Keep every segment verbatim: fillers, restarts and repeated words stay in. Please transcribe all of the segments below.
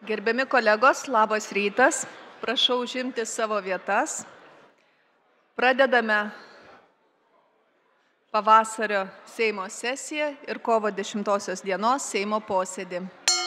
Gerbiami kolegos, labas rytas. Prašau užimti savo vietas. Pradedame pavasario Seimo sesiją ir kovo dešimtosios dienos Seimo posėdį.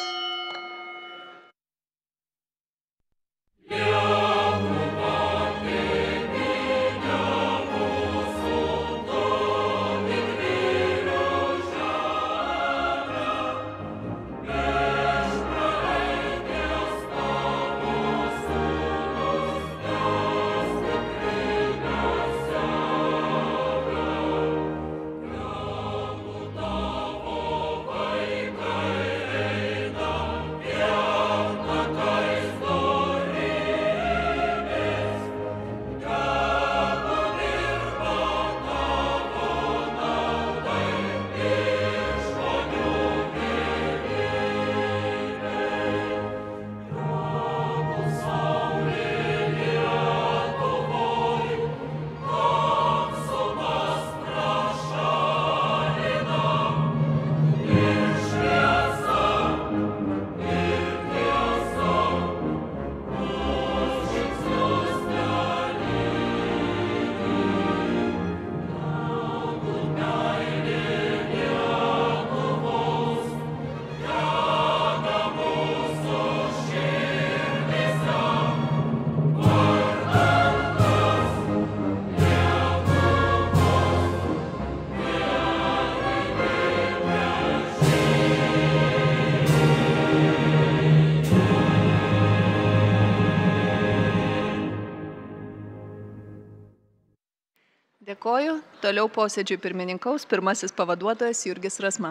Dėkoju. Toliau posėdžiui pirmininkaus pirmasis pavaduotojas Jurgis Razma.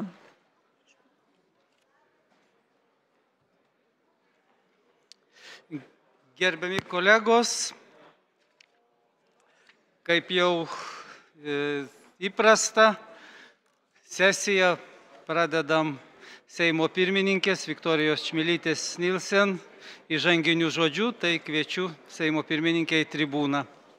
Gerbiami kolegos, kaip jau įprasta, sesiją pradedam Seimo pirmininkės Viktorijos Čmilytės Nilsen įžanginių žodžių, tai kviečiu Seimo pirmininkę į tribūną.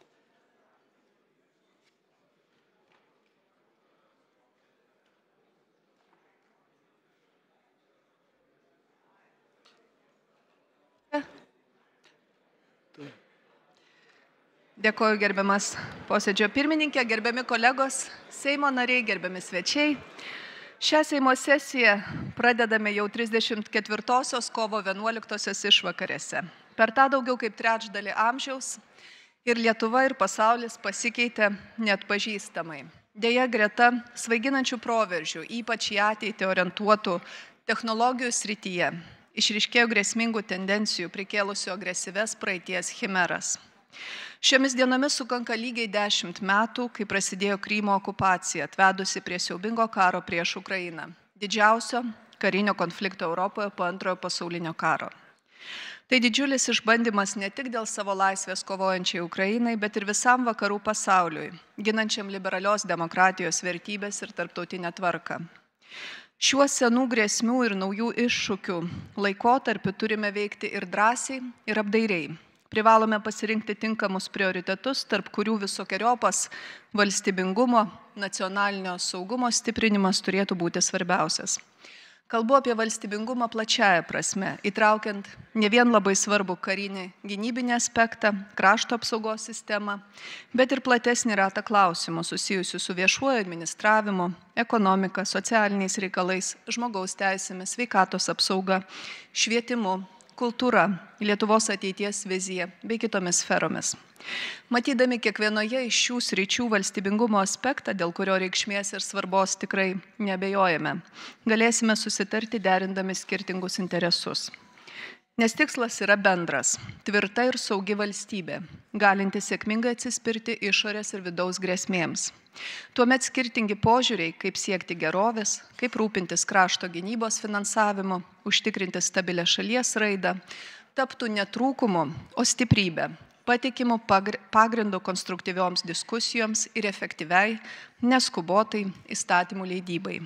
Dėkoju, gerbiamas posėdžio pirmininkė, gerbiami kolegos, Seimo nariai, gerbiami svečiai. Šią Seimo sesiją pradedame jau trisdešimt ketvirtosios kovo vienuoliktosios išvakarėse. Per tą daugiau kaip trečdalį amžiaus ir Lietuva, ir pasaulis pasikeitė neatpažįstamai. Deja, greta svaiginančių proveržių, ypač į ateitį orientuotų technologijų srityje, išryškėjo grėsmingų tendencijų prikėlusių agresyves praeities chimeras. Šiomis dienomis sukanka lygiai dešimt metų, kai prasidėjo Krymo okupacija, atvedusi prie siaubingo karo prieš Ukrainą, didžiausio karinio konflikto Europoje po antrojo pasaulinio karo. Tai didžiulis išbandymas ne tik dėl savo laisvės kovojančiai Ukrainai, bet ir visam vakarų pasauliui, ginančiam liberalios demokratijos vertybės ir tarptautinę tvarką. Šiuo senų grėsmių ir naujų iššūkių laikotarpiu turime veikti ir drąsiai, ir apdairiai. Privalome pasirinkti tinkamus prioritetus, tarp kurių visokiojopas valstybingumo, nacionalinio saugumo stiprinimas turėtų būti svarbiausias. Kalbu apie valstybingumą plačiaja prasme, įtraukiant ne vien labai svarbų karinį gynybinį aspektą, krašto apsaugos sistemą, bet ir platesnį ratą klausimų susijusių su viešuoju administravimu, ekonomika, socialiniais reikalais, žmogaus teisėmis, sveikatos apsauga, švietimu, kultūra, Lietuvos ateities vizija bei kitomis sferomis. Matydami kiekvienoje iš šių sričių valstybingumo aspektą, dėl kurio reikšmės ir svarbos tikrai neabejojame, galėsime susitarti derindami skirtingus interesus. Nes tikslas yra bendras – tvirta ir saugi valstybė, galinti sėkmingai atsispirti išorės ir vidaus grėsmėms. Tuomet skirtingi požiūriai, kaip siekti gerovės, kaip rūpintis krašto gynybos finansavimu, užtikrinti stabilę šalies raidą, taptų ne trūkumu, o stiprybė, patikimu pagrindu konstruktyvioms diskusijoms ir efektyviai, neskubotai įstatymų leidybai.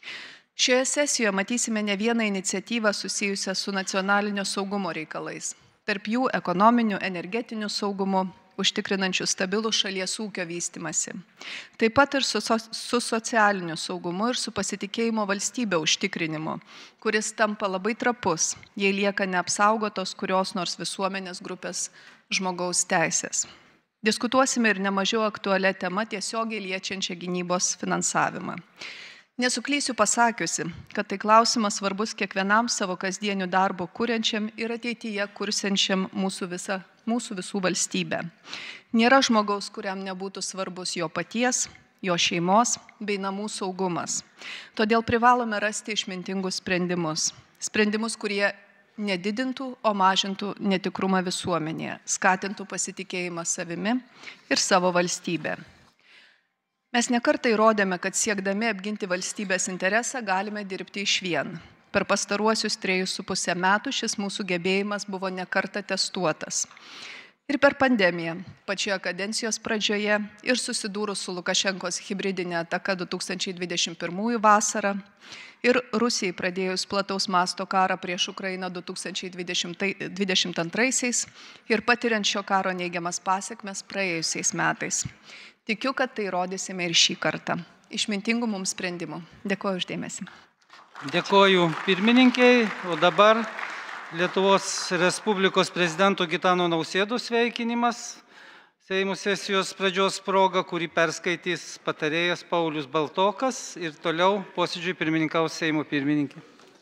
Šioje sesijoje matysime ne vieną iniciatyvą susijusią su nacionalinio saugumo reikalais. Tarp jų ekonominių, energetinių saugumu, užtikrinančių stabilų šalies ūkio vystimasi. Taip pat ir su, su socialiniu saugumu ir su pasitikėjimo valstybė užtikrinimu, kuris tampa labai trapus, jei lieka neapsaugotos kurios nors visuomenės grupės žmogaus teisės. Diskutuosime ir nemažiau aktualią temą tiesiogiai liečiančią gynybos finansavimą. Nesuklysiu pasakiusi, kad tai klausimas svarbus kiekvienam savo kasdieniu darbu kuriančiam ir ateityje kursiančiam mūsų, visa, mūsų visų valstybę. Nėra žmogaus, kuriam nebūtų svarbus jo paties, jo šeimos bei namų saugumas. Todėl privalome rasti išmintingus sprendimus. Sprendimus, kurie nedidintų, o mažintų netikrumą visuomenėje, skatintų pasitikėjimą savimi ir savo valstybę. Mes nekartą įrodėme, kad siekdami apginti valstybės interesą galime dirbti išvien. Per pastaruosius trejus su pusę metų šis mūsų gebėjimas buvo nekartą testuotas. Ir per pandemiją, pačioje kadencijos pradžioje ir susidūrus su Lukašenkos hibridinė ataka du tūkstančiai dvidešimt pirmųjų vasarą ir Rusijai pradėjus plataus masto karą prieš Ukrainą du tūkstančiai dvidešimt antraisiais ir patiriant šio karo neigiamas pasekmes praėjusiais metais. Tikiu, kad tai rodysime ir šį kartą. Išmintingų mums sprendimų. Dėkuoju uždėmesi. Dėkuoju pirmininkiai, o dabar Lietuvos Respublikos prezidento Gitano Nausėdos sveikinimas Seimo sesijos pradžios proga, kurį perskaitys patarėjas Paulius Baltokas ir toliau posėdžiui pirmininkaus Seimo pirmininkė.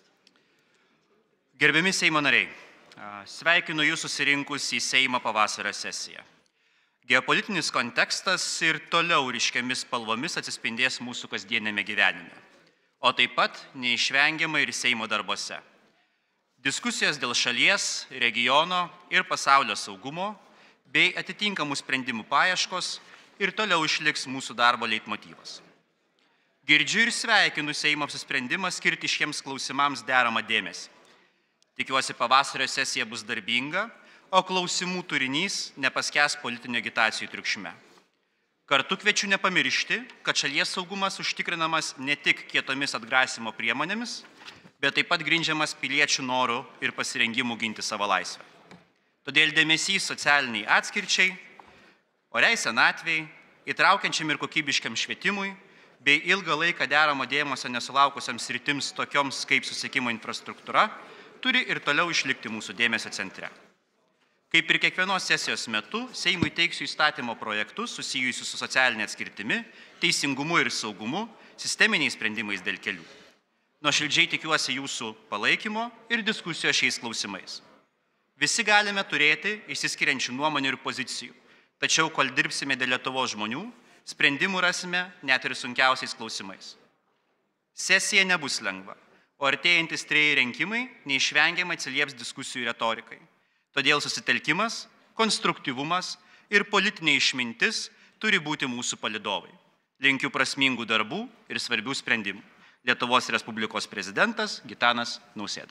Gerbiami Seimo nariai, sveikinu jūs susirinkus į Seimo pavasario sesiją. Geopolitinis kontekstas ir toliau ryškiamis spalvomis atsispindės mūsų kasdienėme gyvenime, o taip pat neišvengiamai ir Seimo darbuose. Diskusijos dėl šalies, regiono ir pasaulio saugumo bei atitinkamų sprendimų paieškos ir toliau išliks mūsų darbo leitmotyvas. Girdžiu ir sveikinu Seimo apsisprendimą skirti šiems klausimams deramą dėmesį. Tikiuosi, pavasario sesija bus darbinga, o klausimų turinys nepaskęs politinių agitacijų triukšme. Kartu kviečiu nepamiršti, kad šalies saugumas užtikrinamas ne tik kietomis atgrasimo priemonėmis, bet taip pat grindžiamas piliečių norų ir pasirengimų ginti savo laisvę. Todėl dėmesys socialiniai atskirčiai, oriai senatvei, įtraukiančiam ir kokybiškiam švietimui, bei ilgą laiką deramo dėmesio nesulaukusiams sritims tokioms kaip susisiekimo infrastruktūra, turi ir toliau išlikti mūsų dėmesio centre. Kaip ir kiekvienos sesijos metu, Seimui teiksiu įstatymo projektus susijusius su socialinė atskirtimi, teisingumu ir saugumu, sisteminiais sprendimais dėl kelių. Nuoširdžiai tikiuosi jūsų palaikymo ir diskusijos šiais klausimais. Visi galime turėti išsiskiriančių nuomonių ir pozicijų, tačiau kol dirbsime dėl Lietuvos žmonių, sprendimų rasime net ir sunkiausiais klausimais. Sesija nebus lengva, o artėjantis treji rinkimai neišvengiamai atsilieps diskusijų retorikai. Todėl susitelkimas, konstruktyvumas ir politinė išmintis turi būti mūsų palydovai. Linkiu prasmingų darbų ir svarbių sprendimų. Lietuvos Respublikos prezidentas Gitanas Nausėda.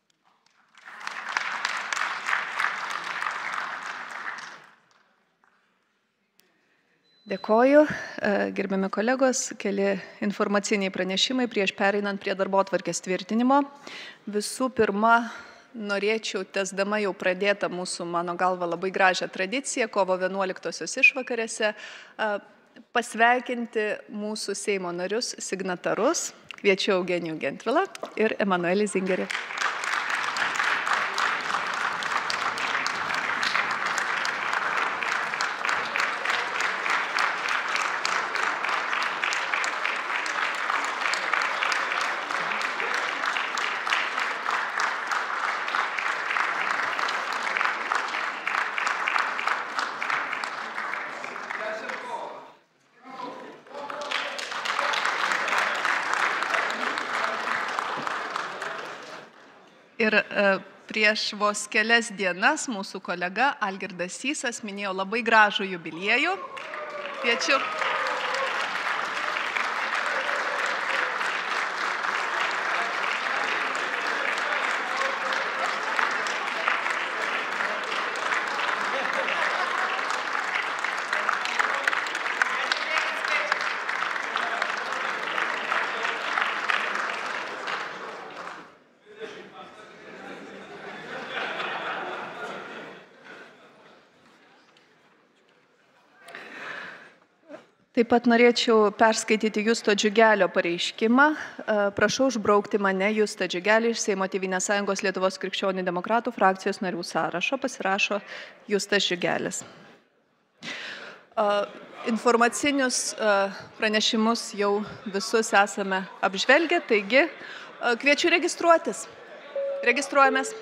Dėkoju. Gerbiami kolegos, keli informaciniai pranešimai prieš pereinant prie darbotvarkės tvirtinimo. Visų pirma, norėčiau, tęsdama jau pradėtą mūsų, mano galva, labai gražią tradiciją, kovo vienuoliktosios išvakarėse, pasveikinti mūsų Seimo narius signatarus. Kviečiu Eugenijų Gentvilą ir Emanuelį Zingerį. Ir prieš vos kelias dienas mūsų kolega Algirdas Sysas minėjo labai gražų jubiliejų. Kviečiu. Taip pat norėčiau perskaityti Justo Džiugelio pareiškimą. Prašau užbraukti mane, Justą Džiugelį, iš Seimo Tėvynės sąjungos Lietuvos krikščionių demokratų frakcijos narių sąrašo. Pasirašo Justas Džiugelis. Informacinius pranešimus jau visus esame apžvelgę, taigi kviečiu registruotis. Registruojamės.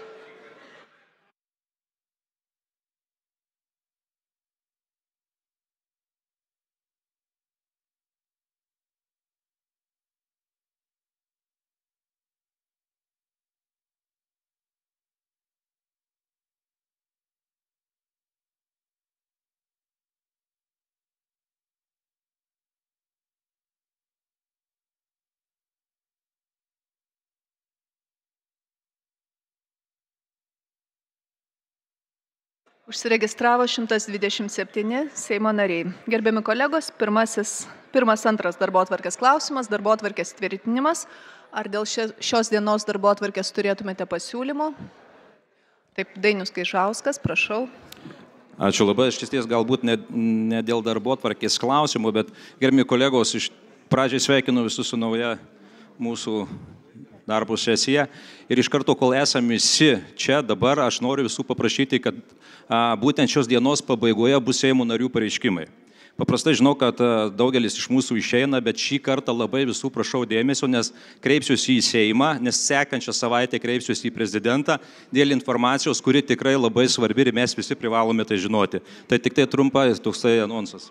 Užsiregistravo šimtas dvidešimt septyni Seimo nariai. Gerbiami kolegos, pirmasis, pirmas antras darbotvarkės klausimas, darbotvarkės tvirtinimas. Ar dėl šios dienos darbotvarkės turėtumėte pasiūlymų? Taip, Dainius Gaižauskas, prašau. Ačiū labai, aš ties galbūt ne, ne dėl darbotvarkės klausimų, bet gerbiami kolegos, iš pradžiai sveikinu visus su nauja mūsų darbo sesija. Ir iš karto, kol esame visi čia, dabar aš noriu visų paprašyti, kad a, būtent šios dienos pabaigoje bus Seimo narių pareiškimai. Paprastai žinau, kad a, daugelis iš mūsų išeina, bet šį kartą labai visų prašau dėmesio, nes kreipsiuosi į Seimą, nes sekančią savaitę kreipsiuosi į prezidentą dėl informacijos, kuri tikrai labai svarbi ir mes visi privalome tai žinoti. Tai tik tai trumpas toksai anonsas.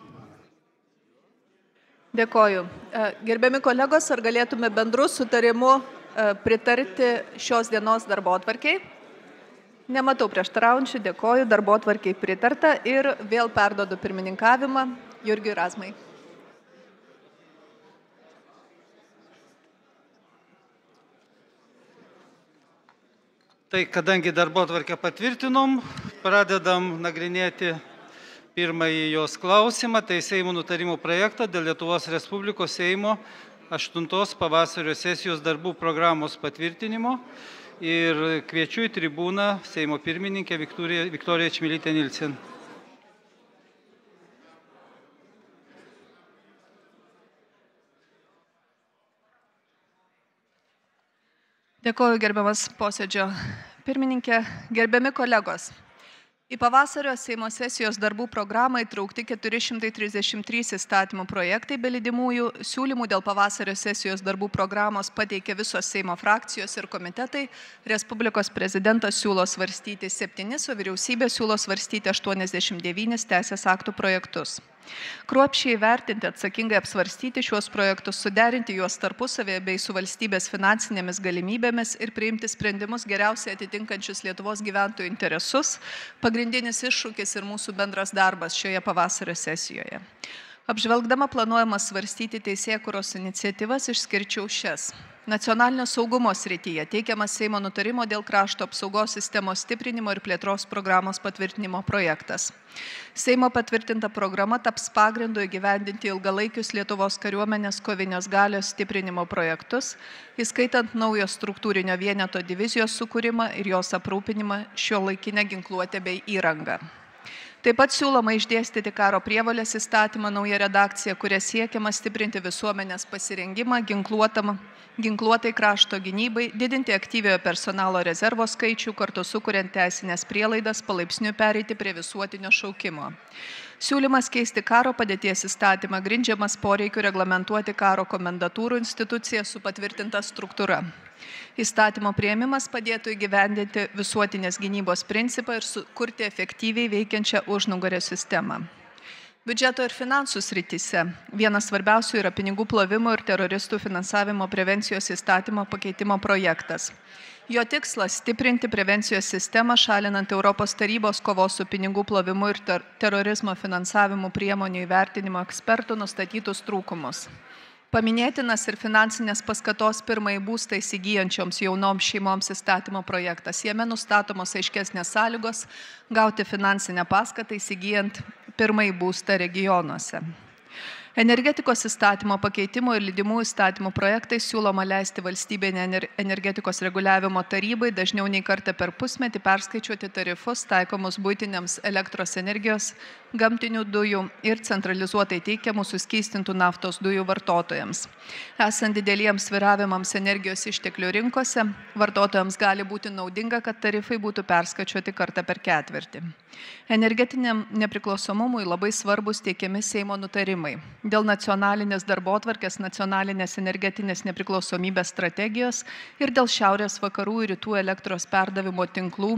Dėkoju. Gerbiami kolegos, ar galėtume bendru sutarimu pritarti šios dienos darbotvarkiai? Nematau prieštaraujančių, dėkoju, darbotvarkiai pritarta ir vėl perduodu pirmininkavimą Jurgiui Razmai. Tai kadangi darbotvarkę patvirtinom, pradedam nagrinėti pirmąjį jos klausimą, tai Seimo nutarimo projektą dėl Lietuvos Respublikos Seimo aštuntos pavasario sesijos darbų programos patvirtinimo ir kviečiu į tribūną Seimo pirmininkę Viktoriją, Viktoriją Čmilytę Nilsen. Dėkoju, gerbiamas posėdžio pirmininkė, gerbiami kolegos. Į pavasario Seimo sesijos darbų programą įtraukti keturi šimtai trisdešimt trys įstatymų projektai be lydimųjų. Siūlymų dėl pavasario sesijos darbų programos pateikė visos Seimo frakcijos ir komitetai. Respublikos prezidentas siūlo svarstyti septynis, o vyriausybė siūlo svarstyti aštuoniasdešimt devynis teisės aktų projektus. Kruopščiai vertinti, atsakingai apsvarstyti šiuos projektus, suderinti juos tarpusavėje bei su valstybės finansinėmis galimybėmis ir priimti sprendimus geriausiai atitinkančius Lietuvos gyventojų interesus, pagrindinis iššūkis ir mūsų bendras darbas šioje pavasario sesijoje. Apžvelgdama planuojama svarstyti teisėkūros iniciatyvas, išskirčiau šias. Nacionalinio saugumo srityje teikiamas Seimo nutarimo dėl krašto apsaugos sistemos stiprinimo ir plėtros programos patvirtinimo projektas. Seimo patvirtinta programa taps pagrindu įgyvendinti ilgalaikius Lietuvos kariuomenės kovinės galios stiprinimo projektus, įskaitant naujo struktūrinio vieneto divizijos sukūrimą ir jos aprūpinimą šiuolaikinę ginkluotę bei įrangą. Taip pat siūloma išdėstyti karo prievolės įstatymą nauja redakcija, kuria siekiama stiprinti visuomenės pasirengimą ginkluotam, ginkluotai krašto gynybai, didinti aktyviojo personalo rezervo skaičių, kartu sukuriant teisinės prielaidas palaipsniui pereiti prie visuotinio šaukimo. Siūlymas keisti karo padėties įstatymą grindžiamas poreikiu reglamentuoti karo komendatūrų instituciją su patvirtinta struktūra. Įstatymo priėmimas padėtų įgyvendinti visuotinės gynybos principą ir sukurti efektyviai veikiančią užnugario sistemą. Biudžeto ir finansų srityse vienas svarbiausių yra pinigų plovimo ir teroristų finansavimo prevencijos įstatymo pakeitimo projektas. Jo tikslas – stiprinti prevencijos sistemą, šalinant Europos tarybos kovos su pinigų plovimu ir ter terorizmo finansavimu priemonių įvertinimo ekspertų nustatytus trūkumus. Paminėtinas ir finansinės paskatos pirmąjį būstą įsigyjančioms jaunoms šeimoms įstatymo projektas. Jame nustatomos aiškesnės sąlygos gauti finansinę paskatą įsigyjant pirmąjį būstą regionuose. Energetikos įstatymo pakeitimo ir lydimų įstatymų projektai siūloma leisti valstybinė energetikos reguliavimo tarybai dažniau nei kartą per pusmetį perskaičiuoti tarifus taikomus buitiniams elektros energijos, gamtinių dujų ir centralizuotai teikiamų suskystintų naftos dujų vartotojams. Esant dideliems svyravimams energijos išteklių rinkose, vartotojams gali būti naudinga, kad tarifai būtų perskaičiuoti kartą per ketvirtį. Energetiniam nepriklausomumui labai svarbus teikiami Seimo nutarimai dėl nacionalinės darbotvarkės, nacionalinės energetinės nepriklausomybės strategijos ir dėl šiaurės vakarų ir rytų elektros perdavimo tinklų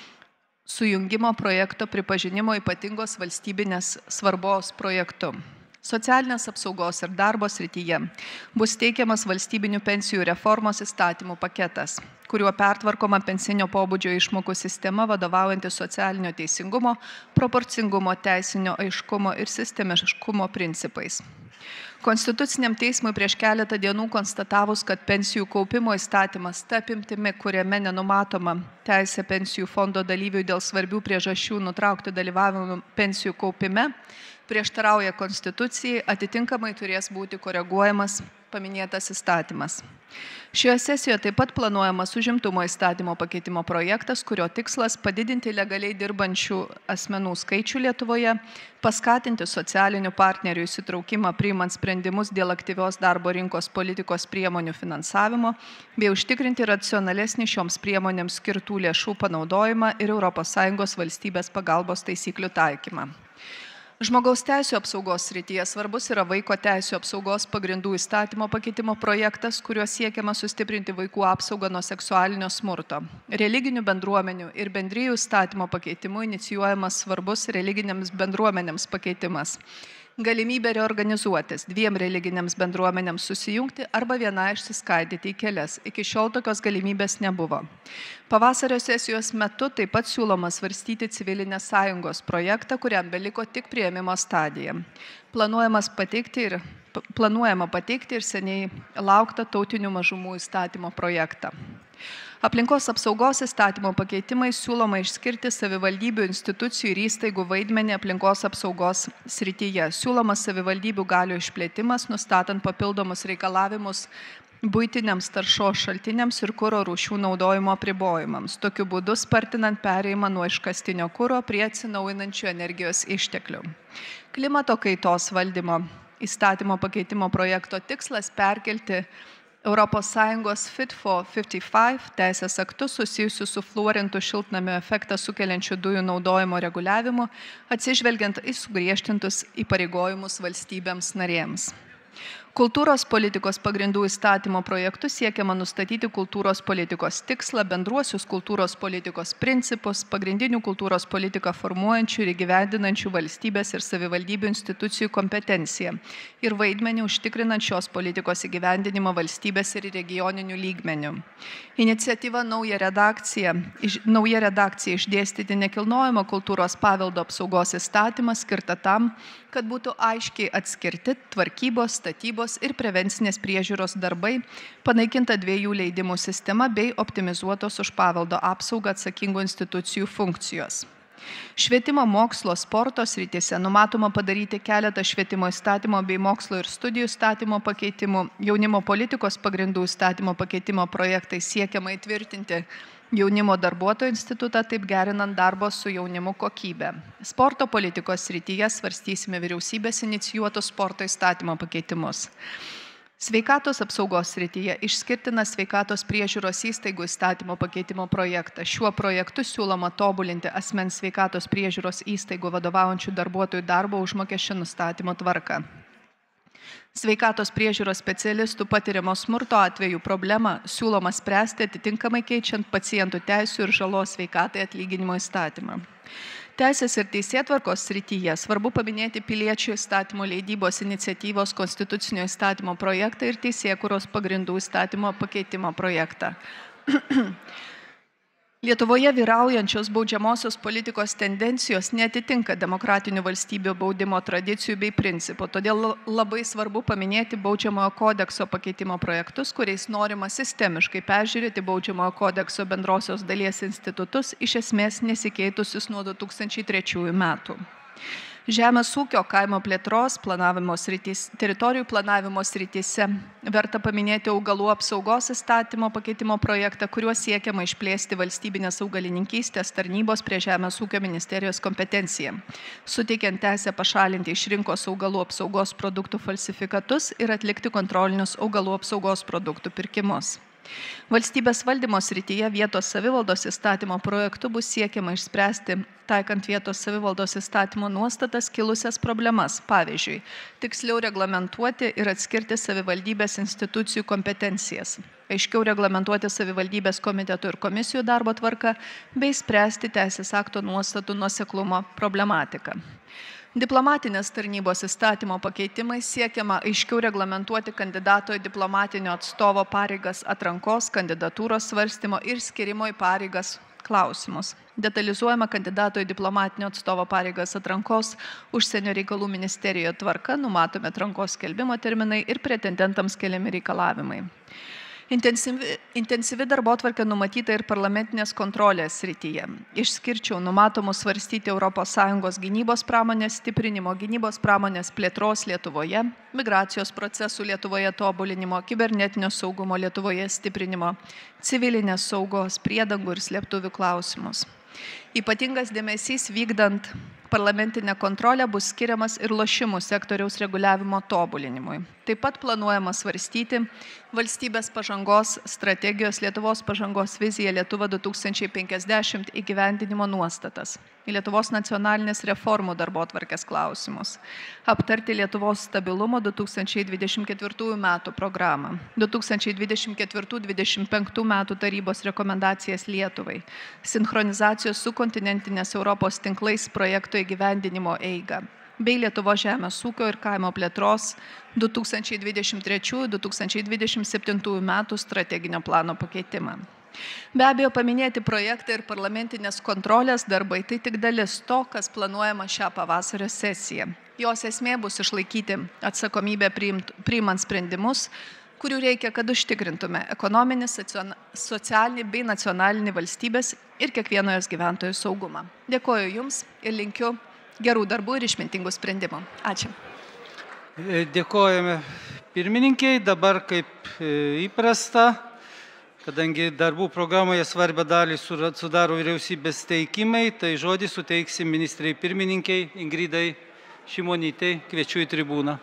sujungimo projekto pripažinimo ypatingos valstybinės svarbos projektu. Socialinės apsaugos ir darbo srityje bus teikiamas valstybinių pensijų reformos įstatymų paketas, kuriuo pertvarkoma pensinio pobūdžio išmokų sistema vadovaujantis socialinio teisingumo, proporcingumo, teisinio aiškumo ir sistemiškumo principais. Konstituciniam teismui prieš keletą dienų konstatavus, kad pensijų kaupimo įstatymas ta apimtimi, kuriame nenumatoma teisė pensijų fondo dalyvių dėl svarbių priežasčių nutraukti dalyvavimą pensijų kaupime, prieštarauja Konstitucijai, atitinkamai turės būti koreguojamas paminėtas įstatymas. Šioje sesijoje taip pat planuojamas užimtumo įstatymo pakeitimo projektas, kurio tikslas padidinti legaliai dirbančių asmenų skaičių Lietuvoje, paskatinti socialinių partnerių įsitraukimą priimant sprendimus dėl aktyvios darbo rinkos politikos priemonių finansavimo, bei užtikrinti racionalesnį šioms priemonėms skirtų lėšų panaudojimą ir Europos Sąjungos valstybės pagalbos taisyklių taikymą. Žmogaus teisių apsaugos srityje svarbus yra vaiko teisių apsaugos pagrindų įstatymo pakeitimo projektas, kuriuo siekiama sustiprinti vaikų apsaugą nuo seksualinio smurto. Religinių bendruomenių ir bendrijų įstatymo pakeitimu inicijuojamas svarbus religinėms bendruomenėms pakeitimas. Galimybė reorganizuotis, dviem religinėms bendruomenėms susijungti arba vieną išsiskaidyti į kelias. Iki šiol tokios galimybės nebuvo. Pavasario sesijos metu taip pat siūloma svarstyti civilinės sąjungos projektą, kuriam beliko tik priėmimo stadija. Planuojamas pateikti ir, planuojama pateikti ir seniai lauktą tautinių mažumų įstatymo projektą. Aplinkos apsaugos įstatymo pakeitimai siūloma išskirti savivaldybių institucijų ir įstaigų vaidmenį aplinkos apsaugos srityje. Siūlomas savivaldybių galių išplėtimas, nustatant papildomus reikalavimus buitiniams taršos šaltiniams ir kuro rūšių naudojimo apribojimams. Tokiu būdu spartinant perėjimą nuo iškastinio kuro prie atsinaujinančių energijos išteklių. Klimato kaitos valdymo įstatymo pakeitimo projekto tikslas perkelti Europos Sąjungos Fit for penkiasdešimt penki teisės aktus susijusius su fluorintų šiltnamio efektą sukeliančių dujų naudojimo reguliavimu, atsižvelgiant į sugriežtintus įpareigojimus valstybėms narėms. Kultūros politikos pagrindų įstatymo projektu siekiama nustatyti kultūros politikos tikslą, bendruosius kultūros politikos principus, pagrindinių kultūros politiką formuojančių ir įgyvendinančių valstybės ir savivaldybių institucijų kompetenciją ir vaidmenį užtikrinant šios politikos įgyvendinimą valstybės ir regioninių lygmenių. Iniciatyva nauja redakcija, iš, nauja redakcija išdėstyti nekilnojamo kultūros paveldo apsaugos įstatymą skirta tam, kad būtų aiškiai atskirti tvarkybos, statybos ir prevencinės priežiūros darbai, panaikinta dviejų leidimų sistema bei optimizuotos už paveldo apsaugą atsakingų institucijų funkcijos. Švietimo, mokslo, sporto srityse numatoma padaryti keletą švietimo įstatymo bei mokslo ir studijų įstatymo pakeitimų, jaunimo politikos pagrindų įstatymo pakeitimo projektai siekiama įtvirtinti jaunimo darbuotojų institutą, taip gerinant darbo su jaunimu kokybę. Sporto politikos srityje svarstysime vyriausybės inicijuotus sporto įstatymo pakeitimus. Sveikatos apsaugos srityje išskirtina sveikatos priežiūros įstaigų įstatymo pakeitimo projektą. Šiuo projektu siūloma tobulinti asmens sveikatos priežiūros įstaigų vadovaujančių darbuotojų darbo užmokesčio nustatymo tvarką. Sveikatos priežiūros specialistų patiriamo smurto atveju problemą siūloma spręsti atitinkamai keičiant pacientų teisių ir žalos sveikatai atlyginimo įstatymą. Teisės ir teisėtvarkos srityje svarbu paminėti piliečių įstatymo leidybos iniciatyvos konstitucinio įstatymo projektą ir teisėkūros pagrindų įstatymo pakeitimo projektą. Lietuvoje vyraujančios baudžiamosios politikos tendencijos neatitinka demokratinių valstybių baudimo tradicijų bei principų, todėl labai svarbu paminėti baudžiamojo kodekso pakeitimo projektus, kuriais norima sistemiškai peržiūrėti baudžiamojo kodekso bendrosios dalies institutus, iš esmės nesikeitusius nuo du tūkstančiai trečiųjų metų. Žemės ūkio kaimo plėtros planavimo sritys, teritorijų planavimo srityse verta paminėti augalų apsaugos įstatymo pakeitimo projektą, kuriuo siekiama išplėsti valstybinės augalininkystės tarnybos prie Žemės ūkio ministerijos kompetenciją, suteikiant teisę pašalinti iš rinkos augalų apsaugos produktų falsifikatus ir atlikti kontrolinius augalų apsaugos produktų pirkimus. Valstybės valdymo srityje vietos savivaldos įstatymo projektu bus siekiama išspręsti, taikant vietos savivaldos įstatymo nuostatas, kilusias problemas. Pavyzdžiui, tiksliau reglamentuoti ir atskirti savivaldybės institucijų kompetencijas, aiškiau reglamentuoti savivaldybės komitetų ir komisijų darbo tvarką, bei spręsti teisės akto nuostatų nuoseklumo problematiką. Diplomatinės tarnybos įstatymo pakeitimai siekiama aiškiau reglamentuoti kandidato į diplomatinio atstovo pareigas atrankos, kandidatūros svarstymo ir skirimo į pareigas klausimus. Detalizuojama kandidato į diplomatinio atstovo pareigas atrankos užsienio reikalų ministerijoje tvarka, numatomi atrankos skelbimo terminai ir pretendentams keliami reikalavimai. Intensyvi, intensyvi darbotvarkė numatyta ir parlamentinės kontrolės srityje. Išskirčiau numatomus svarstyti Europos Sąjungos gynybos pramonės stiprinimo, gynybos pramonės plėtros Lietuvoje, migracijos procesų Lietuvoje tobulinimo, kibernetinio saugumo Lietuvoje stiprinimo, civilinės saugos, priedangų ir slėptuvių klausimus. Ypatingas dėmesys vykdant parlamentinę kontrolę bus skiriamas ir lošimų sektoriaus reguliavimo tobulinimui. Taip pat planuojama svarstyti valstybės pažangos strategijos Lietuvos pažangos vizija Lietuva du tūkstančiai penkiasdešimt įgyvendinimo nuostatas, Lietuvos nacionalinės reformų darbotvarkės klausimus, aptarti Lietuvos stabilumo du tūkstančiai dvidešimt ketvirtųjų metų programą, du tūkstančiai dvidešimt ketvirtų dvidešimt penktų metų tarybos rekomendacijas Lietuvai, sinchronizacijos su kontinentinės Europos tinklais projekto įgyvendinimo eigą, bei Lietuvos žemės ūkio ir kaimo plėtros du tūkstančiai dvidešimt trečiųjų du tūkstančiai dvidešimt septintųjų metų strateginio plano pakeitimą. Be abejo, paminėti projektai ir parlamentinės kontrolės darbai tai tik dalis to, kas planuojama šią pavasario sesiją. Jos esmė bus išlaikyti atsakomybę priimant sprendimus, kurių reikia, kad užtikrintume ekonominį, socialinį bei nacionalinį valstybės ir kiekvieno jos gyventojų saugumą. Dėkoju Jums ir linkiu gerų darbų ir išmintingų sprendimų. Ačiū. Dėkojame pirmininkiai. Dabar kaip įprasta, kadangi darbų programoje svarbią dalį sudaro vyriausybės teikimai, tai žodį suteiksim ministrei pirmininkiai Ingridai Šimonytei. Kviečiu į tribūną.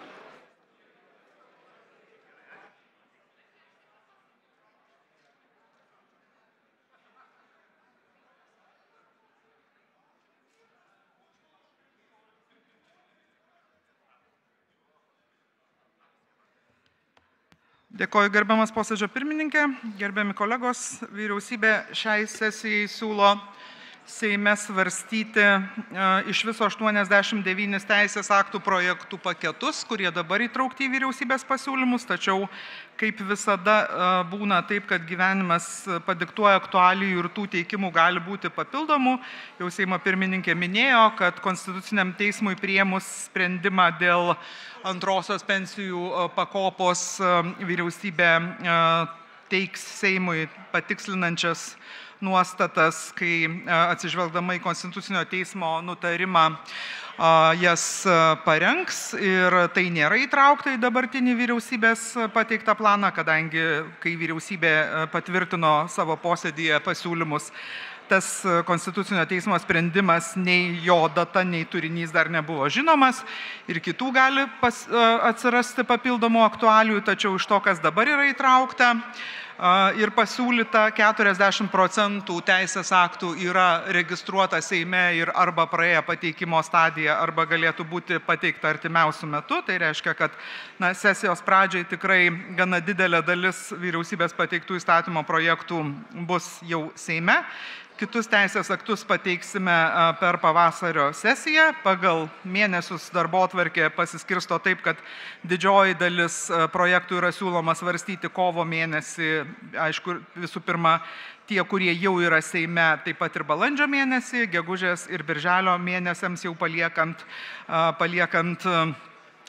Dėkoju gerbiamas posėdžio pirmininkė, gerbiami kolegos. Vyriausybė šiai sesijai siūlo Seime svarstyti iš viso aštuoniasdešimt devynis teisės aktų projektų paketus, kurie dabar įtraukti į vyriausybės pasiūlymus, tačiau kaip visada būna taip, kad gyvenimas padiktuoja aktualijų ir tų teikimų gali būti papildomų. Jau Seimo pirmininkė minėjo, kad Konstituciniam teismui priėmus sprendimą dėl antrosios pensijų pakopos vyriausybė teiks Seimui patikslinančias nuostatas, kai atsižvelgdama į Konstitucinio teismo nutarimą jas parengs, ir tai nėra įtraukta į dabartinį vyriausybės pateiktą planą, kadangi kai vyriausybė patvirtino savo posėdyje pasiūlymus, tas Konstitucinio teismo sprendimas, nei jo data, nei turinys dar nebuvo žinomas, ir kitų gali pas, atsirasti papildomų aktualijų, tačiau iš to, kas dabar yra įtraukta ir pasiūlyta, keturiasdešimt procentų teisės aktų yra registruota Seime ir arba praėję pateikimo stadiją, arba galėtų būti pateikta artimiausiu metu. Tai reiškia, kad na, sesijos pradžiai tikrai gana didelė dalis vyriausybės pateiktų įstatymo projektų bus jau Seime. Kitus teisės aktus pateiksime per pavasario sesiją. Pagal mėnesius darbotvarkė pasiskirsto taip, kad didžioji dalis projektų yra siūloma svarstyti kovo mėnesį. Aišku, visų pirma, tie, kurie jau yra Seime, taip pat ir balandžio mėnesį, gegužės ir birželio mėnesiams jau paliekant, paliekant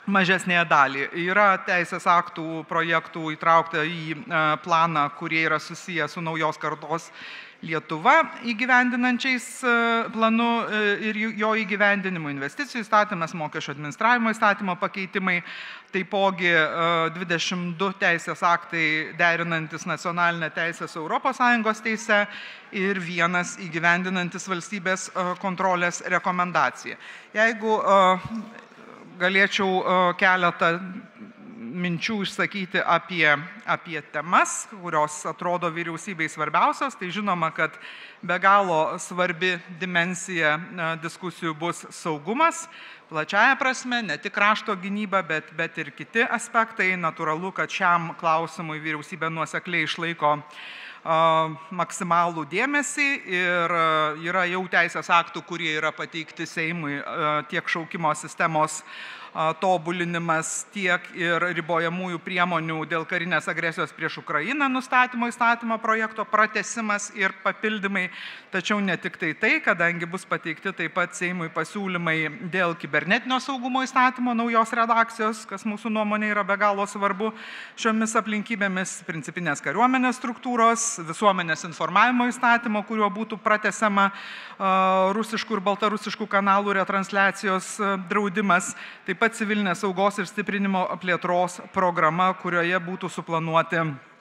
mažesnėje dalį. Yra teisės aktų projektų įtraukta į planą, kurie yra susiję su naujos kartos Lietuva įgyvendinančiais planu ir jo įgyvendinimu, investicijų įstatymas, mokesčio administravimo įstatymo pakeitimai, taipogi dvidešimt du teisės aktai derinantis nacionalinę teisę su Europos Sąjungos teise ir vienas įgyvendinantis valstybės kontrolės rekomendaciją. Jeigu galėčiau keletą minčių išsakyti apie, apie temas, kurios atrodo vyriausybei svarbiausios, tai žinoma, kad be galo svarbi dimensija diskusijų bus saugumas, plačiaja prasme, ne tik krašto gynyba, bet, bet ir kiti aspektai. Natūralu, kad šiam klausimui vyriausybė nuosekliai išlaiko maksimalų dėmesį ir yra jau teisės aktų, kurie yra pateikti Seimui, tiek šaukimo sistemos tobulinimas, tiek ir ribojamųjų priemonių dėl karinės agresijos prieš Ukrainą nustatymo įstatymo projekto pratęsimas ir papildymai. Tačiau ne tik tai tai, kadangi bus pateikti taip pat Seimui pasiūlymai dėl kibernetinio saugumo įstatymo naujos redakcijos, kas mūsų nuomonė yra be galo svarbu šiomis aplinkybėmis, principinės kariuomenės struktūros, visuomenės informavimo įstatymo, kuriuo būtų pratęsiama rusiškų ir baltarusiškų kanalų retransliacijos draudimas, taip pat civilinės saugos ir stiprinimo plėtros programa, kurioje būtų suplanuoti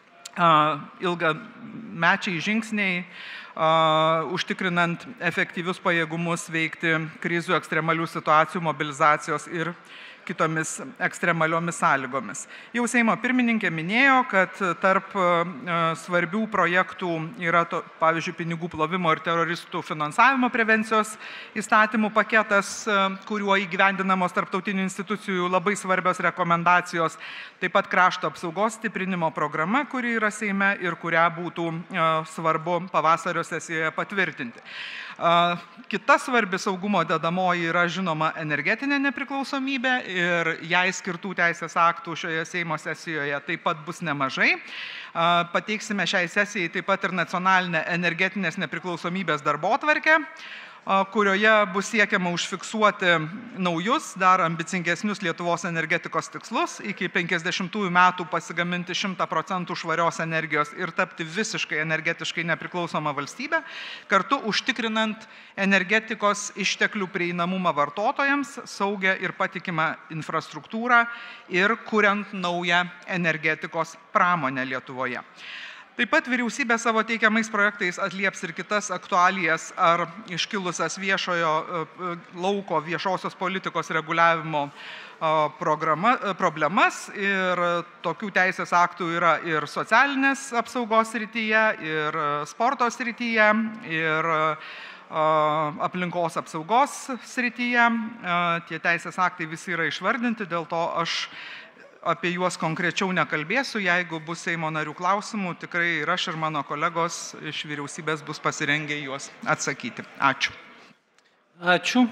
ilgamečiai žingsniai, užtikrinant efektyvius pajėgumus veikti krizių, ekstremalių situacijų, mobilizacijos ir kitomis ekstremaliomis sąlygomis. Jau Seimo pirmininkė minėjo, kad tarp svarbių projektų yra, to, pavyzdžiui, pinigų plovimo ir teroristų finansavimo prevencijos įstatymų paketas, kuriuo įgyvendinamos tarptautinių institucijų labai svarbios rekomendacijos, taip pat krašto apsaugos stiprinimo programa, kuri yra Seime ir kurią būtų svarbu pavasario sesijoje patvirtinti. Kita svarbi saugumo dedamoji yra, žinoma, energetinė nepriklausomybė ir jai skirtų teisės aktų šioje Seimo sesijoje taip pat bus nemažai. Pateiksime šiai sesijai taip pat ir nacionalinę energetinės nepriklausomybės darbotvarkę, kurioje bus siekiama užfiksuoti naujus, dar ambicingesnius Lietuvos energetikos tikslus, iki penkiasdešimtųjų metų pasigaminti šimtą procentų švarios energijos ir tapti visiškai energetiškai nepriklausoma valstybė, kartu užtikrinant energetikos išteklių prieinamumą vartotojams, saugę ir patikimą infrastruktūrą ir kuriant naują energetikos pramonę Lietuvoje. Taip pat vyriausybė savo teikiamais projektais atlieps ir kitas aktualijas ar iškilusias viešojo lauko viešosios politikos reguliavimo programa, problemas ir tokių teisės aktų yra ir socialinės apsaugos srityje, ir sporto srityje, ir aplinkos apsaugos srityje. Tie teisės aktai visi yra išvardinti, dėl to aš apie juos konkrečiau nekalbėsiu. Jeigu bus Seimo narių klausimų, tikrai ir aš ir mano kolegos iš vyriausybės bus pasirengę juos atsakyti. Ačiū. Ačiū.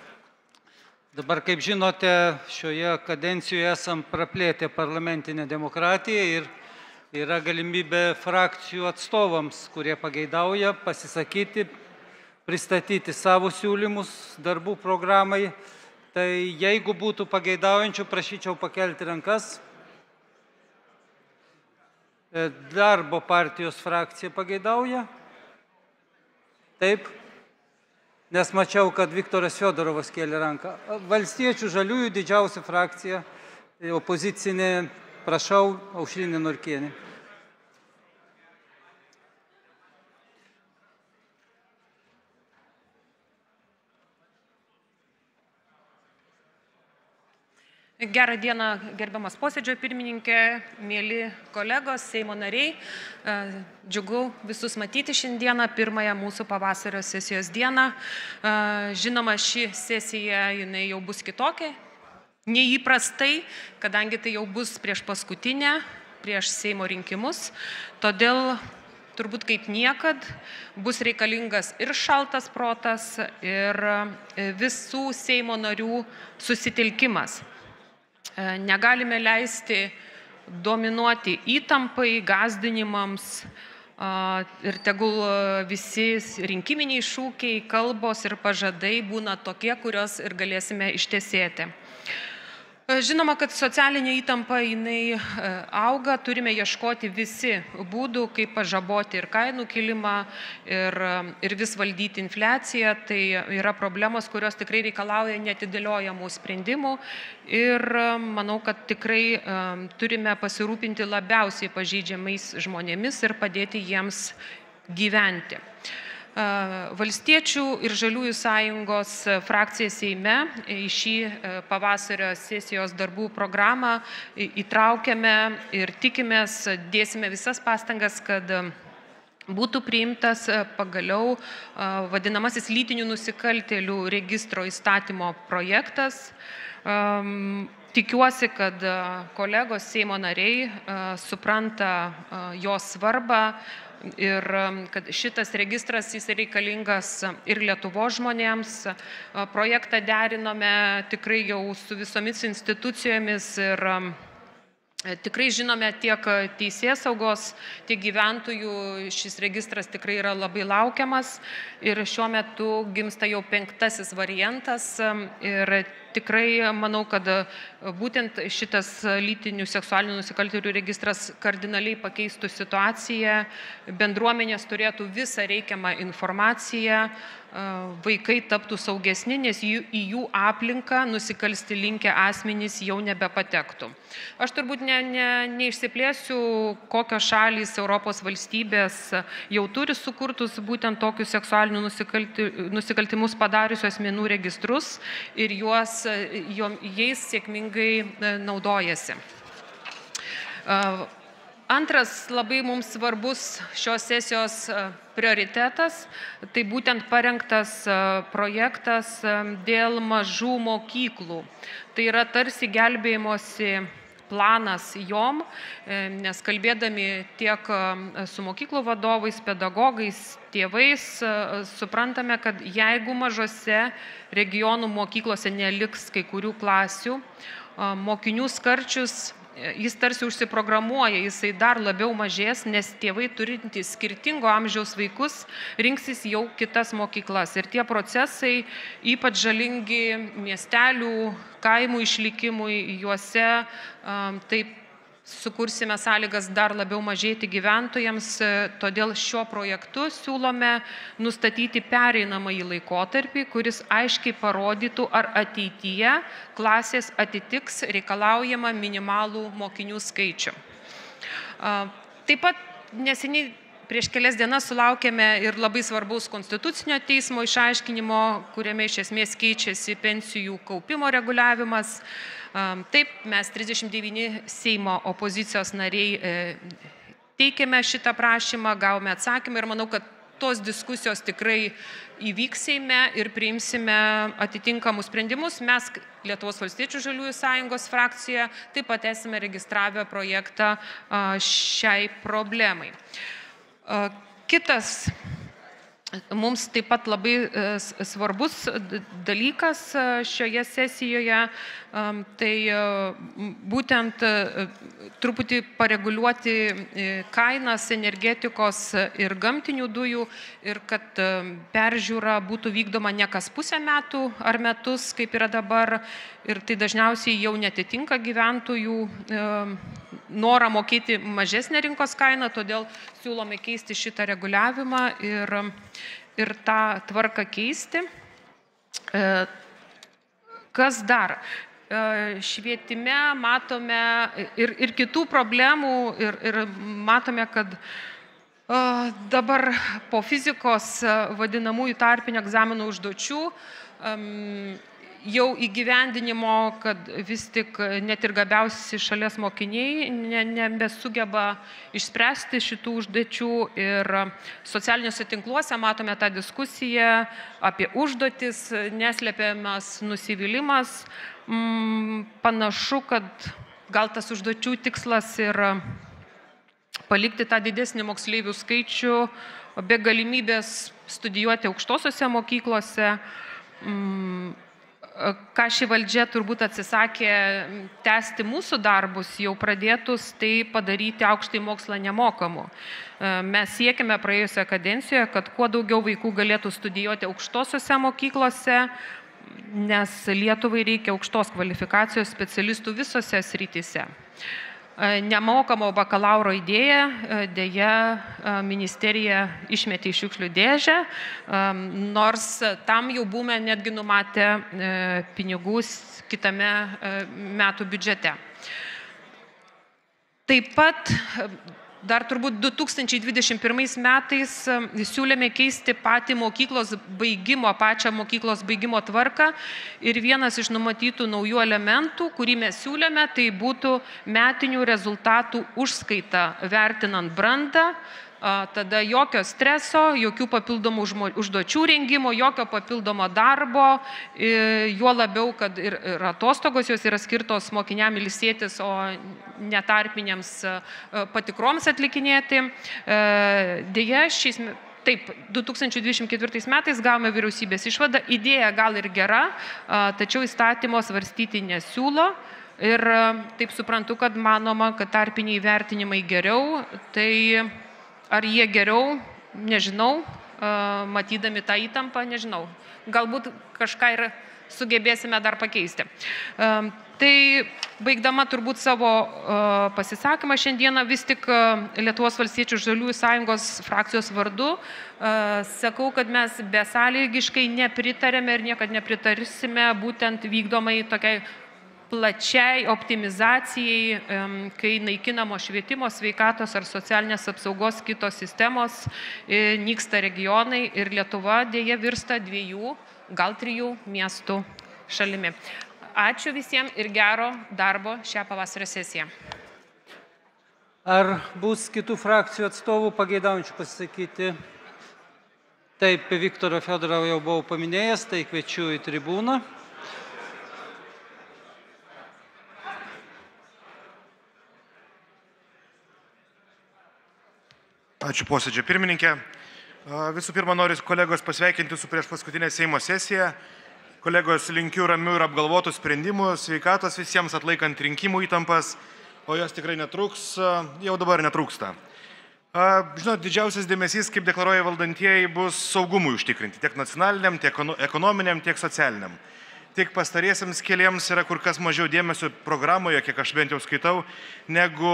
Dabar, kaip žinote, šioje kadencijoje esam praplėtę parlamentinę demokratiją ir yra galimybė frakcijų atstovams, kurie pageidauja pasisakyti, pristatyti savo siūlymus darbų programai. Tai jeigu būtų pageidaujančių, prašyčiau pakelti rankas. Darbo partijos frakcija pageidauja. Taip. Nes mačiau, kad Viktoras Fiodorovas kėlė ranką. Valstiečių žaliųjų didžiausia frakcija, opozicinė, prašau, Aušrinė Norkienė. Gerą dieną, gerbiamas posėdžio pirmininkė, mėly kolegos, Seimo nariai. Džiugu visus matyti šiandieną, pirmąją mūsų pavasario sesijos dieną. Žinoma, ši sesija jinai jau bus kitokia, neįprastai, kadangi tai jau bus prieš paskutinę, prieš Seimo rinkimus. Todėl turbūt kaip niekad bus reikalingas ir šaltas protas, ir visų Seimo narių susitelkimas. Negalime leisti dominuoti įtampai, gąsdinimams ir tegul visi rinkiminiai šūkiai, kalbos ir pažadai būna tokie, kurios ir galėsime ištesėti. Žinoma, kad socialinė įtampa jinai auga, turime ieškoti visi būdų, kaip pažaboti ir kainų kilimą, ir, ir vis valdyti infliaciją. Tai yra problemos, kurios tikrai reikalauja neatidėliojamų sprendimų ir manau, kad tikrai turime pasirūpinti labiausiai pažeidžiamais žmonėmis ir padėti jiems gyventi. Valstiečių ir Žaliųjų sąjungos frakcija Seime į šį pavasario sesijos darbų programą įtraukiame ir tikimės, dėsime visas pastangas, kad būtų priimtas pagaliau vadinamasis lytinių nusikaltėlių registro įstatymo projektas. Tikiuosi, kad kolegos Seimo nariai supranta jo svarbą ir kad šitas registras jis reikalingas ir Lietuvos žmonėms. Projektą derinome tikrai jau su visomis institucijomis ir tikrai žinome tiek teisėsaugos, tiek gyventojų, šis registras tikrai yra labai laukiamas ir šiuo metu gimsta jau penktasis variantas ir tikrai manau, kad būtent šitas lytinių seksualinių nusikaltėlių registras kardinaliai pakeistų situaciją, bendruomenės turėtų visą reikiamą informaciją, vaikai taptų saugesni, nes į jų aplinką nusikalsti linkę asmenys jau nebepatektų. Aš turbūt ne, ne, neišsiplėsiu, kokios šalys Europos valstybės jau turi sukurtus būtent tokius seksualinių nusikaltimus padariusių asmenų registrus ir juos, jais sėkmingai naudojasi. Antras labai mums svarbus šios sesijos prioritetas, tai būtent parengtas projektas dėl mažų mokyklų. Tai yra tarsi gelbėjimosi planas jom, nes kalbėdami tiek su mokyklų vadovais, pedagogais, tėvais, suprantame, kad jeigu mažose regionų mokyklose neliks kai kurių klasių, mokinių skaičius jis tarsi užsiprogramuoja, jisai dar labiau mažės, nes tėvai turintys skirtingo amžiaus vaikus rinksis jau kitas mokyklas. Ir tie procesai, ypač žalingi miestelių, kaimų išlikimui, juose taip sukursime sąlygas dar labiau mažėti gyventojams, todėl šiuo projektu siūlome nustatyti pereinamąjį laikotarpį, kuris aiškiai parodytų, ar ateityje klasės atitiks reikalaujamą minimalų mokinių skaičių. Taip pat neseniai prieš kelias dienas sulaukėme ir labai svarbaus konstitucinio teismo išaiškinimo, kuriame iš esmės keičiasi pensijų kaupimo reguliavimas. Taip, mes trisdešimt devyni Seimo opozicijos nariai teikėme šitą prašymą, gavome atsakymą ir manau, kad tos diskusijos tikrai įvyks Seime ir priimsime atitinkamus sprendimus. Mes Lietuvos valstiečių Žaliųjų sąjungos frakcijoje taip pat esame registravę projektą šiai problemai. Kitas mums taip pat labai svarbus dalykas šioje sesijoje, tai būtent truputį pareguliuoti kainas energetikos ir gamtinių dujų ir kad peržiūra būtų vykdoma ne kas pusę metų ar metus, kaip yra dabar, ir tai dažniausiai jau netitinka gyventojų norą mokėti mažesnę rinkos kainą, todėl siūlome keisti šitą reguliavimą ir, ir tą tvarką keisti. Kas dar? Švietime matome ir, ir kitų problemų ir, ir matome, kad dabar po fizikos vadinamųjų tarpinių egzaminų užduočių jau įgyvendinimo, kad vis tik net ir gabiausi šalies mokiniai nebesugeba išspręsti šitų užduočių ir socialiniuose tinkluose matome tą diskusiją apie užduotis, neslepiamas nusivylimas. Panašu, kad gal tas užduočių tikslas ir palikti tą didesnį moksleivių skaičių be galimybės studijuoti aukštosiuose mokyklose. Ką ši valdžia turbūt atsisakė tęsti mūsų darbus, jau pradėtus, tai padaryti aukštąjį mokslą nemokamu. Mes siekime praėjusioje kadencijoje, kad kuo daugiau vaikų galėtų studijuoti aukštosiuose mokyklose. nes Lietuvai reikia aukštos kvalifikacijos specialistų visose srityse. Nemokamo bakalauro idėja dėja ministerija išmetė į šiukšlių dėžę, nors tam jau buvome netgi numatę pinigus kitame metų biudžete. Taip pat dar turbūt du tūkstančiai dvidešimt pirmais metais siūlėme keisti patį mokyklos baigimo, pačią mokyklos baigimo tvarką ir vienas iš numatytų naujų elementų, kurį mes siūlėme, tai būtų metinių rezultatų užskaita vertinant brandą, tada jokio streso, jokių papildomų užduočių rengimo, jokio papildomo darbo, juo labiau, kad ir atostogos jos yra skirtos mokiniam ilsėtis, o netarpiniams patikroms atlikinėti. Deja, šiais Taip, du tūkstančiai dvidešimt ketvirtais metais gavome vyriausybės išvadą, idėja gal ir gera, tačiau įstatymo svarstyti nesiūlo. Ir taip suprantu, kad manoma, kad tarpiniai vertinimai geriau, tai ar jie geriau, nežinau, matydami tą įtampą, nežinau. Galbūt kažką ir sugebėsime dar pakeisti. Tai baigdama turbūt savo pasisakymą šiandieną vis tik Lietuvos valstiečių žaliųjų sąjungos frakcijos vardu sakau, kad mes besąlygiškai nepritarėme ir niekad nepritarsime būtent vykdomai tokiai plačiai optimizacijai, kai naikinamo švietimo, sveikatos ar socialinės apsaugos kitos sistemos, nyksta regionai ir Lietuva dėja virsta dviejų, gal trijų miestų šalimi. Ačiū visiems ir gero darbo šią pavasario sesiją. Ar bus kitų frakcijų atstovų pageidaujančių pasisakyti? Taip, Viktorą Fiodorovą jau buvau paminėjęs, tai kviečiu į tribūną. Ačiū posėdžio pirmininkė. Visų pirma, noriu kolegos pasveikinti su prieš paskutinę Seimo sesiją. Kolegos, linkiu ramių ir apgalvotų sprendimų, sveikatos visiems atlaikant rinkimų įtampas, o jos tikrai netruks, jau dabar netrūksta. Žinot, didžiausias dėmesys, kaip deklaruoja valdantieji, bus saugumui užtikrinti tiek nacionaliniam, tiek ekonominiam, tiek socialiniam. Tik pastariesiams keliems yra kur kas mažiau dėmesio programoje, kiek aš bent jau skaitau, negu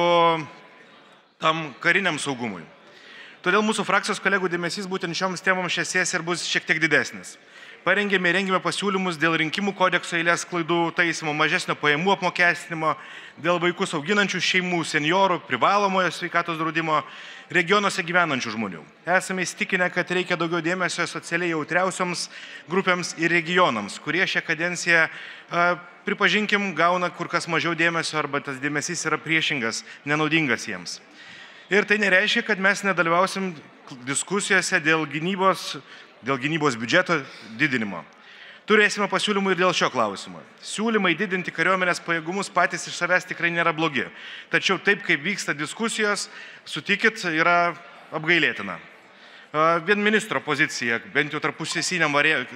tam kariniam saugumui. Todėl mūsų frakcijos kolegų dėmesys būtent šioms temoms šią sesiją bus šiek tiek didesnis. Parengėme ir rengėme pasiūlymus dėl rinkimų kodekso eilės klaidų taisymo, mažesnio pajamų apmokestinimo, dėl vaikus auginančių šeimų, seniorų, privalomojo sveikatos draudimo, regionuose gyvenančių žmonių. Esame įsitikinę, kad reikia daugiau dėmesio socialiai jautriausioms grupėms ir regionams, kurie šią kadenciją, pripažinkim, gauna kur kas mažiau dėmesio arba tas dėmesys yra priešingas, nenaudingas jiems. Ir tai nereiškia, kad mes nedalyvausim diskusijose dėl gynybos, dėl gynybos biudžeto didinimo. Turėsime pasiūlymų ir dėl šio klausimo. Siūlymai didinti kariuomenės pajėgumus patys iš savęs tikrai nėra blogi. Tačiau taip, kaip vyksta diskusijos, sutikit, yra apgailėtina. Vien ministro pozicija, bent jau tarp sesiniam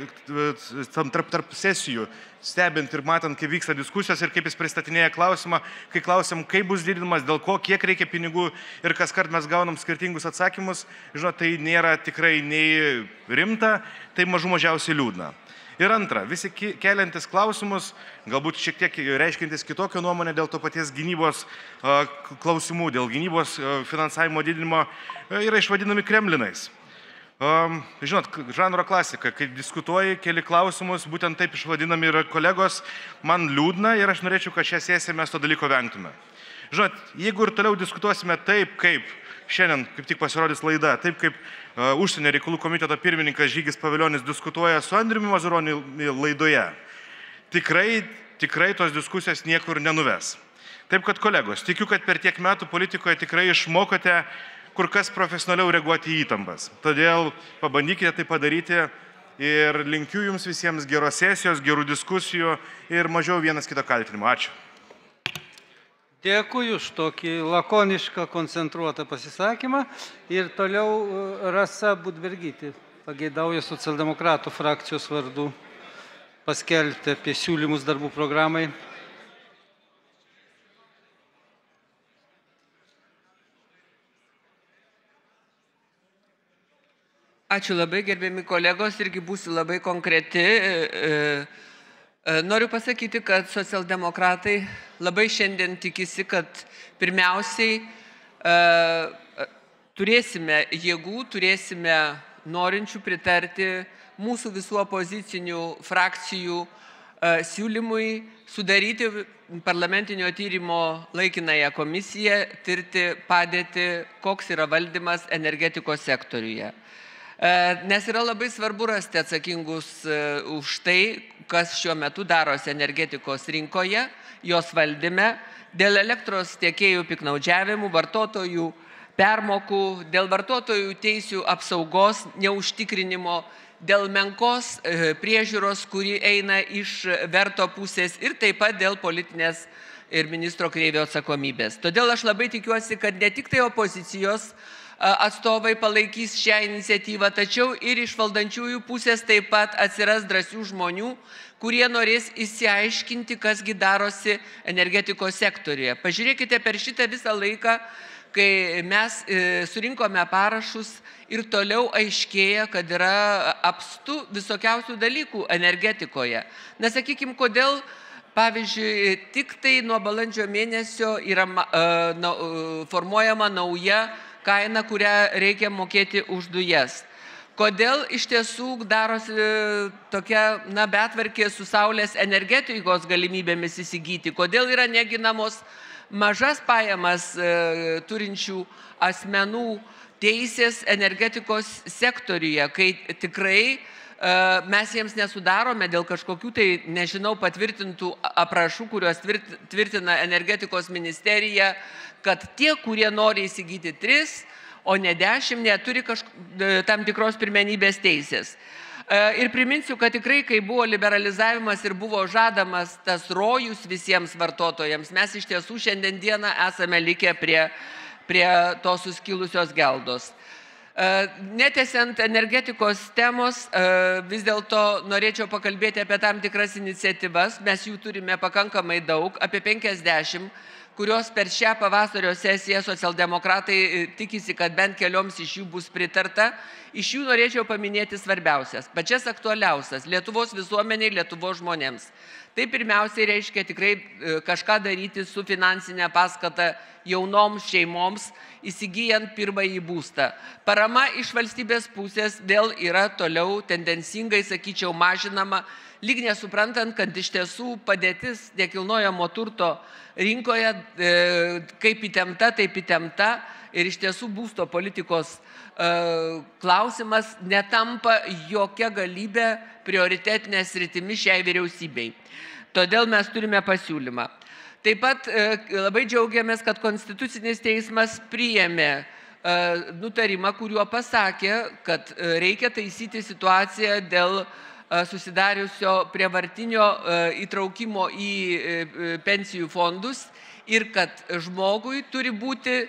tarp, tarp sesijų, stebint ir matant, kaip vyksta diskusijos ir kaip jis pristatinėja klausimą, kai klausim, kaip bus didinimas, dėl ko, kiek reikia pinigų ir kas kart mes gaunam skirtingus atsakymus, žinot, tai nėra tikrai nei rimta, tai mažų mažiausiai liūdna. Ir antra, visi keliantis klausimus, galbūt šiek tiek reiškintis kitokią nuomonę dėl to paties gynybos klausimų, dėl gynybos finansavimo didinimo, yra išvadinami kremlinais. Žinot, žanro klasika, kai diskutuoji, keli klausimus, būtent taip išvadinami yra kolegos, man liūdna ir aš norėčiau, kad šią sesiją mes to dalyko vengtume. Žinot, jeigu ir toliau diskutuosime taip, kaip šiandien, kaip tik pasirodys laida, taip kaip uh, užsienio reikalų komiteto pirmininkas Žygis Pavilionis diskutuoja su Andriumi Mazuroniu laidoje, tikrai, tikrai tos diskusijos niekur nenuves. Taip kad kolegos, tikiu, kad per tiek metų politikoje tikrai išmokote kur kas profesionaliau reaguoti į įtampas. Todėl pabandykite tai padaryti ir linkiu jums visiems geros sesijos, gerų diskusijų ir mažiau vienas kito kaltinimo. Ačiū. Dėkui už tokį lakonišką, koncentruotą pasisakymą. Ir toliau Rasa Budbergytė pageidauja socialdemokratų frakcijos vardu paskelbti apie siūlymus darbų programai. Ačiū labai, gerbiami kolegos, irgi būsiu labai konkreti. Noriu pasakyti, kad socialdemokratai labai šiandien tikisi, kad pirmiausiai turėsime jėgų, turėsime norinčių pritarti mūsų visų opozicinių frakcijų siūlymui sudaryti parlamentinio tyrimo laikinąją komisiją, tirti padėtį, koks yra valdymas energetikos sektoriuje. Nes yra labai svarbu rasti atsakingus už tai, kas šiuo metu darosi energetikos rinkoje, jos valdyme, dėl elektros tiekėjų piknaudžiavimų, vartotojų permokų, dėl vartotojų teisių apsaugos neužtikrinimo, dėl menkos priežiūros, kuri eina iš verto pusės ir taip pat dėl politinės ir ministro Kreivio atsakomybės. Todėl aš labai tikiuosi, kad ne tik tai opozicijos atstovai palaikys šią iniciatyvą, tačiau ir iš valdančiųjų pusės taip pat atsiras drąsių žmonių, kurie norės išsiaiškinti, kasgi darosi energetikos sektoriuje. Pažiūrėkite, per šitą visą laiką, kai mes surinkome parašus ir toliau aiškėja, kad yra apstu visokiausių dalykų energetikoje. Na, sakykime, kodėl, pavyzdžiui, tik tai nuo balandžio mėnesio yra formuojama nauja kaina, kurią reikia mokėti už dujas. Kodėl iš tiesų darosi tokia, na, betvarkė su saulės energetikos galimybėmis įsigyti, kodėl yra neginamos mažas pajamas e, turinčių asmenų teisės energetikos sektoriuje, kai tikrai e, mes jiems nesudarome dėl kažkokių tai, nežinau, patvirtintų aprašų, kuriuos tvirtina energetikos ministerija, kad tie, kurie nori įsigyti tris, o ne dešimt, neturi kažk... tam tikros pirmenybės teisės. Ir priminsiu, kad tikrai, kai buvo liberalizavimas ir buvo žadamas tas rojus visiems vartotojams, mes iš tiesų šiandien dieną esame likę prie, prie tos suskilusios geldos. Netęsiant energetikos temos, vis dėlto norėčiau pakalbėti apie tam tikras iniciatyvas. Mes jų turime pakankamai daug, apie penkiasdešimt, kurios per šią pavasario sesiją socialdemokratai tikisi, kad bent kelioms iš jų bus pritarta. Iš jų norėčiau paminėti svarbiausias, pačias aktualiausias Lietuvos visuomeniai, Lietuvos žmonėms. Tai pirmiausiai reiškia tikrai kažką daryti su finansinė paskata jaunoms šeimoms, įsigyjant pirmąjį būstą. Parama iš valstybės pusės vėl yra toliau tendencingai, sakyčiau, mažinama, lyg nesuprantant, kad iš tiesų padėtis nekilnojamo turto rinkoje kaip įtempta, taip įtempta ir iš tiesų būsto politikos klausimas netampa jokia galybė prioritetinė sritimi šiai vyriausybei. Todėl mes turime pasiūlymą. Taip pat labai džiaugiamės, kad Konstitucinis teismas priėmė nutarimą, kuriuo pasakė, kad reikia taisyti situaciją dėl susidariusio prievartinio įtraukimo į pensijų fondus ir kad žmogui turi būti,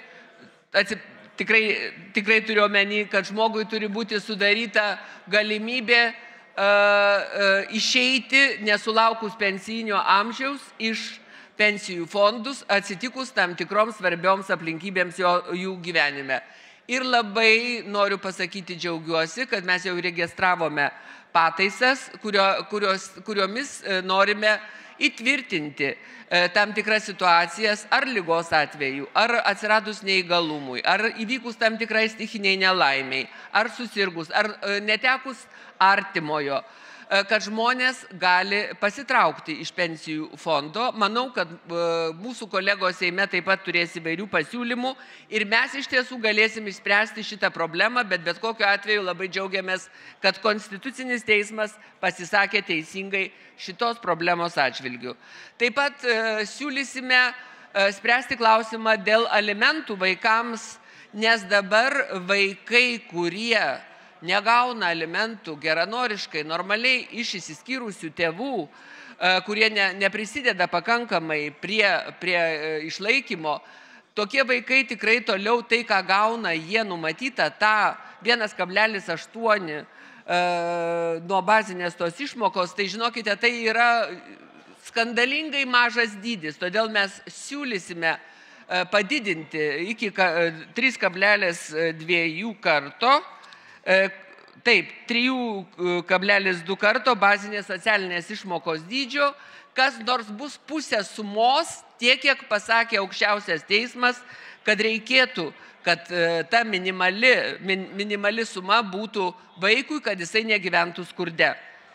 tikrai, tikrai turiu omeny, kad žmogui turi būti sudaryta galimybė išeiti nesulaukus pensijinio amžiaus iš pensijų fondus, atsitikus tam tikroms svarbioms aplinkybėms jo, jų gyvenime. Ir labai noriu pasakyti, džiaugiuosi, kad mes jau registravome pataisas, kurio, kurios, kuriomis norime įtvirtinti tam tikras situacijas, ar lygos atveju, ar atsiradus neįgalumui, ar įvykus tam tikrai stichiniai nelaimiai, ar susirgus, ar netekus artimojo, kad žmonės gali pasitraukti iš pensijų fondo. Manau, kad mūsų kolegos Seime taip pat turės įvairių pasiūlymų ir mes iš tiesų galėsim išspręsti šitą problemą, bet bet kokiu atveju labai džiaugiamės, kad Konstitucinis teismas pasisakė teisingai šitos problemos atžvilgių. Taip pat siūlysime spręsti klausimą dėl alimentų vaikams, nes dabar vaikai, kurie negauna alimentų geranoriškai, normaliai iš išsiskyrusių tėvų, kurie ne, neprisideda pakankamai prie, prie išlaikymo, tokie vaikai tikrai toliau tai, ką gauna, jie numatyta tą vienas kablelis aštuoni nuo bazinės tos išmokos, tai žinokite, tai yra skandalingai mažas dydis, todėl mes siūlysime padidinti iki trys kablelis du karto taip, trys kablelis du karto bazinės socialinės išmokos dydžio, kas nors bus pusė sumos, tiek, kiek pasakė aukščiausias teismas, kad reikėtų, kad ta minimali, min, minimali suma būtų vaikui, kad jisai negyventų skurde.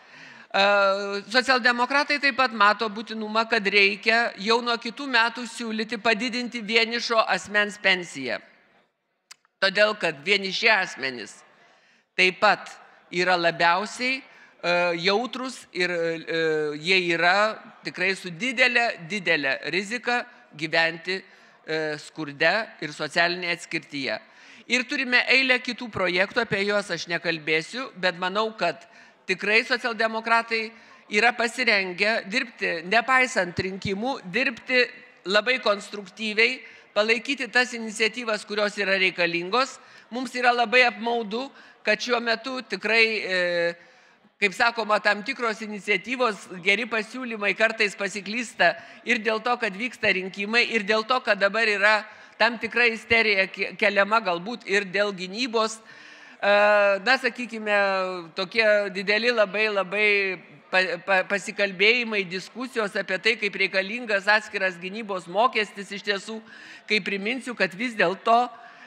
Socialdemokratai taip pat mato būtinumą, kad reikia jau nuo kitų metų siūlyti padidinti vienišo asmens pensiją. Todėl, kad vienišie asmenys taip pat yra labiausiai jautrus ir jie yra tikrai su didelė, didelė rizika gyventi skurde ir socialinėje atskirtyje. Ir turime eilę kitų projektų, apie juos aš nekalbėsiu, bet manau, kad tikrai socialdemokratai yra pasirengę dirbti, nepaisant rinkimų, dirbti labai konstruktyviai, palaikyti tas iniciatyvas, kurios yra reikalingos. Mums yra labai apmaudu, kad šiuo metu tikrai, kaip sakoma, tam tikros iniciatyvos, geri pasiūlymai kartais pasiklysta ir dėl to, kad vyksta rinkimai, ir dėl to, kad dabar yra tam tikra isterija keliama galbūt ir dėl gynybos. Na, sakykime, tokie dideli labai labai pasikalbėjimai, diskusijos apie tai, kaip reikalingas atskiras gynybos mokestis iš tiesų, kai priminsiu, kad vis dėlto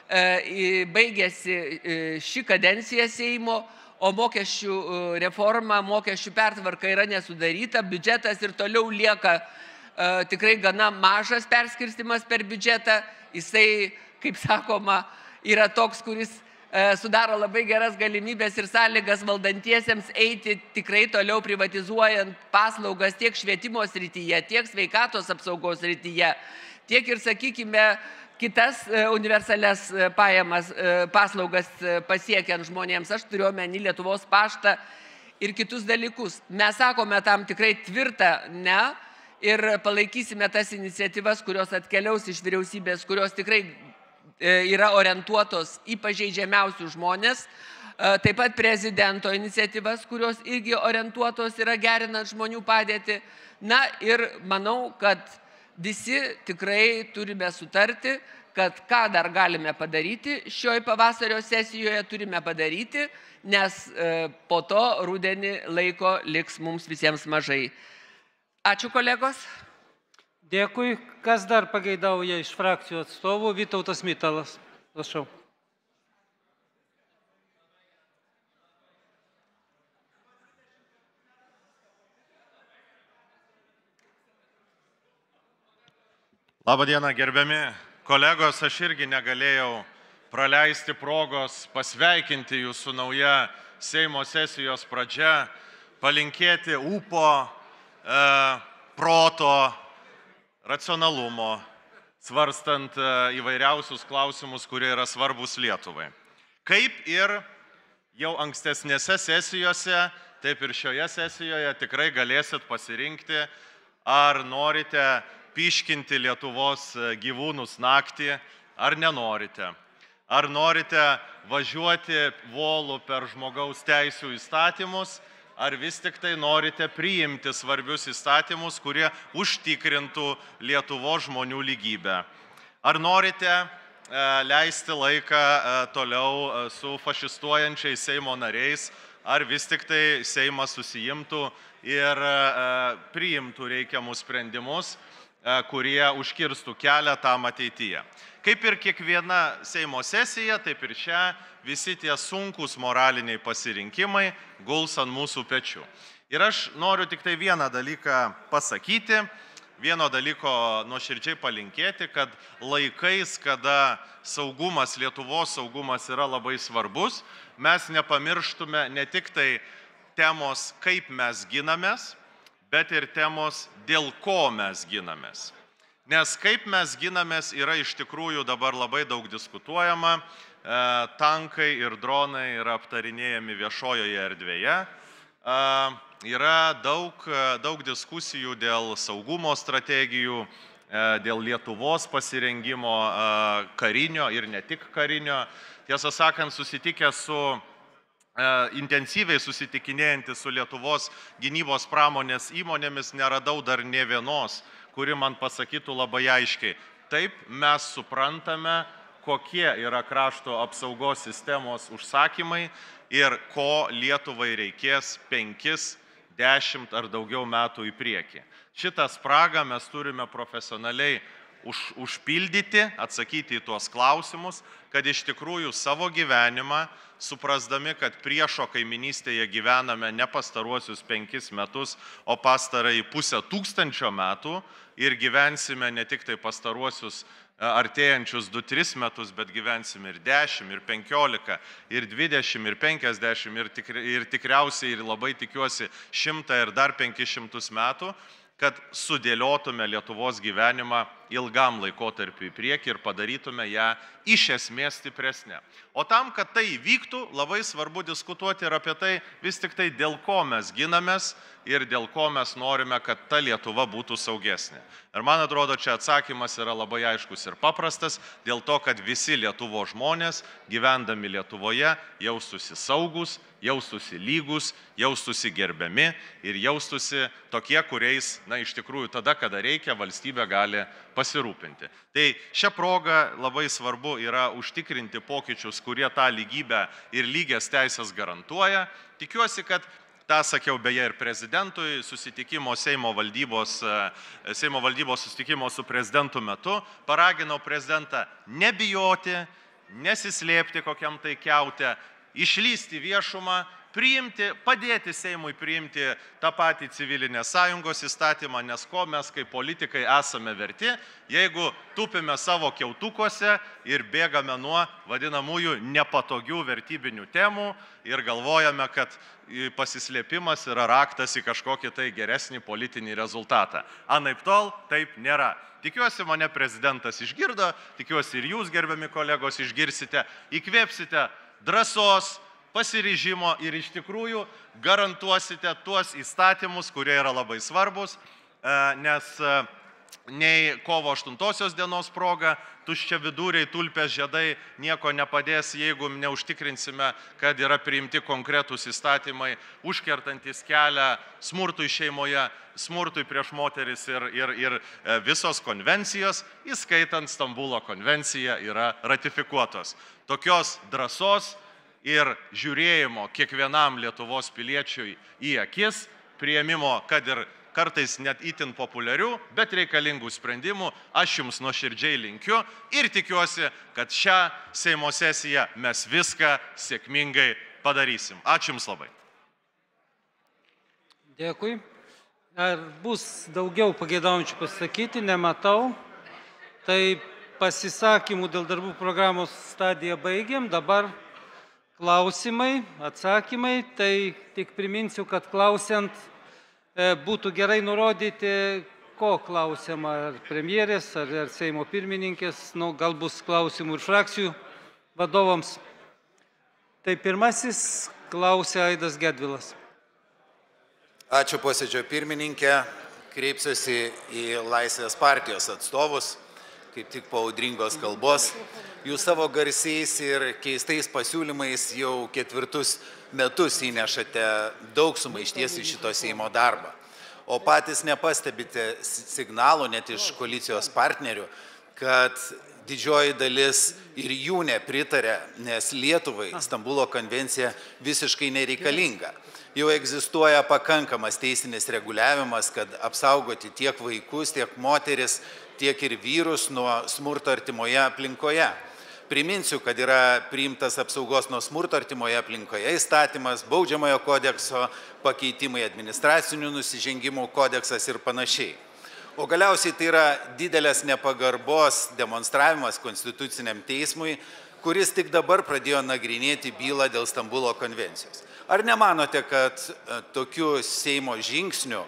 baigėsi ši kadencija Seimo, o mokesčių reforma, mokesčių pertvarka yra nesudaryta, biudžetas ir toliau lieka tikrai gana mažas perskirstimas per biudžetą. Jisai, kaip sakoma, yra toks, kuris sudaro labai geras galimybės ir sąlygas valdantiesiems eiti tikrai toliau privatizuojant paslaugas tiek švietimo srityje, tiek sveikatos apsaugos srityje, tiek ir, sakykime, kitas universalias pajamas, paslaugas pasiekiant žmonėms. Aš turiu omeny Lietuvos paštą ir kitus dalykus. Mes sakome tam tikrai tvirtą ne ir palaikysime tas iniciatyvas, kurios atkeliaus iš vyriausybės, kurios tikrai yra orientuotos į pažeidžiamiausių žmonės. Taip pat prezidento iniciatyvas, kurios irgi orientuotos yra gerinant žmonių padėtį. Na ir manau, kad visi tikrai turime sutarti, kad ką dar galime padaryti šioj pavasario sesijoje turime padaryti, nes po to rudenį laiko liks mums visiems mažai. Ačiū, kolegos. Dėkui. Kas dar pageidauja iš frakcijų atstovų? Vytautas Mitalas. Prašau. Labą dieną, gerbiami kolegos, aš irgi negalėjau praleisti progos pasveikinti jūs su nauja Seimo sesijos pradžia, palinkėti ūpo, e, proto, racionalumo, svarstant įvairiausius klausimus, kurie yra svarbus Lietuvai. Kaip ir jau ankstesnėse sesijose, taip ir šioje sesijoje tikrai galėsit pasirinkti, ar norite piškinti Lietuvos gyvūnus naktį, ar nenorite. Ar norite važiuoti volu per žmogaus teisių įstatymus, ar vis tik tai norite priimti svarbius įstatymus, kurie užtikrintų Lietuvos žmonių lygybę. Ar norite leisti laiką toliau su fašistuojančiais Seimo nariais, ar vis tik tai Seimas susijimtų ir priimtų reikiamus sprendimus, kurie užkirstų kelią tam ateityje. Kaip ir kiekviena Seimo sesija, taip ir šią visi tie sunkus moraliniai pasirinkimai guls ant mūsų pečių. Ir aš noriu tik tai vieną dalyką pasakyti, vieno dalyko nuoširdžiai palinkėti, kad laikais, kada saugumas, Lietuvos saugumas yra labai svarbus, mes nepamirštume ne tik tai temos, kaip mes ginamės, bet ir temos, dėl ko mes ginamės. Nes kaip mes ginamės yra iš tikrųjų dabar labai daug diskutuojama, tankai ir dronai yra aptarinėjami viešojoje erdvėje, yra daug, daug diskusijų dėl saugumo strategijų, dėl Lietuvos pasirengimo karinio ir ne tik karinio. Tiesą sakant, susitikę su intensyviai susitikinėjantis su Lietuvos gynybos pramonės įmonėmis, neradau dar nė vienos, kuri man pasakytų labai aiškiai. Taip, mes suprantame, kokie yra krašto apsaugos sistemos užsakymai ir ko Lietuvai reikės penkis, dešimt ar daugiau metų į priekį. Šitą spragą mes turime profesionaliai už, užpildyti, atsakyti į tuos klausimus, kad iš tikrųjų savo gyvenimą, suprasdami, kad priešo kaiminystėje gyvename ne pastaruosius penkis metus, o pastarąjį pusę tūkstančio metų ir gyvensime ne tik tai pastaruosius artėjančius du tris metus, bet gyvensime ir dešimt, ir penkiolika, ir dvidešimt, ir penkiasdešimt, ir, tikri, ir tikriausiai, ir labai tikiuosi, šimtą ir dar penkis šimtus metų, kad sudėliotume Lietuvos gyvenimą ilgam laikotarpiu į priekį ir padarytume ją iš esmės stipresnę. O tam, kad tai įvyktų, labai svarbu diskutuoti ir apie tai vis tik tai, dėl ko mes ginamės ir dėl ko mes norime, kad ta Lietuva būtų saugesnė. Ir man atrodo, čia atsakymas yra labai aiškus ir paprastas, dėl to, kad visi Lietuvos žmonės, gyvendami Lietuvoje, jaustųsi saugus, jaustųsi lygus, jaustųsi gerbiami ir jaustųsi tokie, kuriais, na, iš tikrųjų, tada, kada reikia, valstybė gali pasirūpinti. Tai šią progą labai svarbu yra užtikrinti pokyčius, kurie tą lygybę ir lygias teisės garantuoja. Tikiuosi, kad tą sakiau beje ir prezidentui, susitikimo Seimo valdybos, Seimo valdybos susitikimo su prezidentu metu, paraginau prezidentą nebijoti, nesislėpti kokiam tai kiaute, išlysti viešumą, priimti, padėti Seimui priimti tą patį civilinės sąjungos įstatymą, nes ko mes kaip politikai esame verti, jeigu tupime savo kiautukuose ir bėgame nuo vadinamųjų nepatogių vertybinių temų ir galvojame, kad pasislėpimas yra raktas į kažkokį tai geresnį politinį rezultatą. Anaiptol taip nėra. Tikiuosi, mane prezidentas išgirdo, tikiuosi ir jūs, gerbiami kolegos, išgirsite, įkvėpsite drąsos, pasiryžimo ir iš tikrųjų garantuosite tuos įstatymus, kurie yra labai svarbus, nes nei kovo aštuntosios dienos proga tuščia vidūriai tulpės žiedai nieko nepadės, jeigu neužtikrinsime, kad yra priimti konkretūs įstatymai, užkertantis kelią smurtui šeimoje, smurtui prieš moteris ir, ir, ir visos konvencijos, įskaitant Stambulo konvenciją, yra ratifikuotos. Tokios drąsos ir žiūrėjimo kiekvienam Lietuvos piliečiui į akis, priėmimo, kad ir kartais net itin populiarių, bet reikalingų sprendimų, aš jums nuoširdžiai linkiu ir tikiuosi, kad šią Seimo sesiją mes viską sėkmingai padarysim. Ačiū jums labai. Dėkui. Ar bus daugiau pageidaujančių pasakyti? Nematau. Tai pasisakymų dėl darbų programos stadiją baigiam. Dabar klausimai, atsakymai. Tai tik priminsiu, kad klausiant būtų gerai nurodyti, ko klausiama, ar premjerės, ar, ar Seimo pirmininkės, nu, gal bus klausimų ir frakcijų vadovams. Tai pirmasis klausia Aidas Gedvilas. Ačiū posėdžio pirmininkė, kreipsiuosi į Laisvės partijos atstovus, kaip tik po audringos kalbos. Jūs savo garsiais ir keistais pasiūlymais jau ketvirtus metus įnešate daug sumaišties į šito Seimo darbą, o patys nepastebite signalų net iš koalicijos partnerių, kad didžioji dalis ir jų nepritarė, nes Lietuvai Stambulo konvencija visiškai nereikalinga. Jau egzistuoja pakankamas teisinis reguliavimas, kad apsaugoti tiek vaikus, tiek moteris, tiek ir vyrus nuo smurto artimoje aplinkoje. Priminsiu, kad yra priimtas apsaugos nuo smurto artimoje aplinkoje įstatymas, baudžiamojo kodekso pakeitimai, administracinių nusižengimų kodeksas ir panašiai. O galiausiai tai yra didelės nepagarbos demonstravimas Konstituciniam teismui, kuris tik dabar pradėjo nagrinėti bylą dėl Stambulo konvencijos. Ar nemanote, kad tokiu Seimo žingsniu,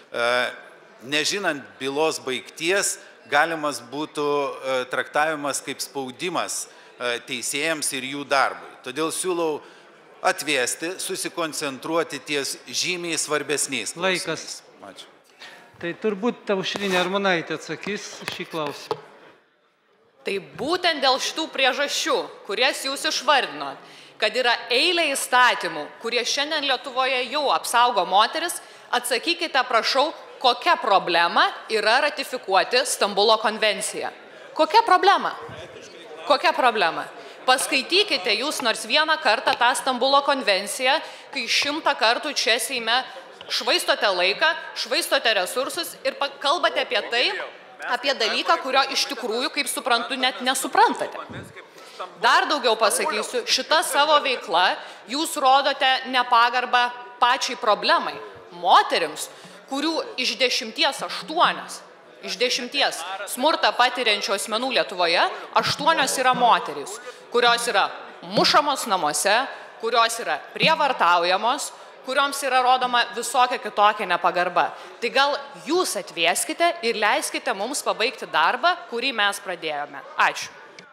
nežinant bylos baigties, galimas būtų traktavimas kaip spaudimas teisėjams ir jų darbui? Todėl siūlau atvesti, susikoncentruoti ties žymiai svarbesniais klausimais. Laikas. Ačiū. Tai turbūt Aušrinė Armonaitė atsakys šį klausimą. Tai būtent dėl šitų priežasčių, kurias jūs išvardinot, kad yra eilė įstatymų, kurie šiandien Lietuvoje jau apsaugo moteris, atsakykite, prašau, kokia problema yra ratifikuoti Stambulo konvenciją. Kokia problema? Kokia problema? Paskaitykite jūs nors vieną kartą tą Stambulo konvenciją, kai šimtą kartų čia Seime švaistote laiką, švaistote resursus ir kalbate apie tai, apie dalyką, kurio iš tikrųjų, kaip suprantu, net nesuprantate. Dar daugiau pasakysiu, šitą savo veiklą jūs rodote nepagarbą pačiai problemai. Moterims, kurių iš dešimties aštuonios, iš dešimties smurtą patiriančių asmenų Lietuvoje, aštuonios yra moterys, kurios yra mušamos namuose, kurios yra prievartaujamos, kurioms yra rodoma visokia kitokia nepagarba. Tai gal jūs atvieskite ir leiskite mums pabaigti darbą, kurį mes pradėjome. Ačiū.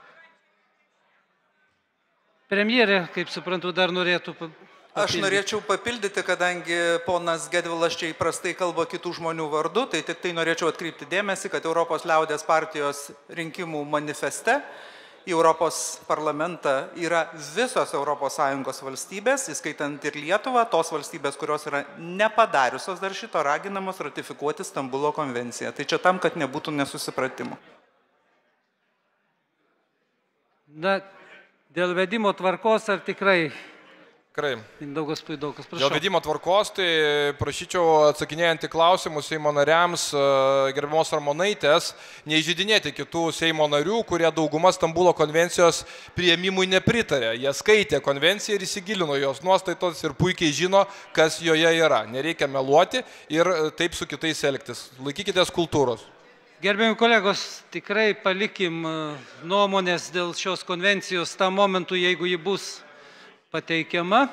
Premjerė, kaip suprantu, dar norėtų papildyti. Aš norėčiau papildyti, kadangi ponas Gedvilas čia įprastai kalba kitų žmonių vardu, tai tik tai norėčiau atkreipti dėmesį, kad Europos liaudės partijos rinkimų manifeste į Europos parlamentą yra visos Europos Sąjungos valstybės, įskaitant ir Lietuvą, tos valstybės, kurios yra nepadariusios dar šito, raginamos ratifikuoti Stambulo konvenciją. Tai čia tam, kad nebūtų nesusipratimų. Na, dėl vedimo tvarkos ar tikrai? Tikrai. Mindaugas Puidokas, prašau. Dėl vedimo tvarkos, tai prašyčiau atsakinėjant į klausimus Seimo nariams gerbiamos Armonaitės, neįžeidinėti kitų Seimo narių, kurie dauguma Stambulo konvencijos priėmimui nepritarė. Jie skaitė konvenciją ir įsigilino jos nuostaitos ir puikiai žino, kas joje yra. Nereikia meluoti ir taip su kitais elgtis. Laikykitės kultūros. Gerbiami kolegos, tikrai palikim nuomonės dėl šios konvencijos tam momentu, jeigu ji bus pateikiama.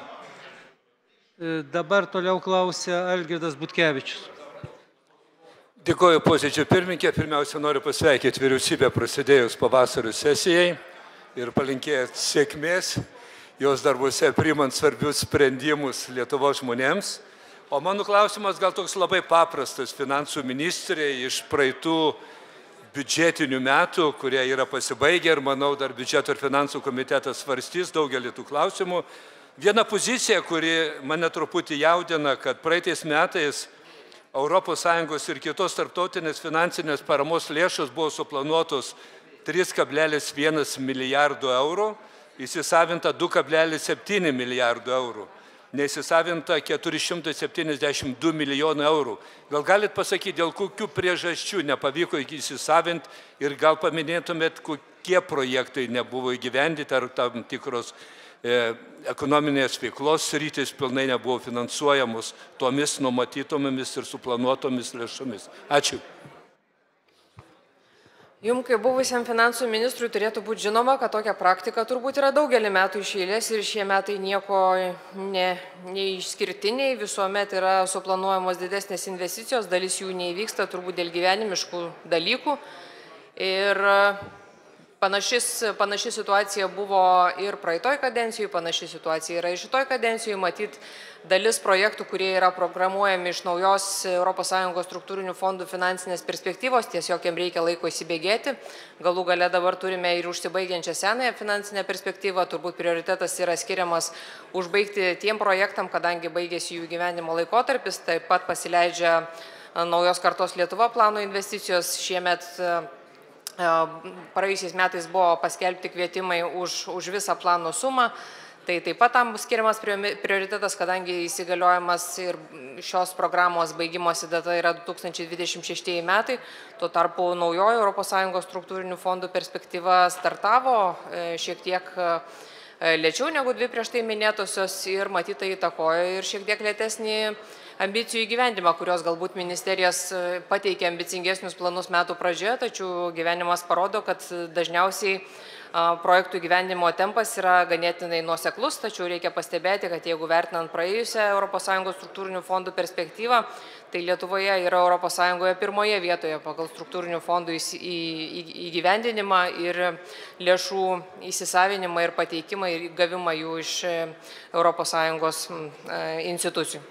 Dabar toliau klausia Algirdas Butkevičius. Dėkoju posėdžio pirmininkė. Pirmiausia, noriu pasveikinti vyriausybę prasidėjus pavasario sesijai ir palinkėti sėkmės jos darbuose priimant svarbius sprendimus Lietuvos žmonėms. O mano klausimas gal toks labai paprastas finansų ministrė iš praeitų biudžetinių metų, kurie yra pasibaigę ir manau dar biudžeto ir finansų komitetas svarstys daugelį tų klausimų. Viena pozicija, kuri mane truputį jaudina, kad praeitais metais Europos Sąjungos ir kitos tarptautinės finansinės paramos lėšos buvo suplanuotos trys kablelis vienas milijardo eurų, įsisavinta du kablelis septyni milijardo eurų. Neįsisavinta keturi šimtai septyniasdešimt du milijonai eurų. Gal galit pasakyti, dėl kokių priežasčių nepavyko įsisavinti ir gal paminėtumėt, kokie projektai nebuvo įgyvendyti, ar tam tikros e, ekonominės veiklos sritys pilnai nebuvo finansuojamos tomis numatytomis ir suplanuotomis lėšomis. Ačiū. Jums, kaip buvusiam finansų ministrui, turėtų būti žinoma, kad tokia praktika turbūt yra daugelį metų iš eilės ir šie metai nieko ne, neišskirtiniai, visuomet yra suplanuojamos didesnės investicijos, dalis jų neįvyksta turbūt dėl gyvenimiškų dalykų. Ir panašis, panaši situacija buvo ir praeitoj kadencijoje, panaši situacija yra ir šitoj kadencijoje, matyt, dalis projektų, kurie yra programuojami iš naujos Europos Sąjungos struktūrinių fondų finansinės perspektyvos, tiesiog jiems reikia laiko įsibėgėti. Galų gale dabar turime ir užsibaigiančią senąją finansinę perspektyvą, turbūt prioritetas yra skiriamas užbaigti tiem projektam, kadangi baigėsi jų gyvenimo laikotarpis, taip pat pasileidžia naujos kartos Lietuva plano investicijos. Šiemet praėjusiais metais buvo paskelbti kvietimai už, už visą plano sumą. Tai taip pat tam skiriamas prioritetas, kadangi įsigaliojimas ir šios programos baigimosi data yra du tūkstančiai dvidešimt šeštieji metai. Tuo tarpu naujoji Europos Sąjungos struktūrinių fondų perspektyva startavo šiek tiek lėčiau negu dvi prieš tai minėtosios ir matyt tai įtakojo ir šiek tiek lėtesnį ambicijų įgyvendimą, kurios galbūt ministerijas pateikė ambicingesnius planus metų pradžioje, tačiau gyvenimas parodo, kad dažniausiai projektų gyvenimo tempas yra ganėtinai nuoseklus, tačiau reikia pastebėti, kad jeigu vertinant praėjusią Europos Sąjungos struktūrinių fondų perspektyvą, tai Lietuvoje yra Europos Sąjungoje pirmoje vietoje pagal struktūrinių fondų įgyvendinimą ir lėšų įsisavinimą ir pateikimą ir gavimą jų iš Europos Sąjungos institucijų.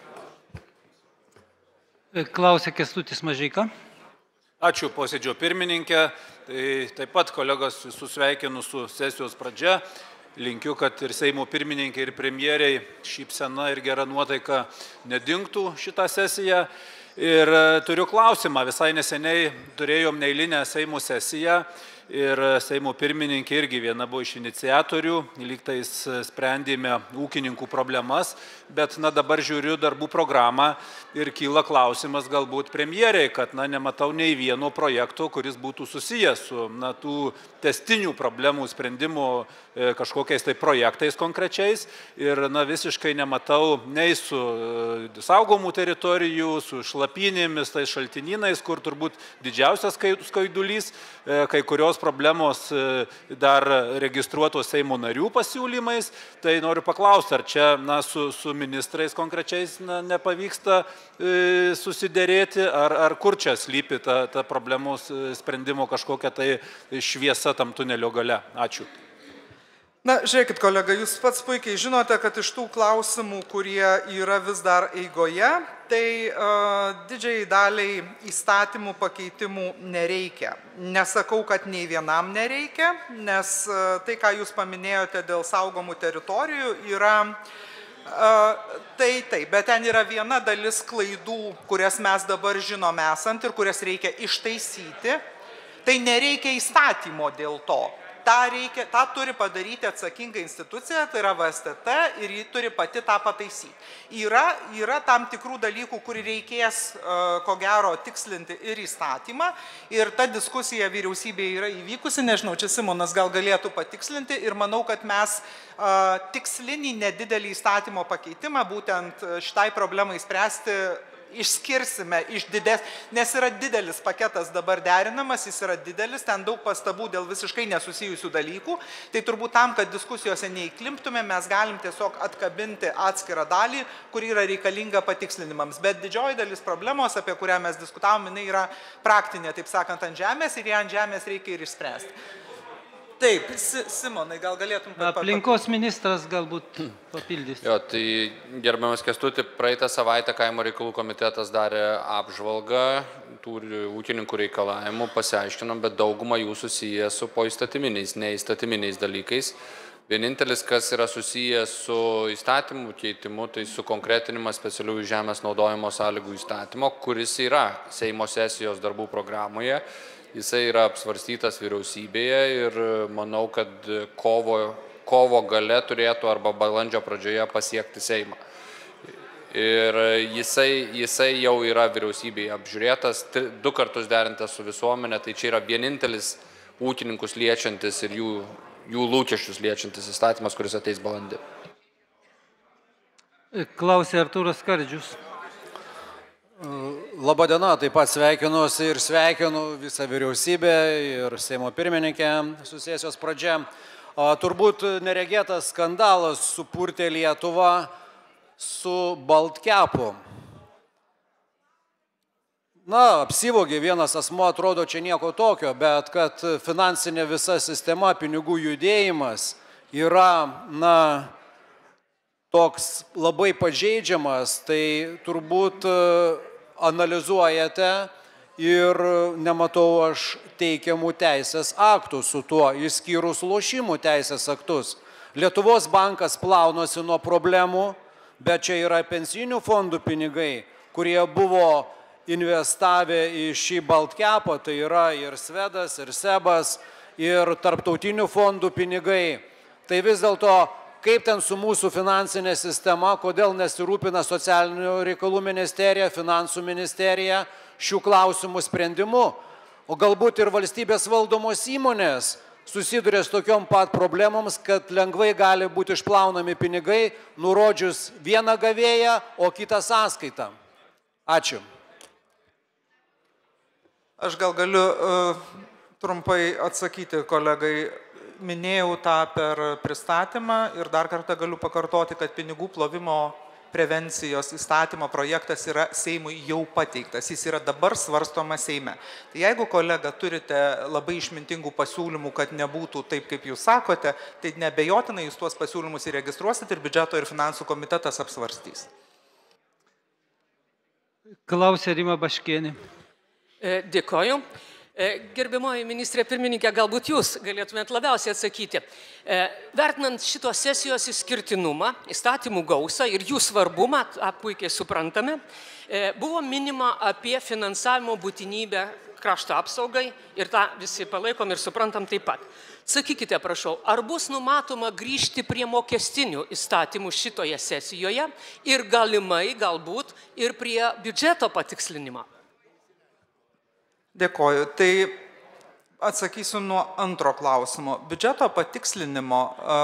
Klausia Kęstutis Mažeika. Ačiū posėdžio pirmininkė. Tai taip pat kolegos visus sveikinu su sesijos pradžia. Linkiu, kad ir Seimo pirmininkė, ir premjeriai šypsena ir gera nuotaika nedingtų šitą sesiją. Ir turiu klausimą. Visai neseniai turėjom neeilinę Seimo sesiją ir Seimo pirmininkė irgi viena buvo iš iniciatorių, lygtais sprendėme ūkininkų problemas, bet na, dabar žiūriu darbų programą ir kyla klausimas galbūt premjeriai, kad na, nematau nei vieno projekto, kuris būtų susijęs su na, tų testinių problemų sprendimo e, kažkokiais tai projektais konkrečiais ir na, visiškai nematau nei su e, saugomų teritorijų, su šlapynėmis, tai šaltinynais, kur turbūt didžiausias skaidulys, e, kai kurios problemos e, dar registruotos Seimo narių pasiūlymais, tai noriu paklausti, ar čia na, su, su ministrais konkrečiais na, nepavyksta e, susidėrėti, ar, ar kur čia slypi ta, ta problemos sprendimo kažkokia tai šviesa tam tunelio gale. Ačiū. Na, žiūrėkit, kolega, jūs pats puikiai žinote, kad iš tų klausimų, kurie yra vis dar eigoje, tai uh, didžiai daliai įstatymų pakeitimų nereikia. Nesakau, kad nei vienam nereikia, nes uh, tai, ką jūs paminėjote dėl saugomų teritorijų, yra uh, tai taip, bet ten yra viena dalis klaidų, kurias mes dabar žinom esant ir kurias reikia ištaisyti. Tai nereikia įstatymo dėl to. Ta, reikia, tą turi padaryti atsakinga institucija, tai yra V S T T, ir ji turi pati tą pataisyti. Yra, yra tam tikrų dalykų, kur reikės, ko gero, tikslinti ir įstatymą, ir ta diskusija vyriausybėje yra įvykusi, nežinau, čia Simonas gal galėtų patikslinti, ir manau, kad mes tikslinį nedidelį įstatymo pakeitimą būtent šitai problemai spręsti išskirsime iš dides, nes yra didelis paketas dabar derinamas, jis yra didelis, ten daug pastabų dėl visiškai nesusijusių dalykų, tai turbūt tam, kad diskusijose neįklimptume, mes galim tiesiog atkabinti atskirą dalį, kur yra reikalinga patikslinimams, bet didžioji dalis problemos, apie kurią mes diskutavom, jinai yra praktinė, taip sakant, ant žemės, ir ją ant žemės reikia ir išspręsti. Taip, Simonai, gal galėtum... Aplinkos ministras galbūt papildys. Jo, tai gerbiamas Kęstuti, praeitą savaitę Kaimo reikalų komitetas darė apžvalgą tų ūkininkų reikalavimų, pasiaiškinom, bet dauguma jų susiję su poįstatyminiais, neįstatyminiais dalykais. Vienintelis, kas yra susijęs su įstatymų keitimu, tai su konkretinimas specialiųjų žemės naudojimo sąlygų įstatymo, kuris yra Seimo sesijos darbų programoje. Jisai yra apsvarstytas vyriausybėje ir manau, kad kovo, kovo gale turėtų arba balandžio pradžioje pasiekti Seimą. Ir jisai, jisai jau yra vyriausybėje apžiūrėtas, du kartus derintas su visuomenė, tai čia yra vienintelis ūkininkus liečiantis ir jų, jų lūkesčius liečiantis įstatymas, kuris ateis balandį. Klausė Artūras Skardžius. Labadiena, taip pat sveikinuosi ir sveikinu visą vyriausybę ir Seimo pirmininkę su sesijos pradžia. Turbūt neregėtas skandalas supurtė Lietuvą su Baltkepu. Na, apsivogė vienas asmuo, atrodo čia nieko tokio, bet kad finansinė visa sistema, pinigų judėjimas yra, na, toks labai pažeidžiamas, tai turbūt analizuojate ir nematau aš teikiamų teisės aktų su tuo, išskyrus lošimų teisės aktus. Lietuvos bankas plaunosi nuo problemų, bet čia yra pensinių fondų pinigai, kurie buvo investavę į šį Baltkepą, tai yra ir Svedas, ir Sebas, ir tarptautinių fondų pinigai. Tai vis dėlto, kaip ten su mūsų finansinė sistema, kodėl nesirūpina socialinių reikalų ministerija, finansų ministerija šių klausimų sprendimu, o galbūt ir valstybės valdomos įmonės susiduria su tokiom pat problemoms, kad lengvai gali būti išplaunami pinigai, nurodžius vieną gavėją, o kitą sąskaitą. Ačiū. Aš gal galiu uh, trumpai atsakyti kolegai. Minėjau tą per pristatymą ir dar kartą galiu pakartoti, kad pinigų plovimo prevencijos įstatymo projektas yra Seimui jau pateiktas. Jis yra dabar svarstomas Seime. Tai jeigu, kolega, turite labai išmintingų pasiūlymų, kad nebūtų taip, kaip jūs sakote, tai neabejotinai jūs tuos pasiūlymus įregistruosit ir biudžeto ir finansų komitetas apsvarstys. Klausė Rima Baškienė. Dėkoju. Gerbiamoji ministrė pirmininkė, galbūt jūs galėtumėt labiausiai atsakyti. Vertinant šitos sesijos išskirtinumą, įstatymų gausą ir jų svarbumą, puikiai suprantame, buvo minima apie finansavimo būtinybę krašto apsaugai ir tą visi palaikom ir suprantam taip pat. Sakykite, prašau, ar bus numatoma grįžti prie mokestinių įstatymų šitoje sesijoje ir galimai, galbūt, ir prie biudžeto patikslinimo? Dėkoju. Tai atsakysiu nuo antro klausimo. Biudžeto patikslinimo,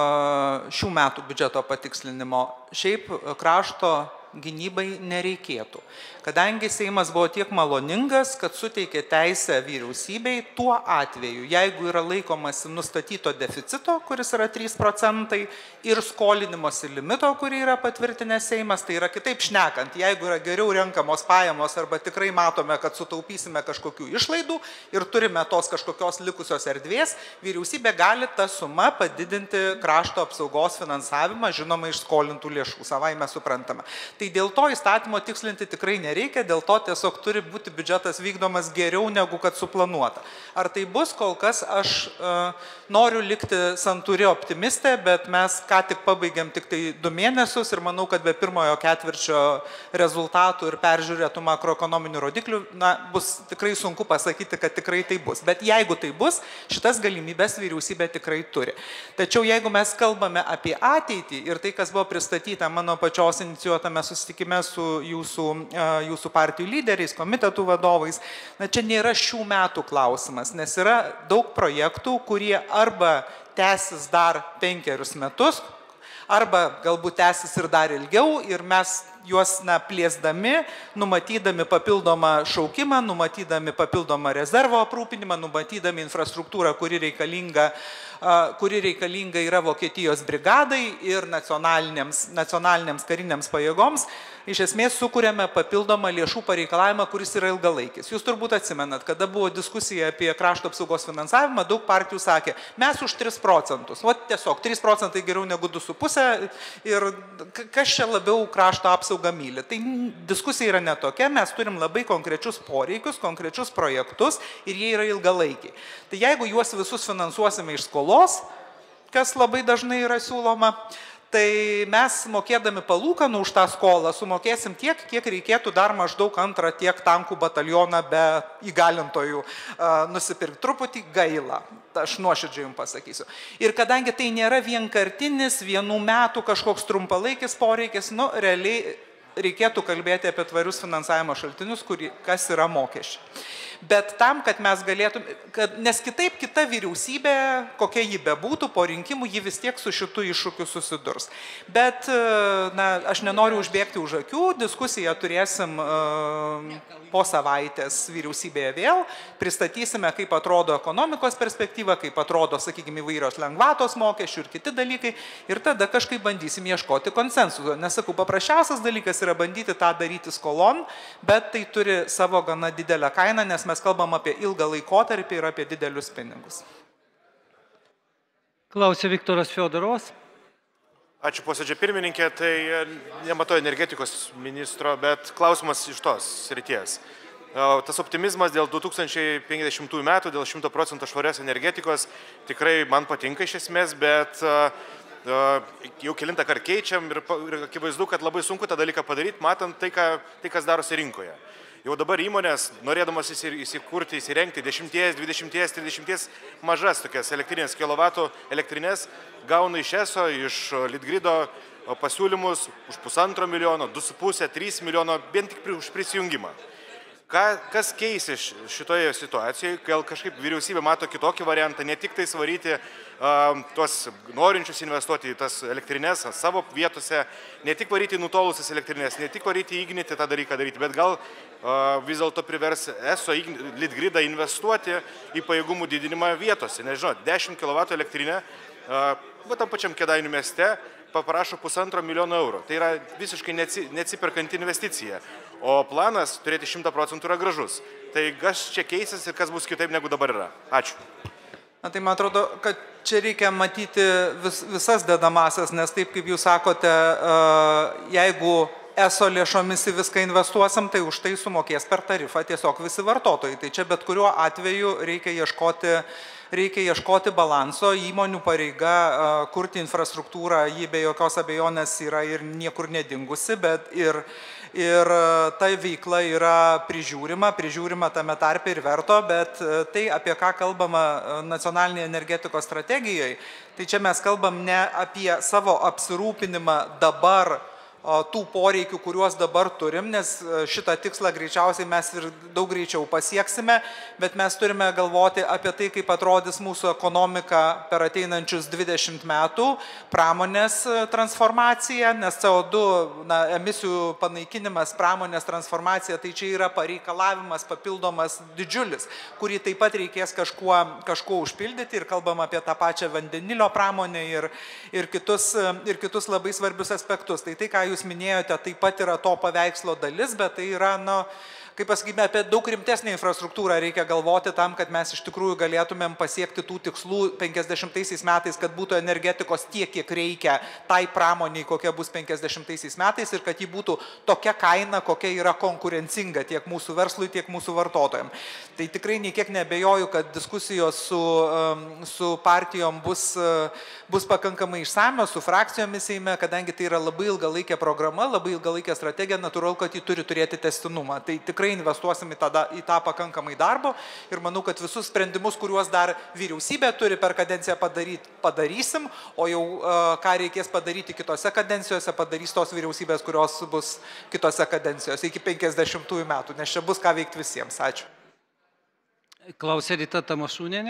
šių metų biudžeto patikslinimo, šiaip krašto gynybai nereikėtų. Kadangi Seimas buvo tiek maloningas, kad suteikė teisę vyriausybei tuo atveju, jeigu yra laikomasi nustatyto deficito, kuris yra trys procentai, ir skolinimosi limito, kurį yra patvirtinęs Seimas, tai yra kitaip šnekant, jeigu yra geriau renkamos pajamos arba tikrai matome, kad sutaupysime kažkokių išlaidų ir turime tos kažkokios likusios erdvės, vyriausybė gali tą sumą padidinti krašto apsaugos finansavimą, žinoma, iš skolintų lėšų, savai mes suprantame. Tai dėl to įstatymo tikslinti tikrai nereikia, dėl to tiesiog turi būti biudžetas vykdomas geriau negu kad suplanuota. Ar tai bus, kol kas aš uh, noriu likti santūri optimistė, bet mes ką tik pabaigėm tik tai du mėnesius ir manau, kad be pirmojo ketvirčio rezultatų ir peržiūrėtų makroekonominių rodiklių, na, bus tikrai sunku pasakyti, kad tikrai tai bus. Bet jeigu tai bus, šitas galimybės vyriausybė tikrai turi. Tačiau jeigu mes kalbame apie ateitį ir tai, kas buvo pristatyta mano pačios inicijuotame susitikime su jūsų, jūsų partijų lyderiais, komitetų vadovais, na, čia nėra šių metų klausimas, nes yra daug projektų, kurie arba tęsis dar penkerius metus, arba galbūt tęsis ir dar ilgiau ir mes juos na, plėsdami, numatydami papildomą šaukimą, numatydami papildomą rezervo aprūpinimą, numatydami infrastruktūrą, kuri reikalinga, kuri reikalinga yra Vokietijos brigadai ir nacionalinėms, nacionalinėms kariniams pajėgoms, iš esmės sukūrėme papildomą lėšų pareikalavimą, kuris yra ilgalaikis. Jūs turbūt atsimenat, kada buvo diskusija apie krašto apsaugos finansavimą, daug partijų sakė, mes už tris procentus. O tiesiog trys procentai geriau negu du su pusė ir kas čia labiau krašto apsaugą myli. Tai diskusija yra netokia, mes turim labai konkrečius poreikius, konkrečius projektus ir jie yra ilgalaikiai. Tai jeigu juos visus finansuosime iš skolos, kas labai dažnai yra siūloma, tai mes mokėdami palūkanų už tą skolą sumokėsim tiek, kiek reikėtų dar maždaug antrą tiek tankų batalioną be įgalintojų uh, nusipirkti. Truputį gaila, aš nuoširdžiai jums pasakysiu. Ir kadangi tai nėra vienkartinis, vienų metų kažkoks trumpalaikis poreikis, nu, realiai reikėtų kalbėti apie tvarius finansavimo šaltinius, kuri, kas yra mokesčiai. Bet tam, kad mes galėtume, kad, nes kitaip kita vyriausybė, kokia ji bebūtų, po rinkimų ji vis tiek su šitu iššūkiu susidurs. Bet, na, aš nenoriu užbėgti už akių, diskusiją turėsim uh, po savaitės vyriausybėje vėl, pristatysime, kaip atrodo ekonomikos perspektyva, kaip atrodo, sakykime, įvairios lengvatos mokesčių ir kiti dalykai, ir tada kažkaip bandysim ieškoti konsensuso. Nesakau, paprasčiausias dalykas yra bandyti tą daryti skolon, bet tai turi savo gana didelę kainą, nes mes kalbam apie ilgą laikotarpį ir apie didelius pinigus. Klausė Viktoras Fiodorovas. Ačiū posėdžio pirmininkė, tai nematau energetikos ministro, bet klausimas iš tos srities. Tas optimizmas dėl du tūkstančiai penkiasdešimtųjų metų, dėl šimto procentų švarios energetikos tikrai man patinka iš esmės, bet jau kelintą kartą keičiam ir akivaizdu, kad labai sunku tą dalyką padaryti, matant tai, ką, tai kas darosi rinkoje. Jau dabar įmonės, norėdamas įsikurti, įsirengti dešimties, dvidešimties, trisdešimties mažas tokias elektrinės kilovatų elektrinės, gauna iš ESO, iš Litgrido pasiūlymus už pusantro milijono, du su pusė, trys milijono, vien tik už prisijungimą. Ką, kas keisi šitoje situacijoje, gal kažkaip vyriausybė mato kitokį variantą, ne tik tai svaryti uh, tuos norinčius investuoti į tas elektrinės savo vietose, ne tik varyti nutolusias elektrinės, ne tik varyti Ignitį tą dalyką daryti, bet gal uh, vis dėlto privers ESO Litgridą investuoti į pajėgumų didinimą vietose. Nežinau, dešimt kilovatų elektrinė, uh, tam pačiam Kėdainių mieste, paprašo pusantro milijono eurų. Tai yra visiškai neatsiperkanti investicija. O planas turėti šimtą procentų yra gražus. Tai kas čia keisis ir kas bus kitaip negu dabar yra? Ačiū. Na, tai man atrodo, kad čia reikia matyti vis, visas dedamasias, nes taip kaip jūs sakote, jeigu eso lėšomis į viską investuosim, tai už tai sumokės per tarifą tiesiog visi vartotojai. Tai čia bet kuriuo atveju reikia ieškoti, reikia ieškoti balanso, įmonių pareiga kurti infrastruktūrą, ji be jokios abejonės yra ir niekur nedingusi, bet ir, ir ta veikla yra prižiūrima, prižiūrima tame tarpe ir verto, bet tai, apie ką kalbama nacionalinėje energetikos strategijoje, tai čia mes kalbam ne apie savo apsirūpinimą dabar, tų poreikių, kuriuos dabar turim, nes šitą tikslą greičiausiai mes ir daug greičiau pasieksime, bet mes turime galvoti apie tai, kaip atrodys mūsų ekonomika per ateinančius dvidešimt metų, pramonės transformacija, nes C O du na, emisijų panaikinimas, pramonės transformacija, tai čia yra pareikalavimas papildomas didžiulis, kurį taip pat reikės kažkuo, kažkuo užpildyti ir kalbam apie tą pačią vandenilio pramonę ir, ir, kitus, ir kitus labai svarbius aspektus. Tai tai, ką jūs minėjote, taip pat yra to paveikslo dalis, bet tai yra, na, kaip pasakykime, apie daug rimtesnį infrastruktūrą reikia galvoti tam, kad mes iš tikrųjų galėtumėm pasiekti tų tikslų penkiasdešimtaisiais metais, kad būtų energetikos tiek, kiek reikia tai pramoniai, kokia bus penkiasdešimtaisiais metais ir kad ji būtų tokia kaina, kokia yra konkurencinga tiek mūsų verslui, tiek mūsų vartotojams. Tai tikrai nei kiek nebejoju, kad diskusijos su, su partijom bus, bus pakankamai išsamios, su frakcijomis Seime, kadangi tai yra labai ilgalaikė programa, labai ilgalaikė strategija, natūralu, kad ji turi turėti tęstinumą. Tai tikrai investuosim į tą, į tą pakankamai darbo ir manau, kad visus sprendimus, kuriuos dar vyriausybė turi per kadenciją padaryti, padarysim, o jau ką reikės padaryti kitose kadencijose, padarys tos vyriausybės, kurios bus kitose kadencijose iki penkiasdešimtųjų metų, nes čia bus ką veikti visiems. Ačiū. Klausė Rita Tamašūnienė.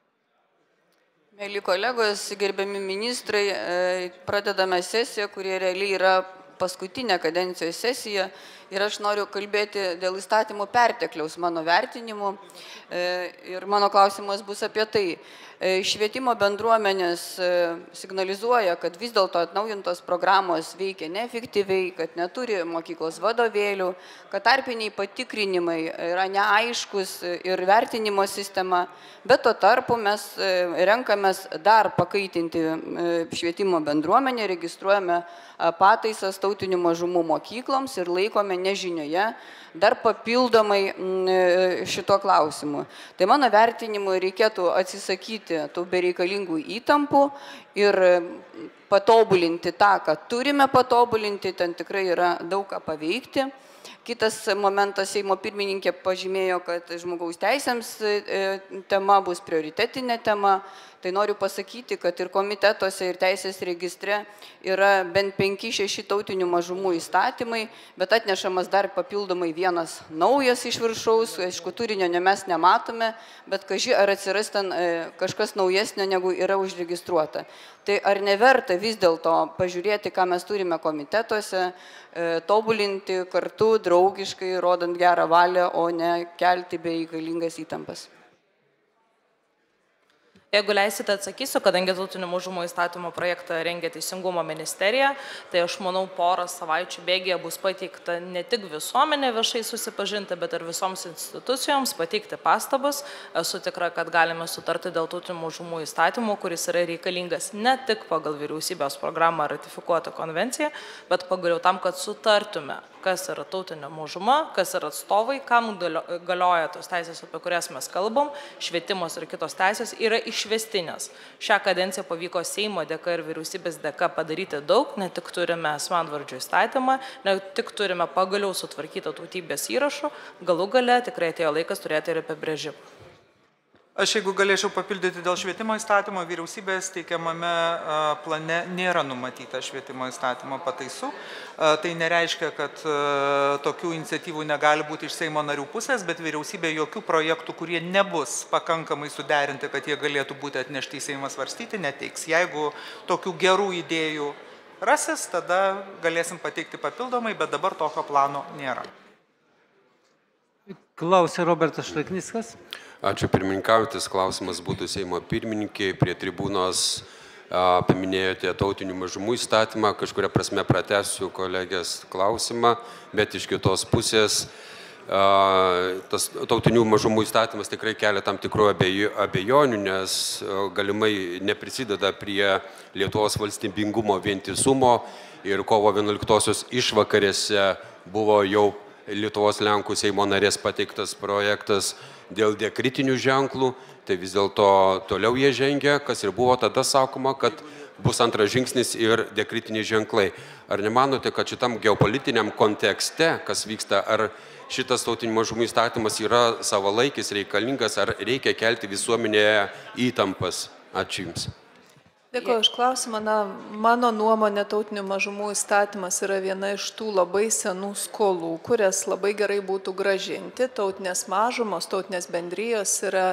Mėly kolegos, gerbiami ministrai, pradedame sesiją, kurie realiai yra paskutinė kadencijos sesija ir aš noriu kalbėti dėl įstatymų pertekliaus mano vertinimu ir mano klausimas bus apie tai. Švietimo bendruomenės signalizuoja, kad vis dėlto atnaujintos programos veikia neefektyviai, kad neturi mokyklos vadovėlių, kad tarpiniai patikrinimai yra neaiškus ir vertinimo sistema, bet tuo tarpu mes renkamės dar pakaitinti švietimo bendruomenę, registruojame pataisas tautinių mažumų mokykloms ir laikome nežinioje dar papildomai šito klausimu. Tai mano vertinimu reikėtų atsisakyti tų bereikalingų įtampų ir patobulinti tą, ką turime patobulinti, ten tikrai yra daug ką paveikti. Kitas momentas, Seimo pirmininkė pažymėjo, kad žmogaus teisėms tema bus prioritetinė tema. Tai noriu pasakyti, kad ir komitetuose, ir teisės registre yra bent penki šeši tautinių mažumų įstatymai, bet atnešamas dar papildomai vienas naujas iš viršaus, aišku, turinio ne mes nematome, bet kaži ar atsiras ten kažkas naujesnio, negu yra užregistruota. Tai ar neverta vis dėlto pažiūrėti, ką mes turime komitetuose, tobulinti kartu, draugiškai, rodant gerą valią, o ne kelti bereikalingas įtampas? Jeigu leisite, atsakysiu, kadangi tautinių mažumų įstatymo projektą rengia Teisingumo ministerija, tai aš manau, porą savaičių bėgėje bus pateikta ne tik visuomenė viešai susipažinti, bet ir visoms institucijoms pateikti pastabas. Esu tikra, kad galime sutarti dėl tautinių mažumų įstatymų, kuris yra reikalingas ne tik pagal vyriausybės programą ratifikuoti konvenciją, bet pagaliau tam, kad sutartume, kas yra tautinė mažuma, kas yra atstovai, kam galioja tos teisės, apie kurias mes kalbam, švietimos ir kitos teisės yra išvestinės. Šią kadenciją pavyko Seimo dėka ir vyriausybės dėka padaryti daug, ne tik turime asmenvardžių įstatymą, ne tik turime pagaliau sutvarkytą tautybės įrašų, galų gale tikrai atėjo laikas turėti ir apibrėžimą. Aš jeigu galėčiau papildyti dėl švietimo įstatymo, vyriausybės teikiamame plane nėra numatyta švietimo įstatymo pataisų. Tai nereiškia, kad tokių iniciatyvų negali būti iš Seimo narių pusės, bet vyriausybė jokių projektų, kurie nebus pakankamai suderinti, kad jie galėtų būti atnešti į Seimą svarstyti, neteiks. Jeigu tokių gerų idėjų rasis, tada galėsim pateikti papildomai, bet dabar tokio plano nėra. Klausė Robertas Šleknickas. Ačiū pirmininkaujantis, klausimas būtų Seimo pirmininkiai. Prie tribūnos paminėjote tautinių mažumų įstatymą, kažkuria prasme pratęsiu kolegės klausimą, bet iš kitos pusės tas tautinių mažumų įstatymas tikrai kelia tam tikrų abejonių, nes galimai neprisideda prie Lietuvos valstybingumo vientisumo ir kovo vienuoliktosios išvakarėse buvo jau Lietuvos Lenkų Seimo narės pateiktas projektas dėl diakritinių ženklų, tai vis dėlto toliau jie žengia, kas ir buvo tada sakoma, kad bus antras žingsnis ir diakritiniai ženklai. Ar nemanote, kad šitam geopolitiniam kontekste, kas vyksta, ar šitas tautinių mažumų įstatymas yra savalaikis, reikalingas, ar reikia kelti visuomenėje įtampas? Ačiū Jums. Dėkuoju už klausimą. Na, mano nuomonė, tautinių mažumų įstatymas yra viena iš tų labai senų skolų, kurias labai gerai būtų gražinti. Tautinės mažumos, tautinės bendrijos yra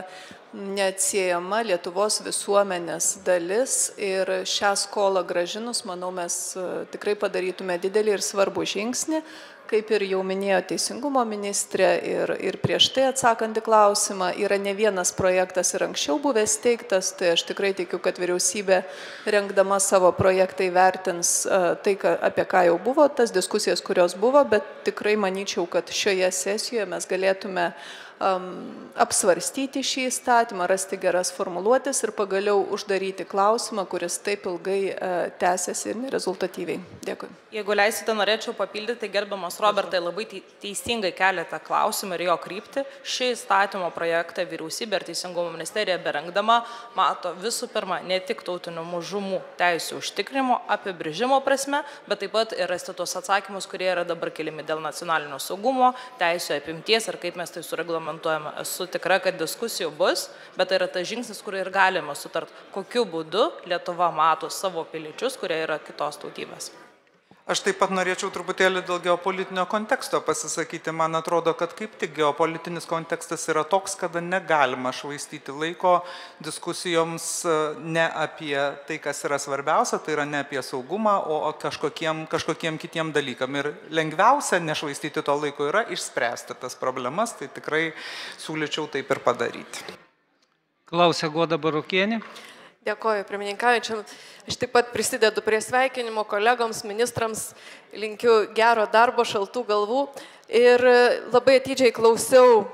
neatsiejama Lietuvos visuomenės dalis ir šią skolą gražinus, manau, mes tikrai padarytume didelį ir svarbų žingsnį. Kaip ir jau minėjo Teisingumo ministrė ir, ir prieš tai atsakant į klausimą, yra ne vienas projektas ir anksčiau buvęs teiktas, tai aš tikrai tikiu, kad vyriausybė rengdama savo projektą įvertins tai, apie ką jau buvo, tas diskusijas, kurios buvo, bet tikrai manyčiau, kad šioje sesijoje mes galėtume um, apsvarstyti šį įstatymą, rasti geras formuluotės ir pagaliau uždaryti klausimą, kuris taip ilgai uh, tęsiasi ir nerezultatyviai. Dėkui. Jeigu leisite, norėčiau papildyti, gerbiamas Robertai, labai teisingai keliate klausimą ir jo kryptį. Šį įstatymo projektą vyriausybė ir Teisingumo ministerija berengdama mato visų pirma ne tik tautinių mažumų teisių užtikrimo, apibrėžimo prasme, bet taip pat ir rasti tos atsakymus, kurie yra dabar keliami dėl nacionalinio saugumo, teisių apimties ir kaip mes tai sureglamentuojame. Esu tikra, kad diskusijų bus, bet tai yra tas žingsnis, kur ir galima sutart, kokiu būdu Lietuva mato savo piliečius, kurie yra kitos tautybės. Aš taip pat norėčiau truputėlį dėl geopolitinio konteksto pasisakyti. Man atrodo, kad kaip tik geopolitinis kontekstas yra toks, kada negalima švaistyti laiko diskusijoms ne apie tai, kas yra svarbiausia, tai yra ne apie saugumą, o kažkokiem, kažkokiem kitiem dalykam. Ir lengviausia nešvaistyti to laiko yra išspręsti tas problemas, tai tikrai siūlyčiau taip ir padaryti. Klausia Goda Barukienė. Dėkoju, pirmininkaujančiam. Aš taip pat prisidedu prie sveikinimo kolegoms, ministrams, linkiu gero darbo, šaltų galvų ir labai atidžiai klausiau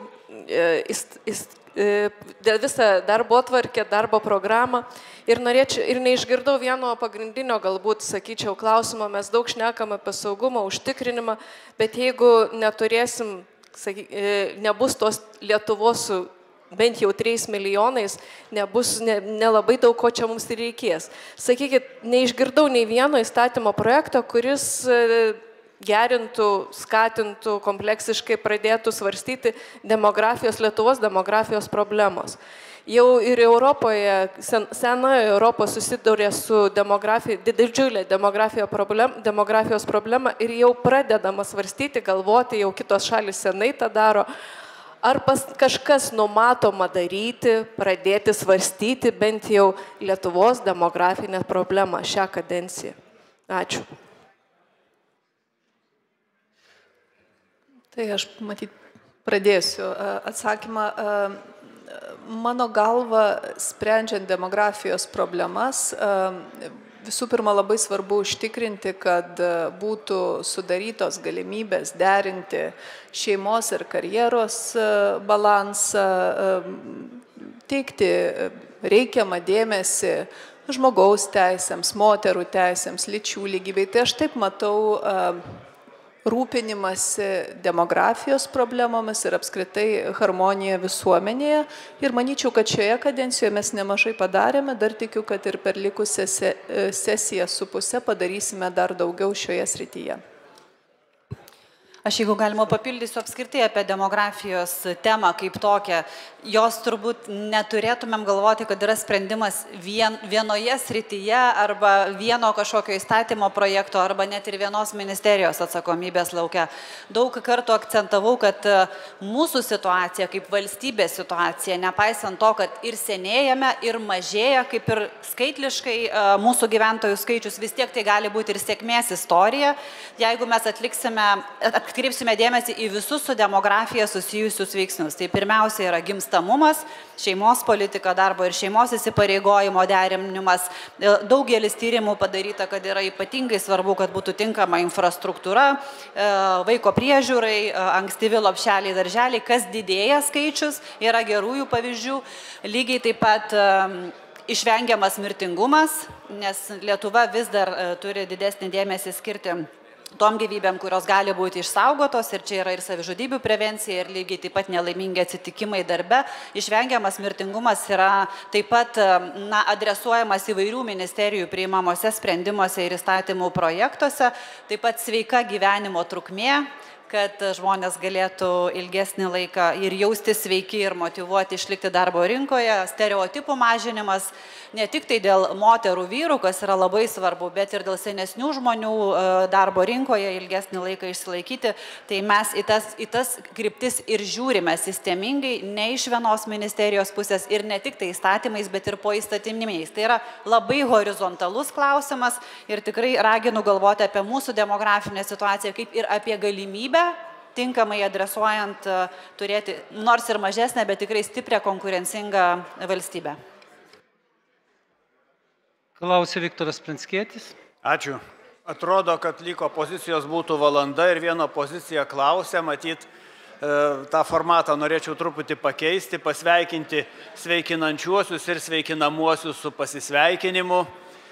visą darbo tvarkę, darbo programą ir, norėčiau, ir neišgirdau vieno pagrindinio, galbūt, sakyčiau, klausimo. Mes daug šnekam apie saugumą, užtikrinimą, bet jeigu neturėsim, saky, nebus tos Lietuvos su bent jau trys milijonais, nebus nelabai ne daug, ko čia mums ir reikės. Sakykit, neišgirdau nei vieno įstatymo projekto, kuris gerintų, skatintų, kompleksiškai pradėtų svarstyti demografijos, Lietuvos demografijos problemos. Jau ir Europoje, sen, senoje Europoje susidūrė su demografija, didžiulė demografijos problema, demografijos problema ir jau pradedama svarstyti, galvoti, jau kitos šalis senai tą daro. Ar pas, kažkas numatoma daryti, pradėti svarstyti bent jau Lietuvos demografinę problemą šią kadenciją? Ačiū. Tai aš, matyt, pradėsiu atsakymą. Mano galva, sprendžiant demografijos problemas, visų pirma, labai svarbu užtikrinti, kad būtų sudarytos galimybės derinti šeimos ir karjeros balansą, teikti reikiamą dėmesį žmogaus teisėms, moterų teisėms, lyčių lygybei. Tai aš taip matau rūpinimasi demografijos problemomis ir apskritai harmonija visuomenėje. Ir manyčiau, kad šioje kadencijoje mes nemažai padarėme, dar tikiu, kad ir per likusią sesiją su pusę padarysime dar daugiau šioje srityje. Aš jeigu galima papildysiu apskritai apie demografijos temą kaip tokią, jos turbūt neturėtumėm galvoti, kad yra sprendimas vien, vienoje srityje arba vieno kažkokio įstatymo projekto arba net ir vienos ministerijos atsakomybės laukia. Daug kartų akcentavau, kad mūsų situacija kaip valstybės situacija, nepaisant to, kad ir senėjame, ir mažėja, kaip ir skaitliškai mūsų gyventojų skaičius, vis tiek tai gali būti ir sėkmės istorija, jeigu mes atliksime aktyviai atkreipsime dėmesį į visus su demografija susijusius veiksnius. Tai pirmiausia yra gimstamumas, šeimos politika, darbo ir šeimos įsipareigojimo derinimas. Daugelis tyrimų padaryta, kad yra ypatingai svarbu, kad būtų tinkama infrastruktūra, vaiko priežiūrai, ankstyvi lopšeliai, darželiai, kas didėja skaičius, yra gerųjų pavyzdžių. Lygiai taip pat išvengiamas mirtingumas, nes Lietuva vis dar turi didesnį dėmesį skirti tom gyvybėm, kurios gali būti išsaugotos, ir čia yra ir savižudybių prevencija, ir lygiai taip pat nelaimingi atsitikimai darbe. Išvengiamas mirtingumas yra taip pat na, adresuojamas įvairių ministerijų priimamuose sprendimuose ir įstatymų projektuose, taip pat sveika gyvenimo trukmė, kad žmonės galėtų ilgesnį laiką ir jausti sveiki ir motyvuoti išlikti darbo rinkoje, stereotipų mažinimas, ne tik tai dėl moterų vyrų, kas yra labai svarbu, bet ir dėl senesnių žmonių darbo rinkoje ilgesnį laiką išsilaikyti. Tai mes į tas, į tas kryptis ir žiūrime sistemingai, ne iš vienos ministerijos pusės ir ne tik tai įstatymais, bet ir po įstatyminiais. Tai yra labai horizontalus klausimas ir tikrai raginu galvoti apie mūsų demografinę situaciją kaip ir apie galimybę tinkamai adresuojant turėti nors ir mažesnę, bet tikrai stiprią konkurencingą valstybę. Klausė Viktoras Pranckietis. Ačiū. Atrodo, kad liko pozicijos būtų valanda ir viena pozicija klausė, matyt, tą formatą norėčiau truputį pakeisti, pasveikinti sveikinančiuosius ir sveikinamuosius su pasisveikinimu.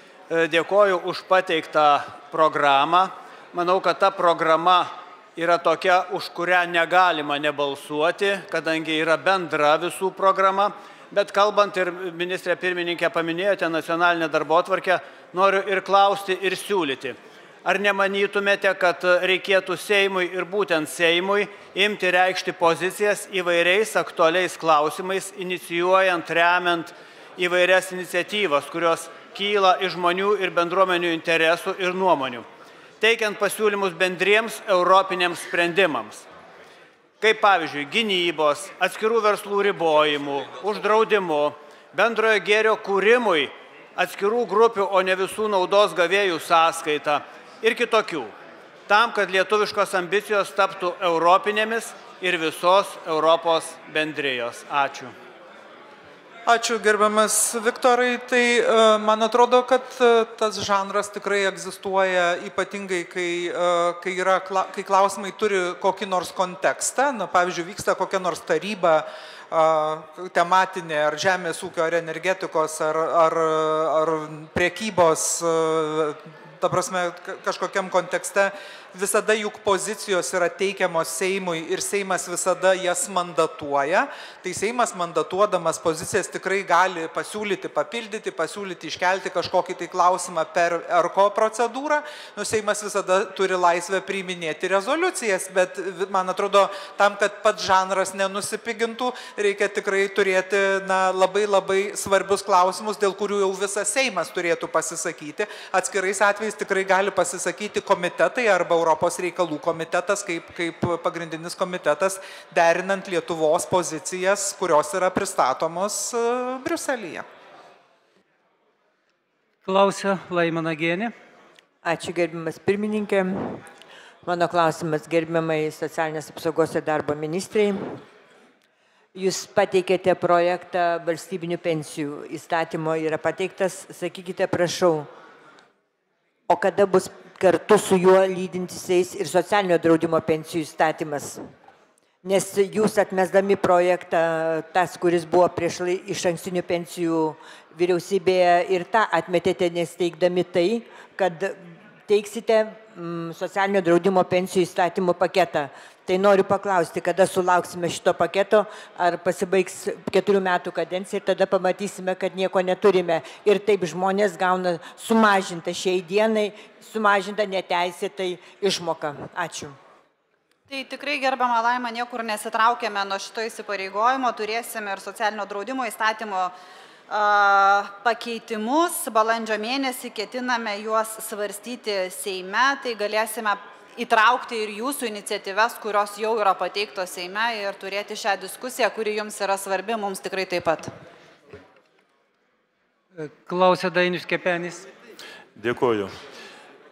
Dėkoju už pateiktą programą. Manau, kad ta programa yra tokia, už kurią negalima nebalsuoti, kadangi yra bendra visų programa. Bet kalbant ir ministrė pirmininkė paminėjote nacionalinę darbotvarkę, noriu ir klausti, ir siūlyti. Ar nemanytumėte, kad reikėtų Seimui ir būtent Seimui imti reikšti pozicijas įvairiais aktualiais klausimais, inicijuojant, remiant įvairias iniciatyvas, kurios kyla iš žmonių ir bendruomenių interesų ir nuomonių, teikiant pasiūlymus bendriems europiniams sprendimams. Kaip pavyzdžiui, gynybos, atskirų verslų ribojimų, uždraudimų, bendrojo gėrio kūrimui, atskirų grupių, o ne visų naudos gavėjų sąskaita ir kitokių, tam, kad lietuviškos ambicijos taptų europinėmis ir visos Europos bendrijos. Ačiū. Ačiū, gerbiamas Viktorai. Tai man atrodo, kad tas žanras tikrai egzistuoja ypatingai, kai, kai, yra, kai klausimai turi kokį nors kontekstą. Na, pavyzdžiui, vyksta kokia nors taryba tematinė, ar žemės ūkio, ar energetikos, ar, ar, ar priekybos, ta prasme, kažkokiam kontekste. Visada juk pozicijos yra teikiamos Seimui ir Seimas visada jas mandatuoja. Tai Seimas mandatuodamas pozicijas tikrai gali pasiūlyti, papildyti, pasiūlyti, iškelti kažkokį tai klausimą per E R K O procedūrą. Nu, Seimas visada turi laisvę priiminėti rezoliucijas, bet man atrodo, tam, kad pats žanras nenusipigintų, reikia tikrai turėti na, labai labai svarbius klausimus, dėl kurių jau visas Seimas turėtų pasisakyti. Atskirais atvejais tikrai gali pasisakyti komitetai arba Europos reikalų komitetas kaip, kaip pagrindinis komitetas, derinant Lietuvos pozicijas, kurios yra pristatomos Briuselyje. Klausia Laima Nagienė. Ačiū, gerbiamas pirmininkė. Mano klausimas gerbiamai socialinės apsaugos ir darbo ministrai. Jūs pateikėte projektą valstybinių pensijų įstatymo, yra pateiktas, sakykite, prašau, o kada bus kartu su juo lydintis ir socialinio draudimo pensijų įstatymas? Nes jūs atmesdami projektą, tas, kuris buvo prieš iš ankstinių pensijų vyriausybėje, ir tą atmetėte, nesteigdami tai, kad teiksite mm, socialinio draudimo pensijų įstatymų paketą. Tai noriu paklausti, kada sulauksime šito paketo, ar pasibaigs keturių metų kadencija ir tada pamatysime, kad nieko neturime. Ir taip žmonės gauna sumažintą šiai dienai, sumažintą neteisėtai išmoką. Ačiū. Tai tikrai, gerbiama Laima, niekur nesitraukėme nuo šito įsipareigojimo, turėsime ir socialinio draudimo įstatymo pakeitimus. Balandžio mėnesį ketiname juos svarstyti Seime, tai galėsime įtraukti ir jūsų iniciatyvas, kurios jau yra pateiktos Seime ir turėti šią diskusiją, kuri jums yra svarbi, mums tikrai taip pat. Klausia Dainius Kepenis. Dėkuoju.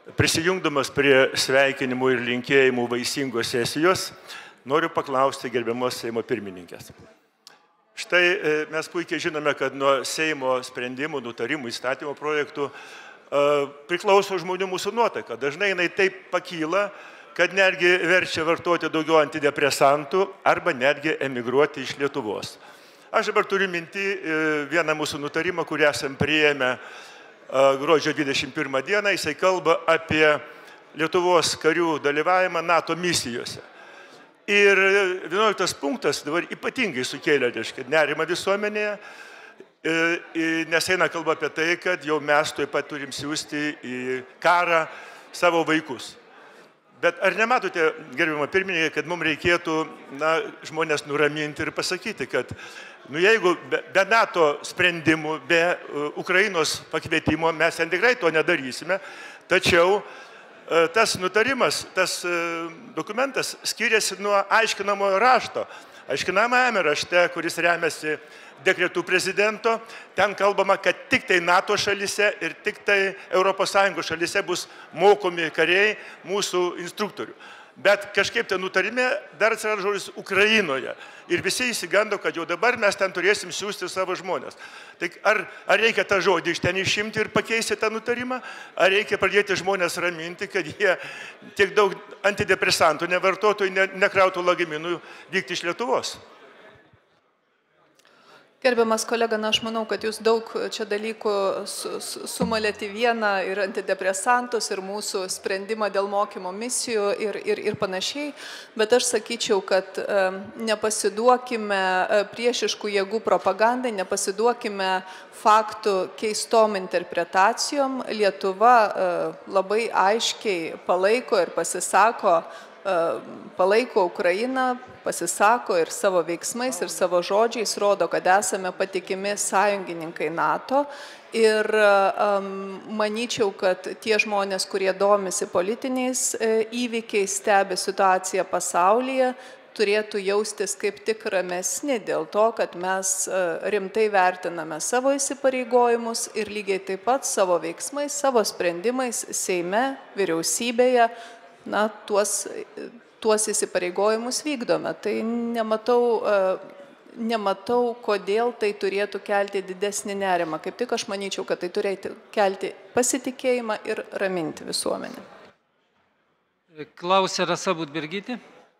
prisijungdamas prie sveikinimų ir linkėjimų vaisingos sesijos, noriu paklausti gerbiamos Seimo pirmininkės. Štai mes puikiai žinome, kad nuo Seimo sprendimų, nutarimų, įstatymo projektų priklauso žmonių mūsų nuotaika. Dažnai jinai taip pakyla, kad netgi verčia vartoti daugiau antidepresantų arba netgi emigruoti iš Lietuvos. Aš dabar turiu minti vieną mūsų nutarimą, kurį esam priėmę gruodžio dvidešimt pirmą dieną. Jisai kalba apie Lietuvos karių dalyvavimą NATO misijose. Ir vienuoliktas punktas dabar ypatingai sukėlė nerimą visuomenėje, nes eina kalba apie tai, kad jau mes taip pat turim siųsti į karą savo vaikus. Bet ar nematote, gerbiama pirmininkė, kad mums reikėtų na, žmonės nuraminti ir pasakyti, kad nu, jeigu be, be NATO sprendimų, be uh, Ukrainos pakvietimo mes tikrai to nedarysime, tačiau uh, tas nutarimas, tas uh, dokumentas skiriasi nuo aiškinamojo rašto. Aiškinamajame rašte, kuris remiasi dekretų prezidento, ten kalbama, kad tik tai NATO šalyse ir tik tai Europos Sąjungos šalyse bus mokomi kariai mūsų instruktorių. Bet kažkaip ten nutarime dar atsirado žodis Ukrainoje. Ir visi įsigando, kad jau dabar mes ten turėsim siūsti savo žmonės. Tai ar, ar reikia tą žodį iš ten išimti ir pakeisti tą nutarimą, ar reikia pradėti žmonės raminti, kad jie tiek daug antidepresantų nevartotų, ne, nekrautų lagaminų vykti iš Lietuvos? Gerbiamas kolega, na, aš manau, kad jūs daug čia dalykų sumalėte vieną ir antidepresantus, ir mūsų sprendimą dėl mokymo misijų ir, ir, ir panašiai, bet aš sakyčiau, kad e, nepasiduokime priešiškų jėgų propagandai, nepasiduokime faktų keistom interpretacijom. Lietuva e, labai aiškiai palaiko ir pasisako, palaiko Ukrainą, pasisako ir savo veiksmais, ir savo žodžiais, rodo, kad esame patikimi sąjungininkai NATO. Ir um, manyčiau, kad tie žmonės, kurie domisi politiniais e, įvykiais, stebi situaciją pasaulyje, turėtų jaustis kaip tik ramesni dėl to, kad mes e, rimtai vertiname savo įsipareigojimus ir lygiai taip pat savo veiksmais, savo sprendimais Seime, vyriausybėje, na, tuos, tuos įsipareigojimus vykdome. Tai nematau, nematau, kodėl tai turėtų kelti didesnį nerimą. Kaip tik aš manyčiau, kad tai turėtų kelti pasitikėjimą ir raminti visuomenę. Klausė Rasa Budbergytė.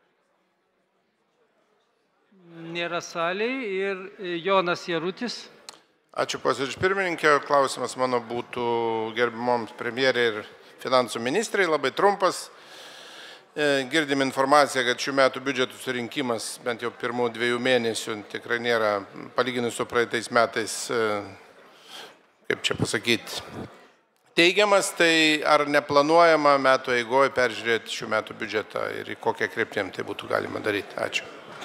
Nėra salėje. Ir Jonas Jarutis. Ačiū, posėdžio pirmininkė. Klausimas mano būtų gerbimoms premjerė ir finansų ministrai. Labai trumpas. Girdim informaciją, kad šių metų biudžetų surinkimas bent jau pirmų dviejų mėnesių tikrai nėra, palyginus su praeitais metais, kaip čia pasakyti, teigiamas. Tai ar neplanuojama metų eigoje peržiūrėti šių metų biudžetą ir į kokią kryptį tai būtų galima daryti? Ačiū.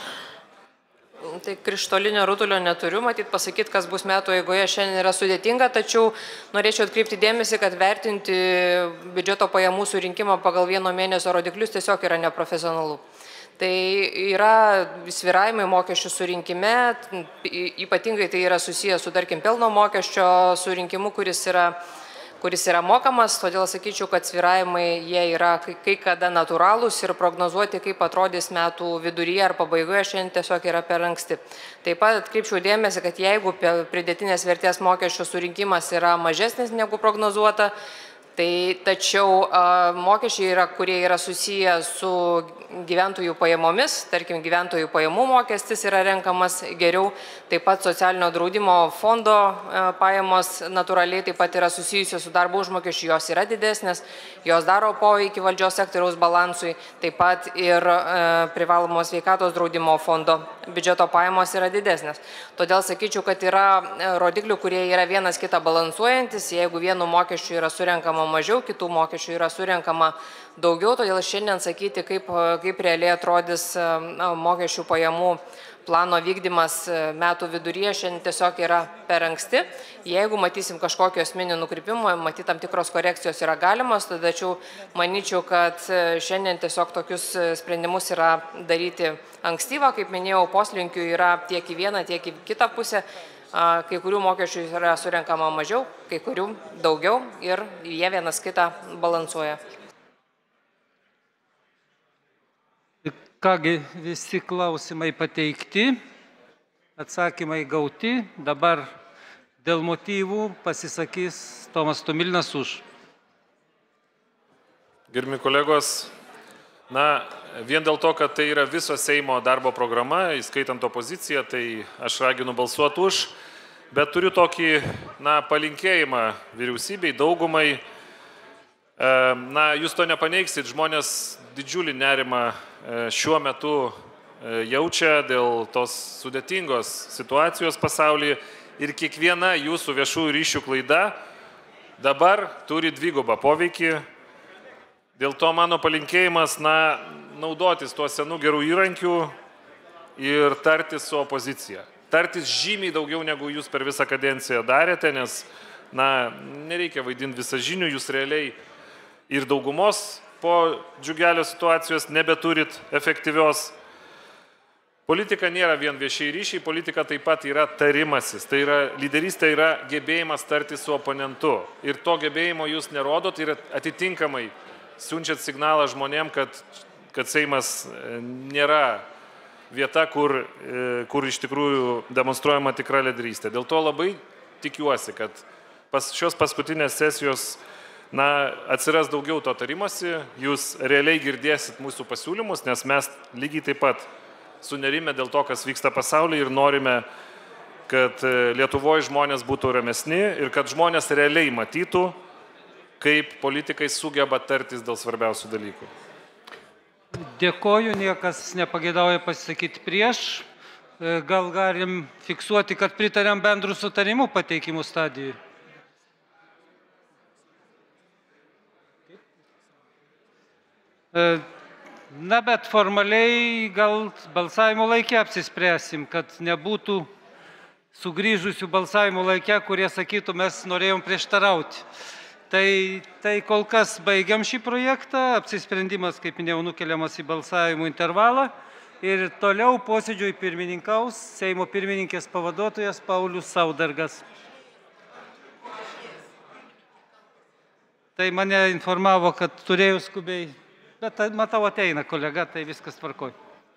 Tai krištolinio rutulio neturiu, matyt, pasakyti, kas bus metų eigoje šiandien yra sudėtinga, tačiau norėčiau atkreipti dėmesį, kad vertinti biudžeto pajamų surinkimą pagal vieno mėnesio rodiklius tiesiog yra neprofesionalu. Tai yra svyravimai mokesčių surinkime, ypatingai tai yra susijęs su, tarkim, pelno mokesčio surinkimu, kuris yra kuris yra mokamas, todėl sakyčiau, kad svyravimai jie yra kai kada natūralūs ir prognozuoti, kaip atrodys metų viduryje ar pabaigoje, šiandien tiesiog yra per anksti. Taip pat atkreipčiau dėmesį, kad jeigu pridėtinės vertės mokesčio surinkimas yra mažesnis negu prognozuota, tai tačiau a, mokesčiai, yra, kurie yra susiję su gyventojų pajamomis, tarkim, gyventojų pajamų mokestis yra renkamas geriau, taip pat socialinio draudimo fondo a, pajamos natūraliai taip pat yra susijusios su darbo užmokesčiu, jos yra didesnės, jos daro poveikį valdžios sektoriaus balansui, taip pat ir a, privalomos sveikatos draudimo fondo biudžeto pajamos yra didesnės. Todėl sakyčiau, kad yra rodiklių, kurie yra vienas kitą balansuojantis, jeigu vienu mokesčiu yra surenkama mažiau, kitų mokesčių yra surenkama daugiau, todėl šiandien sakyti, kaip, kaip realiai atrodys na, mokesčių pajamų plano vykdymas metų viduryje, šiandien tiesiog yra per anksti. Jeigu matysim kažkokio esminio nukrypimo, matyt, tam tikros korekcijos yra galimos, tačiau manyčiau, kad šiandien tiesiog tokius sprendimus yra daryti ankstyva, kaip minėjau, poslinkių yra tiek į vieną, tiek į kitą pusę. kai kurių mokesčių yra surenkama mažiau, kai kurių daugiau ir jie vienas kitą balansuoja. Kągi, visi klausimai pateikti, atsakymai gauti, dabar dėl motyvų pasisakys Tomas Tomilinas už. Gerbiami kolegos, na, vien dėl to, kad tai yra viso Seimo darbo programa, įskaitant opoziciją, tai aš raginu balsuoti už, bet turiu tokį, na, palinkėjimą vyriausybei, daugumai. Na, jūs to nepaneiksit, žmonės didžiulį nerimą šiuo metu jaučia dėl tos sudėtingos situacijos pasaulyje ir kiekviena jūsų viešųjų ryšių klaida dabar turi dvigubą poveikį. Dėl to mano palinkėjimas, na, naudotis tuo senų gerų įrankių ir tartis su opozicija. Tartis žymiai daugiau negu jūs per visą kadenciją darėte, nes, na, nereikia vaidinti visažinių, jūs realiai ir daugumos po Džiugelio situacijos nebeturit efektyvios. Politika nėra vien viešiai ryšiai, politika taip pat yra tarimasis. Tai yra, lyderystė yra gebėjimas tartis su oponentu. Ir to gebėjimo jūs nerodot ir atitinkamai siunčiat signalą žmonėm, kad, kad Seimas nėra vieta, kur, kur iš tikrųjų demonstruojama tikra lyderystė. Dėl to labai tikiuosi, kad pas šios paskutinės sesijos, na, atsiras daugiau to tarimosi, jūs realiai girdėsit mūsų pasiūlymus, nes mes lygiai taip pat sunerime dėl to, kas vyksta pasaulyje ir norime, kad Lietuvoje žmonės būtų ramesni ir kad žmonės realiai matytų, kaip politikai sugeba tartis dėl svarbiausių dalykų. Dėkoju, niekas nepageidauja pasisakyti prieš. Gal galim fiksuoti, kad pritarėm bendrų sutarimų pateikimų stadijai? Na, bet formaliai gal balsavimo laikė apsispręsim, kad nebūtų sugrįžusių balsavimo laikė, kurie sakytų, mes norėjom prieštarauti. Tai, tai kol kas baigiam šį projektą, apsisprendimas, kaip minėjau, nukeliamas į balsavimo intervalą ir toliau posėdžiui pirmininkaus Seimo pirmininkės pavaduotojas Paulius Saudargas. Tai mane informavo, kad turėjau skubiai, bet matau ateina kolega, tai viskas tvarkoj.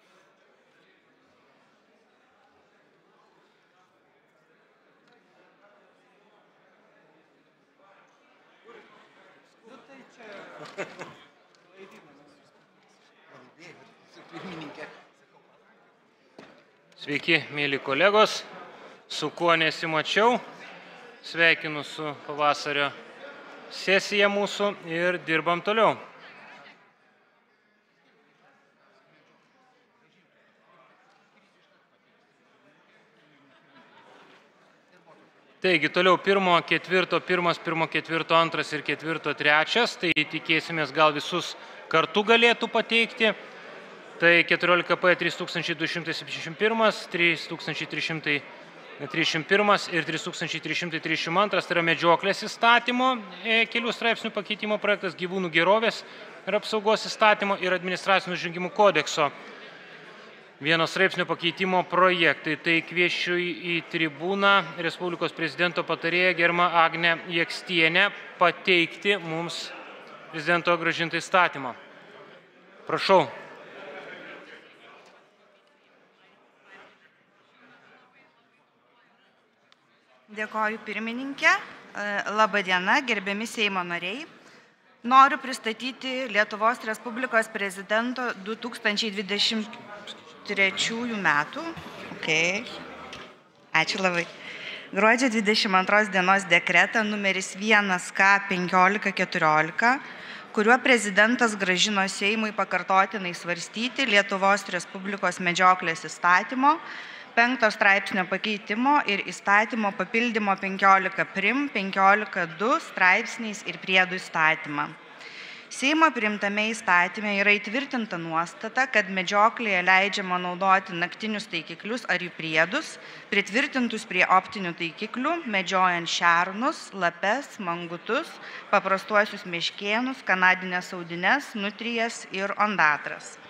Sveiki, mėly kolegos, su kuo nesimačiau, sveikinu su pavasario sesija mūsų ir dirbam toliau. Taigi, toliau pirmo, ketvirto, pirmas, pirmo, ketvirto, antras ir ketvirto, trečias, tai tikėsimės gal visus kartu galėtų pateikti. Tai keturiolika P trys tūkstančiai du šimtai septyniasdešimt vienas, trys tūkstančiai trys šimtai trisdešimt vienas ir trys tūkstančiai trys šimtai trisdešimt antras, tai yra medžioklės įstatymo kelių straipsnių pakeitimo projektas, gyvūnų gerovės ir apsaugos įstatymo ir administracinių nusižengimų kodekso vieno straipsnio pakeitimo projektai. Tai kviečiu į tribūną Respublikos prezidento patarėją gerbiamą Agnę Jakštienę pateikti mums prezidento grąžintą įstatymą. Prašau. Dėkoju pirmininkė. Labą dieną, gerbiami Seimo nariai. Noriu pristatyti Lietuvos Respublikos prezidento du tūkstančiai dvidešimt trečiųjų metų. Okay. Ačiū labai. Gruodžio dvidešimt antros dienos dekretą numeris vienas K penkiolika keturiolika, kuriuo prezidentas grąžino Seimui pakartotinai svarstyti Lietuvos Respublikos medžioklės įstatymo, penkto straipsnio pakeitimo ir įstatymo papildymo penkiolika prim, penkiolika du straipsniais ir priedų įstatymą. Seimo priimtame įstatyme yra įtvirtinta nuostata, kad medžioklėje leidžiama naudoti naktinius taikiklius ar jų priedus, pritvirtintus prie optinių taikiklių, medžiojant šernus, lapes, mangutus, paprastuosius meškėnus, kanadines audines, nutrijas ir ondatras.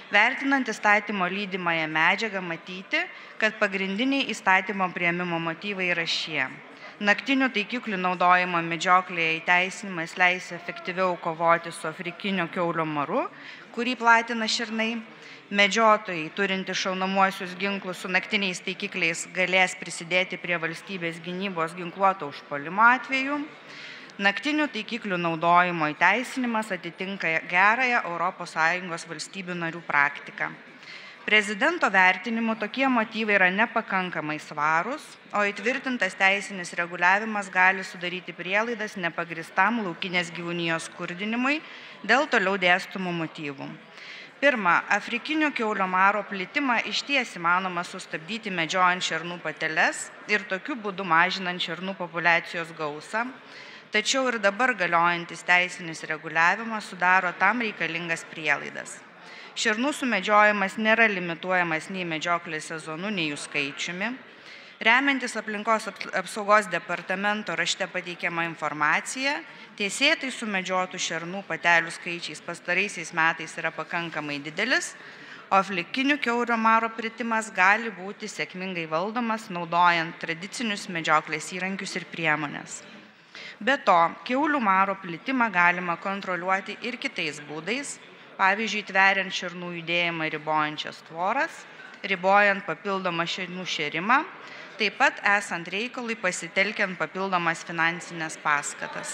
Vertinant įstatymo lydimąją medžiagą matyti, kad pagrindiniai įstatymo priėmimo motyvai yra šie. Naktinių taikiklių naudojimo medžioklėje įteisinimas leis efektyviau kovoti su afrikinio kiaulio maru, kurį platina šernai. Medžiotojai, turinti šaunamuosius ginklus su naktiniais taikikliais, galės prisidėti prie valstybės gynybos ginkluoto užpuolimo atveju. Naktinių taikiklių naudojimo įteisinimas atitinka gerąją Europos Sąjungos valstybių narių praktiką. Prezidento vertinimu tokie motyvai yra nepakankamai svarūs, o įtvirtintas teisinis reguliavimas gali sudaryti prielaidas nepagristam laukinės gyvūnijos skurdinimui dėl toliau dėstomų motyvų. Pirma, afrikinio kiaulio maro plitimą išties įmanoma sustabdyti medžiojant šernų pateles ir tokiu būdu mažinant šernų populiacijos gausą, tačiau ir dabar galiojantis teisinis reguliavimas sudaro tam reikalingas prielaidas. Šernų sumedžiojimas nėra limituojamas nei medžioklės sezonu, nei jų skaičiumi. Remiantis aplinkos apsaugos departamento rašte pateikiama informacija, teisėtai sumedžiotų šernų patelių skaičiais pastaraisiais metais yra pakankamai didelis, o afrikinio kiaulio maro plitimas gali būti sėkmingai valdomas naudojant tradicinius medžioklės įrankius ir priemonės. Be to, kiaulių maro plitimą galima kontroliuoti ir kitais būdais, pavyzdžiui, tveriant šernų judėjimą ribojančias tvoras, ribojant papildomą šernų šėrimą, taip pat esant reikalui pasitelkiant papildomas finansinės paskatas.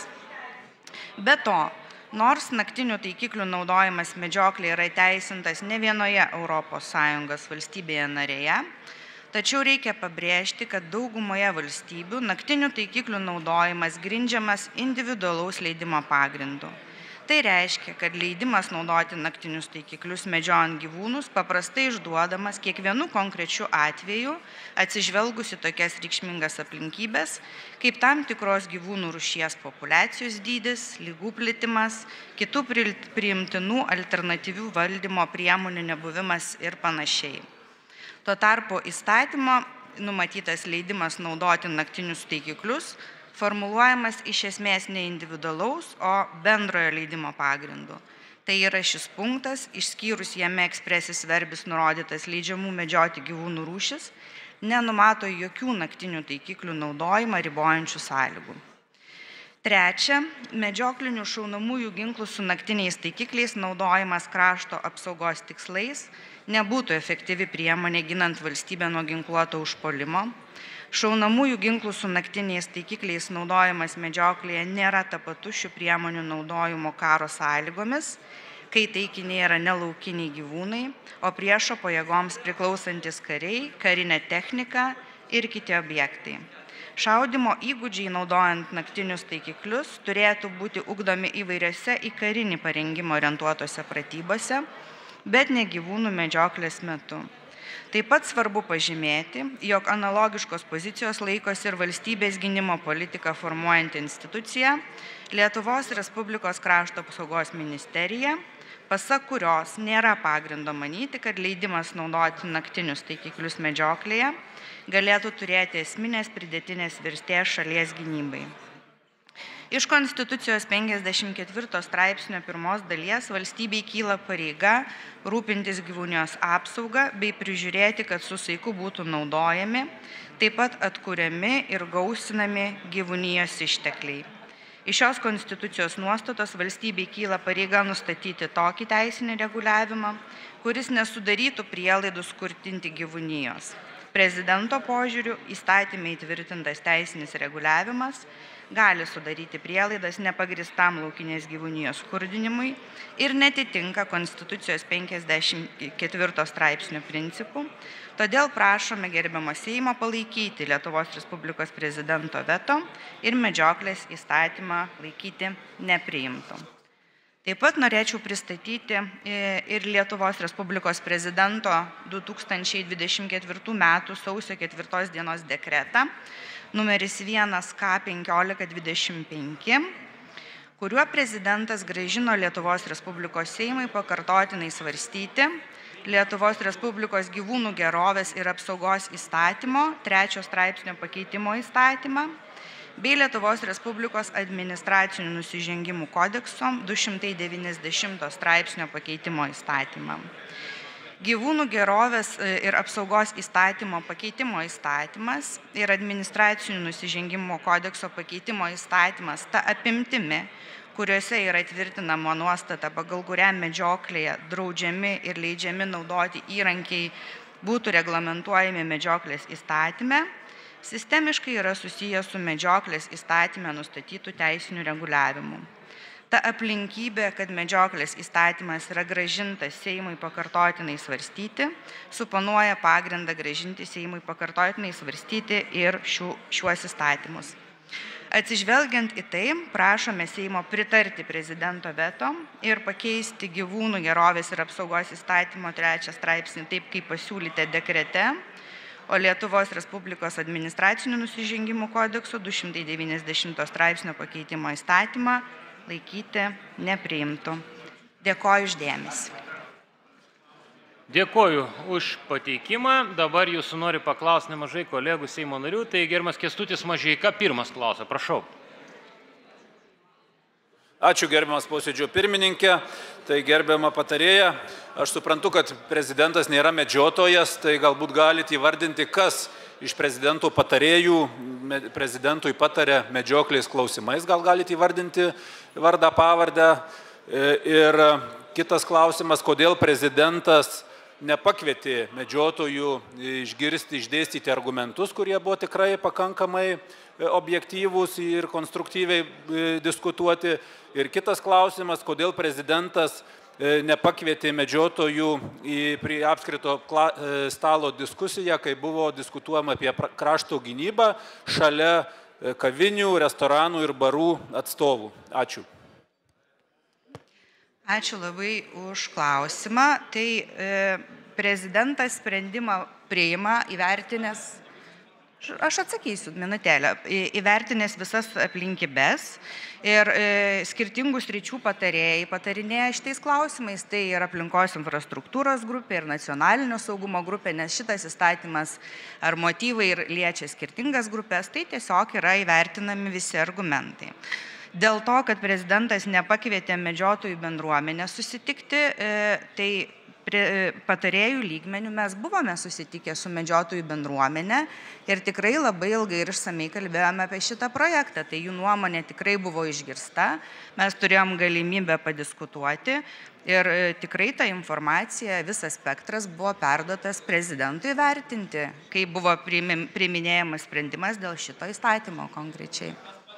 Be to, nors naktinių taikiklių naudojimas medžioklėje yra įteisintas ne vienoje Europos Sąjungos valstybėje narėje, tačiau reikia pabrėžti, kad daugumoje valstybių naktinių taikiklių naudojimas grindžiamas individualaus leidimo pagrindu. Tai reiškia, kad leidimas naudoti naktinius taikiklius medžiojant gyvūnus paprastai išduodamas kiekvienu konkrečiu atveju, atsižvelgusi tokias reikšmingas aplinkybės, kaip tam tikros gyvūnų rūšies populiacijos dydis, ligų plitimas, kitų priimtinų alternatyvių valdymo priemonių nebuvimas ir panašiai. Tuo tarpu įstatymo numatytas leidimas naudoti naktinius taikiklius formuluojamas iš esmės ne individualaus, o bendrojo leidimo pagrindu. Tai yra šis punktas, išskyrus jame ekspresis verbis nurodytas leidžiamų medžioti gyvūnų rūšis, nenumato jokių naktinių taikiklių naudojimą ribojančių sąlygų. Trečia, medžioklinių šaunamųjų ginklų su naktiniais taikikliais naudojimas krašto apsaugos tikslais nebūtų efektyvi priemonė ginant valstybę nuo ginkluoto užpuolimo. Šaunamųjų ginklų su naktiniais taikikliais naudojimas medžioklėje nėra tapatus šių priemonių naudojimo karo sąlygomis, kai taikiniai yra nelaukiniai gyvūnai, o priešo pajėgoms priklausantis kariai, karinė technika ir kiti objektai. Šaudimo įgūdžiai naudojant naktinius taikiklius turėtų būti ugdomi įvairiose į karinį parengimą orientuotose pratybose, bet ne gyvūnų medžioklės metu. Taip pat svarbu pažymėti, jog analogiškos pozicijos laikosi ir valstybės gynimo politiką formuojanti institucija Lietuvos Respublikos krašto apsaugos ministerija, pasak kurios nėra pagrindo manyti, kad leidimas naudoti naktinius taikiklius medžioklėje galėtų turėti esminės pridėtinės vertės šalies gynybai. Iš Konstitucijos penkiasdešimt ketvirto straipsnio pirmos dalies valstybei kyla pareiga rūpintis gyvūnijos apsaugą bei prižiūrėti, kad su saiku būtų naudojami, taip pat atkuriami ir gausinami gyvūnijos ištekliai. Iš šios Konstitucijos nuostatos valstybei kyla pareiga nustatyti tokį teisinį reguliavimą, kuris nesudarytų prielaidų skurtinti gyvūnijos. Prezidento požiūriu įstatymai įtvirtintas teisinis reguliavimas gali sudaryti prielaidas nepagristam laukinės gyvūnijos skurdinimui ir netitinka Konstitucijos penkiasdešimt ketvirto straipsnio principų. Todėl prašome gerbiamo Seimo palaikyti Lietuvos Respublikos prezidento veto ir medžioklės įstatymą laikyti nepriimtu. Taip pat norėčiau pristatyti ir Lietuvos Respublikos prezidento du tūkstančiai dvidešimt ketvirtų metų sausio ketvirtos dienos dekretą numeris vienas K penkiolika dvidešimt penki, kuriuo prezidentas grąžino Lietuvos Respublikos Seimui pakartotinai svarstyti Lietuvos Respublikos gyvūnų gerovės ir apsaugos įstatymo trečio straipsnio pakeitimo įstatymą bei Lietuvos Respublikos administracinių nusižengimų kodekso du šimtai devyniasdešimto straipsnio pakeitimo įstatymą. Gyvūnų gerovės ir apsaugos įstatymo pakeitimo įstatymas ir administracinių nusižengimų kodekso pakeitimo įstatymas ta apimtimi, kuriuose yra tvirtinama nuostata, pagal kurią medžioklėje draudžiami ir leidžiami naudoti įrankiai būtų reglamentuojami medžioklės įstatyme, sistemiškai yra susijęs su medžioklės įstatyme nustatytų teisinių reguliavimų. Ta aplinkybė, kad medžioklės įstatymas yra gražintas Seimui pakartotinai svarstyti, suponuoja pagrindą gražinti Seimui pakartotinai svarstyti ir šių, šiuos įstatymus. Atsižvelgiant į tai, prašome Seimo pritarti prezidento veto ir pakeisti Gyvūnų gerovės ir apsaugos įstatymo trečią straipsnį taip, kaip pasiūlyte dekrete, o Lietuvos Respublikos administracinių nusižengimų kodekso du šimtai devyniasdešimto straipsnio pakeitimo įstatymą laikyti nepriimtų. Dėkoju uždėmesį. Dėkoju už pateikimą. Dabar jūsų nori paklausti nemažai kolegų Seimo narių. Tai gerbiamas Kęstutis Mažeika pirmas klausia. Prašau. Ačiū gerbiamas posėdžio pirmininkė. Tai gerbiama patarėja. Aš suprantu, kad prezidentas nėra medžiotojas, tai galbūt galite įvardinti, kas iš prezidentų patarėjų prezidentui patarė medžioklės klausimais. Gal galite įvardinti vardą, pavardę. Ir kitas klausimas, kodėl prezidentas nepakvietė medžiotojų išgirsti, išdėstyti argumentus, kurie buvo tikrai pakankamai objektyvūs ir konstruktyviai diskutuoti. Ir kitas klausimas, kodėl prezidentas nepakvietė medžiotojų į prie apskrito stalo diskusiją, kai buvo diskutuojama apie krašto gynybą šalia kavinių, restoranų ir barų atstovų. Ačiū. Ačiū labai už klausimą. Tai e, prezidentas sprendimą priima įvertinęs, aš atsakysiu minutėlę, įvertinęs visas aplinkybės ir e, skirtingų sričių patarėjai patarinėja šitais klausimais, tai ir aplinkos infrastruktūros grupė, ir nacionalinio saugumo grupė, nes šitas įstatymas ar motyvai ir liečia skirtingas grupės, tai tiesiog yra įvertinami visi argumentai. Dėl to, kad prezidentas nepakvietė medžiotojų bendruomenę susitikti, tai patarėjų lygmenių mes buvome susitikę su medžiotojų bendruomenė ir tikrai labai ilgai ir išsamei kalbėjome apie šitą projektą. Tai jų nuomonė tikrai buvo išgirsta, mes turėjom galimybę padiskutuoti ir tikrai ta informacija, visas spektras buvo perduotas prezidentui vertinti, kai buvo priiminėjamas sprendimas dėl šito įstatymo konkrečiai.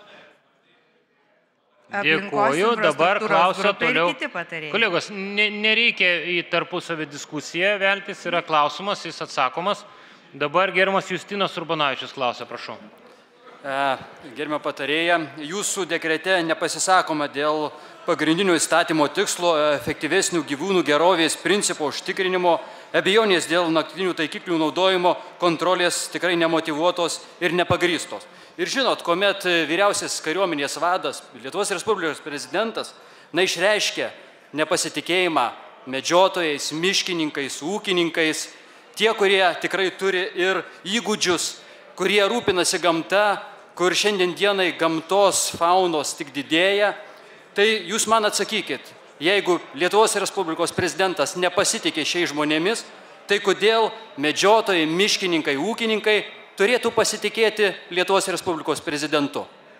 Dėkuoju, dabar klausia toliau. Kolegos, ne, nereikia į tarpusavį diskusiją veltis, yra klausimas, jis atsakomas. Dabar gerbiamas Justinas Urbanavičius klausia, prašau. Gerbiama patarėja, jūsų dekrete nepasisakoma dėl pagrindinio įstatymo tikslo efektyvesnių gyvūnų gerovės principo užtikrinimo, abejonės dėl naktinių taikiklių naudojimo, kontrolės tikrai nemotyvuotos ir nepagrįstos. Ir žinot, kuomet vyriausias kariuomenės vadas, Lietuvos Respublikos prezidentas, na, išreiškia nepasitikėjimą medžiotojais, miškininkais, ūkininkais, tie, kurie tikrai turi ir įgūdžius, kurie rūpinasi gamta, kur šiandien dienai gamtos faunos tik didėja, tai jūs man atsakykit, jeigu Lietuvos Respublikos prezidentas nepasitikė šiais žmonėmis, tai kodėl medžiotojai, miškininkai, ūkininkai turėtų pasitikėti Lietuvos Respublikos prezidentu?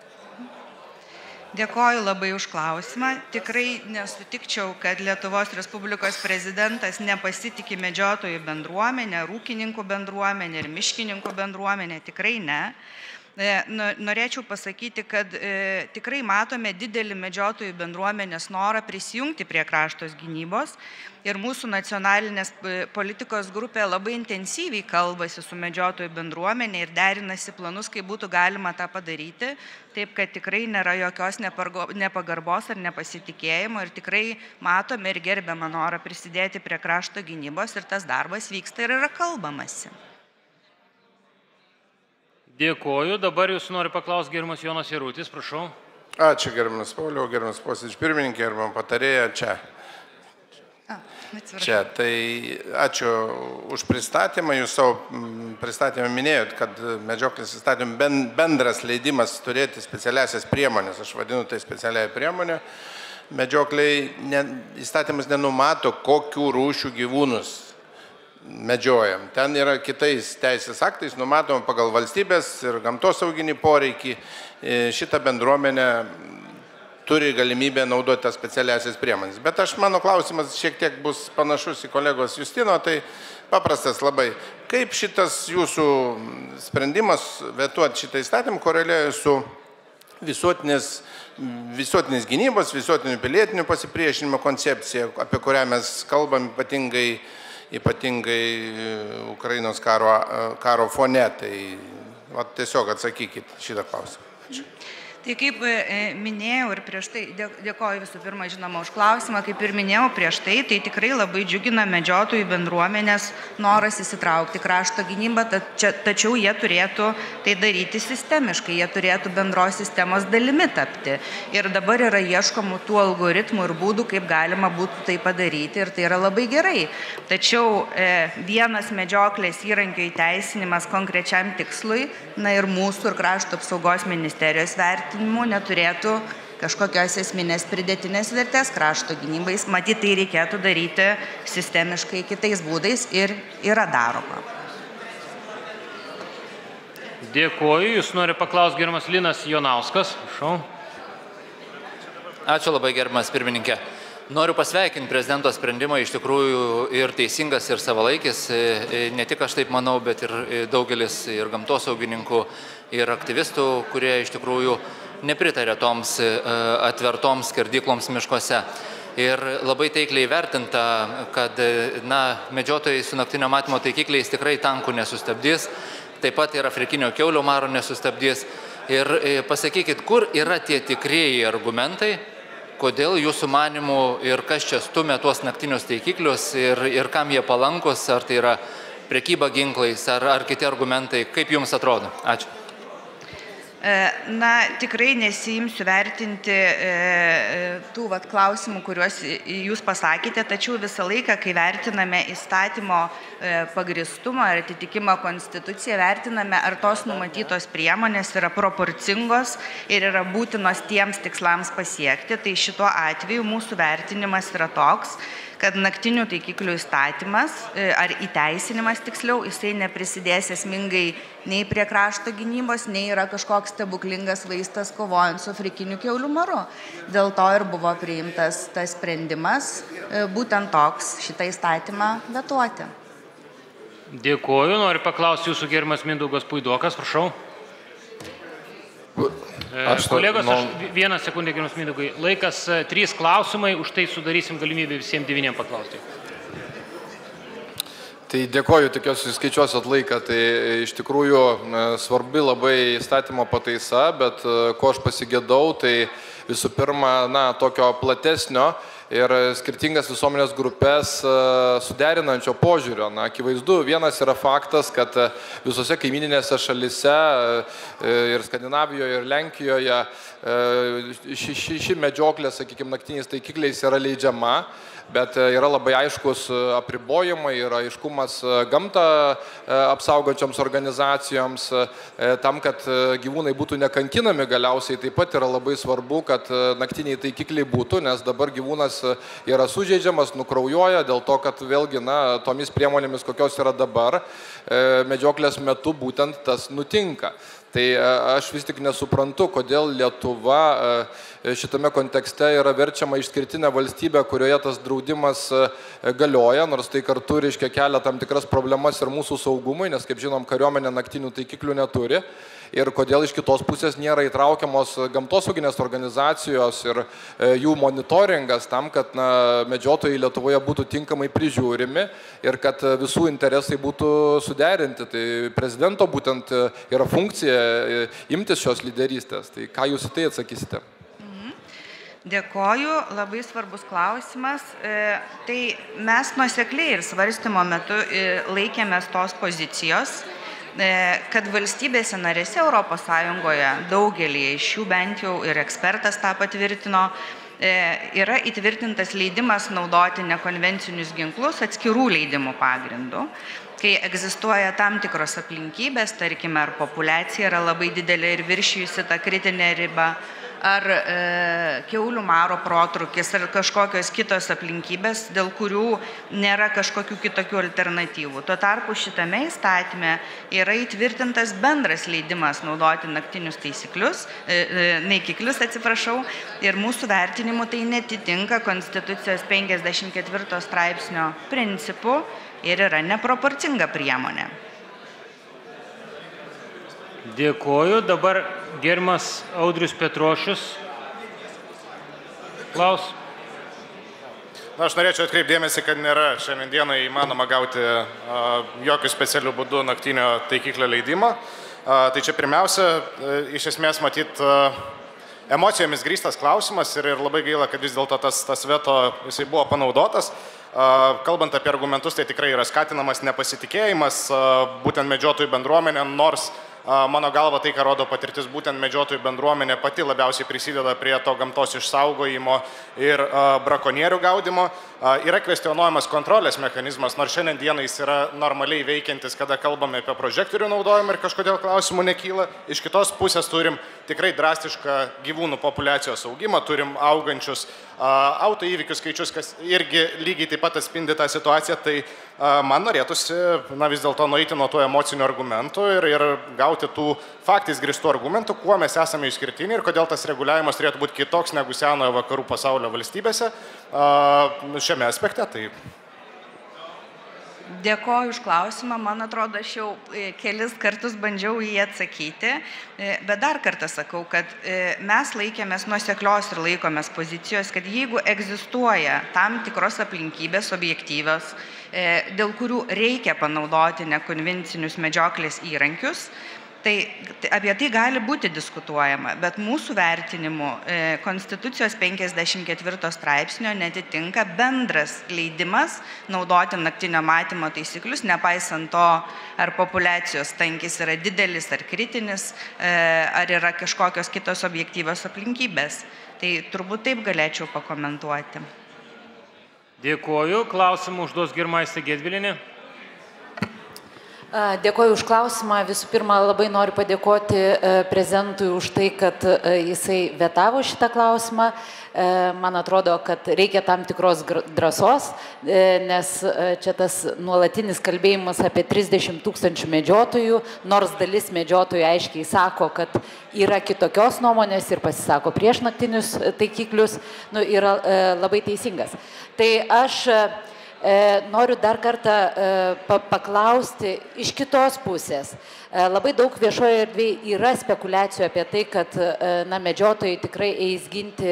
Dėkoju labai už klausimą. Tikrai nesutikčiau, kad Lietuvos Respublikos prezidentas nepasitikė medžiotojų bendruomenę, ūkininkų bendruomenę ir miškininkų bendruomenę. Tikrai ne. Norėčiau pasakyti, kad e, tikrai matome didelį medžiotojų bendruomenės norą prisijungti prie kraštos gynybos ir mūsų nacionalinės politikos grupė labai intensyviai kalbasi su medžiotojų bendruomenė ir derinasi planus, kaip būtų galima tą padaryti, taip kad tikrai nėra jokios nepagarbos ar nepasitikėjimo ir tikrai matome ir gerbiamą norą prisidėti prie krašto gynybos ir tas darbas vyksta ir yra kalbamasi. Dėkuoju. Dabar jūs nori paklausti gerbiamas Jonas Jarutis, prašau. Ačiū gerbiamas Pauliau, gerbiamas posėdžio pirmininkė, gerbiamas patarėja čia. Čia, tai ačiū už pristatymą. Jūs savo pristatymą minėjot, kad medžioklės įstatymų bendras leidimas turėti specialiasias priemonės, aš vadinu tai specialiąją priemonę, medžiokliai ne, įstatymas nenumato, kokių rūšių gyvūnus medžiojam. Ten yra kitais teisės aktais numatoma pagal valstybės ir gamtosauginį poreikį. Šitą bendruomenę turi galimybę naudoti tas specialiasias priemonės. Bet aš, mano klausimas šiek tiek bus panašus į kolegos Justino, tai paprastas labai. Kaip šitas jūsų sprendimas vetuoti šitą įstatymą koreliuoja su visuotinės, visuotinės gynybos, visuotinių pilietinių pasipriešinimo koncepcija, apie kurią mes kalbam ypatingai, ypatingai Ukrainos karo, karo fone. Tai va, tiesiog atsakykit šitą klausimą. Ačiū. Tai kaip minėjau ir prieš tai, dėkoju visų pirma, žinoma, už klausimą, kaip ir minėjau prieš tai, tai tikrai labai džiugina medžiotojų bendruomenės noras įsitraukti krašto gynybą, tačiau jie turėtų tai daryti sistemiškai, jie turėtų bendros sistemos dalimi tapti. Ir dabar yra ieškomų tų algoritmų ir būdų, kaip galima būtų tai padaryti ir tai yra labai gerai. Tačiau e, vienas medžioklės įrankio įteisinimas konkrečiam tikslui, na ir mūsų ir krašto apsaugos ministerijos vertinimas, neturėtų kažkokios esminės pridėtinės vertės krašto gynybais. Matyt, tai reikėtų daryti sistemiškai kitais būdais ir yra daroma. Dėkuoju. Jūs noriu paklausti gerbiamas Linas Jonauskas. Prašau. Ačiū labai, gerbiamas pirmininkė. Noriu pasveikinti prezidento sprendimą, iš tikrųjų ir teisingas, ir savalaikis. Ne tik aš taip manau, bet ir daugelis ir gamtosaugininkų, ir aktyvistų, kurie iš tikrųjų nepritarė toms atvertoms skerdykloms miškuose. Ir labai taikliai vertinta, kad na, medžiotojai su naktinio matymo taikikliais tikrai tankų nesustabdys, taip pat ir afrikinio kiaulio maro nesustabdys. Ir pasakykit, kur yra tie tikrieji argumentai, kodėl jūsų manimų ir kas čia stumia tuos naktinius taikiklius ir, ir kam jie palankus, ar tai yra prekyba ginklais, ar, ar kiti argumentai, kaip jums atrodo? Ačiū. Na, tikrai nesiimsiu vertinti e, tų vat, klausimų, kuriuos jūs pasakėte, tačiau visą laiką, kai vertiname įstatymo e, pagristumą ir atitikimą konstituciją, vertiname, ar tos numatytos priemonės yra proporcingos ir yra būtinos tiems tikslams pasiekti. Tai šituo atveju mūsų vertinimas yra toks, kad naktinių taikiklių įstatymas ar įteisinimas tiksliau, jisai neprisidės esmingai nei prie krašto gynybos, nei yra kažkoks stebuklingas vaistas kovojant su afrikiniu kiaulių maru. Dėl to ir buvo priimtas tas sprendimas, būtent toks šitą įstatymą vetuoti. Dėkuoju, noriu paklausti jūsų gerbiamas Mindaugas Puidokas, prašau. Aš Kolegos, aš vieną sekundę, gerbiamas Mindaugai. Laikas trys klausimai, už tai sudarysim galimybę visiems devyniem paklausti. Tai dėkoju, tikiuosi skaičiuosit laiką. Tai iš tikrųjų svarbi labai įstatymo pataisa, bet ko aš pasigėdau, tai visų pirma, na, tokio platesnio ir skirtingas visuomenės grupės suderinančio požiūrio. Na, akivaizdu, vienas yra faktas, kad visose kaimininėse šalise ir Skandinavijoje, ir Lenkijoje ši, ši, ši medžioklė, sakykime, naktiniais taikikliais yra leidžiama, bet yra labai aiškus apribojimai, yra aiškumas gamtą apsaugančioms organizacijoms, tam, kad gyvūnai būtų nekankinami galiausiai, taip pat yra labai svarbu, kad naktiniai taikikliai būtų, nes dabar gyvūnas yra sužeidžiamas, nukraujoja, dėl to, kad vėlgi, na, tomis priemonėmis, kokios yra dabar, medžioklės metu būtent tas nutinka. Tai aš vis tik nesuprantu, kodėl Lietuva šitame kontekste yra verčiama išskirtinė valstybė, kurioje tas draudimas galioja, nors tai kartu reiškia kelia tam tikras problemas ir mūsų saugumui, nes, kaip žinom, kariuomenė naktinių taikiklių neturi. Ir kodėl iš kitos pusės nėra įtraukiamos gamtosauginės organizacijos ir jų monitoringas tam, kad na, medžiotojai Lietuvoje būtų tinkamai prižiūrimi ir kad visų interesai būtų suderinti. Tai prezidento būtent yra funkcija imtis šios lyderystės. Tai ką jūs į tai atsakysite? Dėkoju, labai svarbus klausimas. E, tai mes nuosekliai ir svarstymo metu laikėmės tos pozicijos, kad valstybėse narėse Europos Sąjungoje, daugelį iš jų bent jau ir ekspertas tą patvirtino, yra įtvirtintas leidimas naudoti nekonvencinius ginklus atskirų leidimų pagrindų, kai egzistuoja tam tikros aplinkybės, tarkime, ar populiacija yra labai didelė ir viršijusi tą kritinę ribą, ar e, kiaulių maro protrūkis, ar kažkokios kitos aplinkybės, dėl kurių nėra kažkokių kitokių alternatyvų. Tuo tarpu šitame įstatyme yra įtvirtintas bendras leidimas naudoti naktinius taisyklius, e, e, naikiklius, atsiprašau, ir mūsų vertinimu tai netitinka Konstitucijos penkiasdešimt ketvirto straipsnio principų ir yra neproporcinga priemonė. Dėkoju. Dabar gerbiamas Audrius Petrošius. Klaus. Na, aš norėčiau atkreipdėmėsi, kad nėra šiandien dienai įmanoma gauti a, jokių specialių būdų naktinio taikiklio leidimo. A, tai čia pirmiausia, a, iš esmės matyt, a, emocijomis grįstas klausimas ir, ir labai gaila, kad vis dėlto tas, tas veto jisai buvo panaudotas. A, kalbant apie argumentus, tai tikrai yra skatinamas nepasitikėjimas a, būtent medžiotojų bendruomenė, nors mano galva tai, ką rodo patirtis, būtent medžiotojų bendruomenė pati labiausiai prisideda prie to gamtos išsaugojimo ir brakonierių gaudimo. Yra kvestionuojamas kontrolės mechanizmas, nors šiandien dieną jis yra normaliai veikiantis, kada kalbame apie prožektorių naudojimą ir kažkodėl klausimų nekyla. Iš kitos pusės turim tikrai drastišką gyvūnų populiacijos augimą, turim augančius autoįvykių skaičius, kas irgi lygiai taip pat atspindi tą situaciją. Tai man norėtųsi na, vis dėlto nueiti nuo tų emocinių argumentų ir, ir gauti tų faktais grįstų argumentų, kuo mes esame išskirtiniai ir kodėl tas reguliavimas turėtų būti kitoks negu senojo vakarų pasaulio valstybėse šiame aspekte. Tai... Dėkoju už klausimą. Man atrodo, aš jau kelis kartus bandžiau į jį atsakyti, bet dar kartą sakau, kad mes laikėmės nuoseklios ir laikomės pozicijos, kad jeigu egzistuoja tam tikros aplinkybės objektyvios, dėl kurių reikia panaudoti nekonvencinius medžioklės įrankius, tai apie tai gali būti diskutuojama, bet mūsų vertinimu Konstitucijos penkiasdešimt ketvirto straipsnio netitinka bendras leidimas naudoti naktinio matymo taisyklius, nepaisant to, ar populiacijos tankis yra didelis ar kritinis, ar yra kažkokios kitos objektyvios aplinkybės. Tai turbūt taip galėčiau pakomentuoti. Dėkuoju. Klausimą užduos Girmaitė Gedvilienė. Dėkoju už klausimą. Visų pirma, labai noriu padėkoti prezidentui už tai, kad jisai vetavo šitą klausimą. Man atrodo, kad reikia tam tikros drąsos, nes čia tas nuolatinis kalbėjimas apie trisdešimt tūkstančių medžiotojų, nors dalis medžiotojų aiškiai sako, kad yra kitokios nuomonės ir pasisako prieš naktinius taikiklius, nu, yra labai teisingas. Tai aš noriu dar kartą paklausti iš kitos pusės. Labai daug viešoje erdvėje yra spekulacijų apie tai, kad na, medžiotojai tikrai eis ginti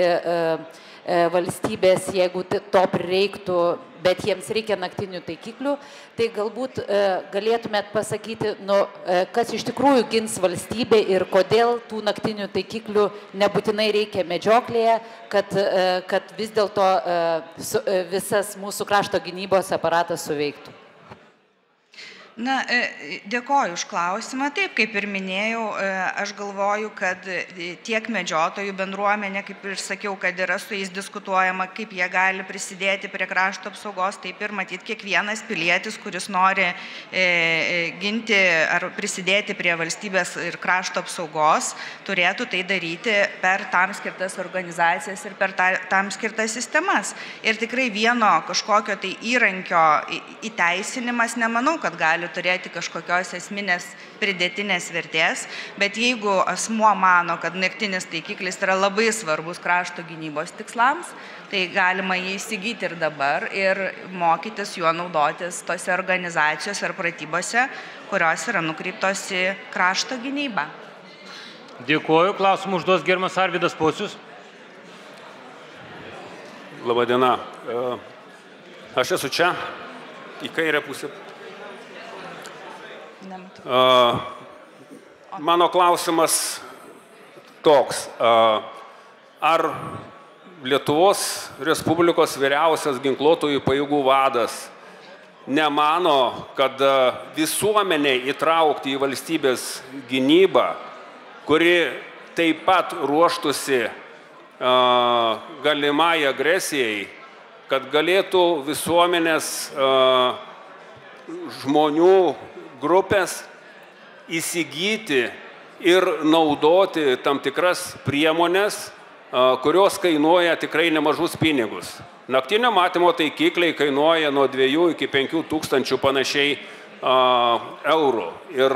valstybės, jeigu to prireiktų, bet jiems reikia naktinių taikiklių. Tai galbūt galėtumėt pasakyti, nu, kas iš tikrųjų gins valstybę ir kodėl tų naktinių taikiklių nebūtinai reikia medžioklėje, kad, kad vis dėlto visas mūsų krašto gynybos aparatas suveiktų. Na, dėkoju už klausimą. Taip, kaip ir minėjau, aš galvoju, kad tiek medžiotojų bendruomenė, kaip ir sakiau, kad yra su jais diskutuojama, kaip jie gali prisidėti prie krašto apsaugos, taip ir matyti kiekvienas pilietis, kuris nori ginti ar prisidėti prie valstybės ir krašto apsaugos, turėtų tai daryti per tam skirtas organizacijas ir per tam skirtas sistemas. Ir tikrai vieno kažkokio tai įrankio įteisinimas, nemanau, kad gali turėti kažkokios esminės pridėtinės vertės, bet jeigu asmuo mano, kad naktinis taikiklis yra labai svarbus krašto gynybos tikslams, tai galima jį įsigyti ir dabar ir mokytis juo naudotis tose organizacijose ar pratybose, kurios yra nukreiptos į krašto gynybą. Dėkuoju. Klausimą užduos gerbiamas Arvydas Pocius. Labadiena. Aš esu čia, į kairę pusę. Mano klausimas toks. Ar Lietuvos Respublikos vyriausias ginkluotųjų pajėgų vadas nemano, kad visuomenė įtraukti į valstybės gynybą, kuri taip pat ruoštųsi galimai agresijai, kad galėtų visuomenės žmonių grupės įsigyti ir naudoti tam tikras priemonės, kurios kainuoja tikrai nemažus pinigus. Naktinio matymo taikikliai kainuoja nuo dviejų iki penkių tūkstančių panašiai eurų. Ir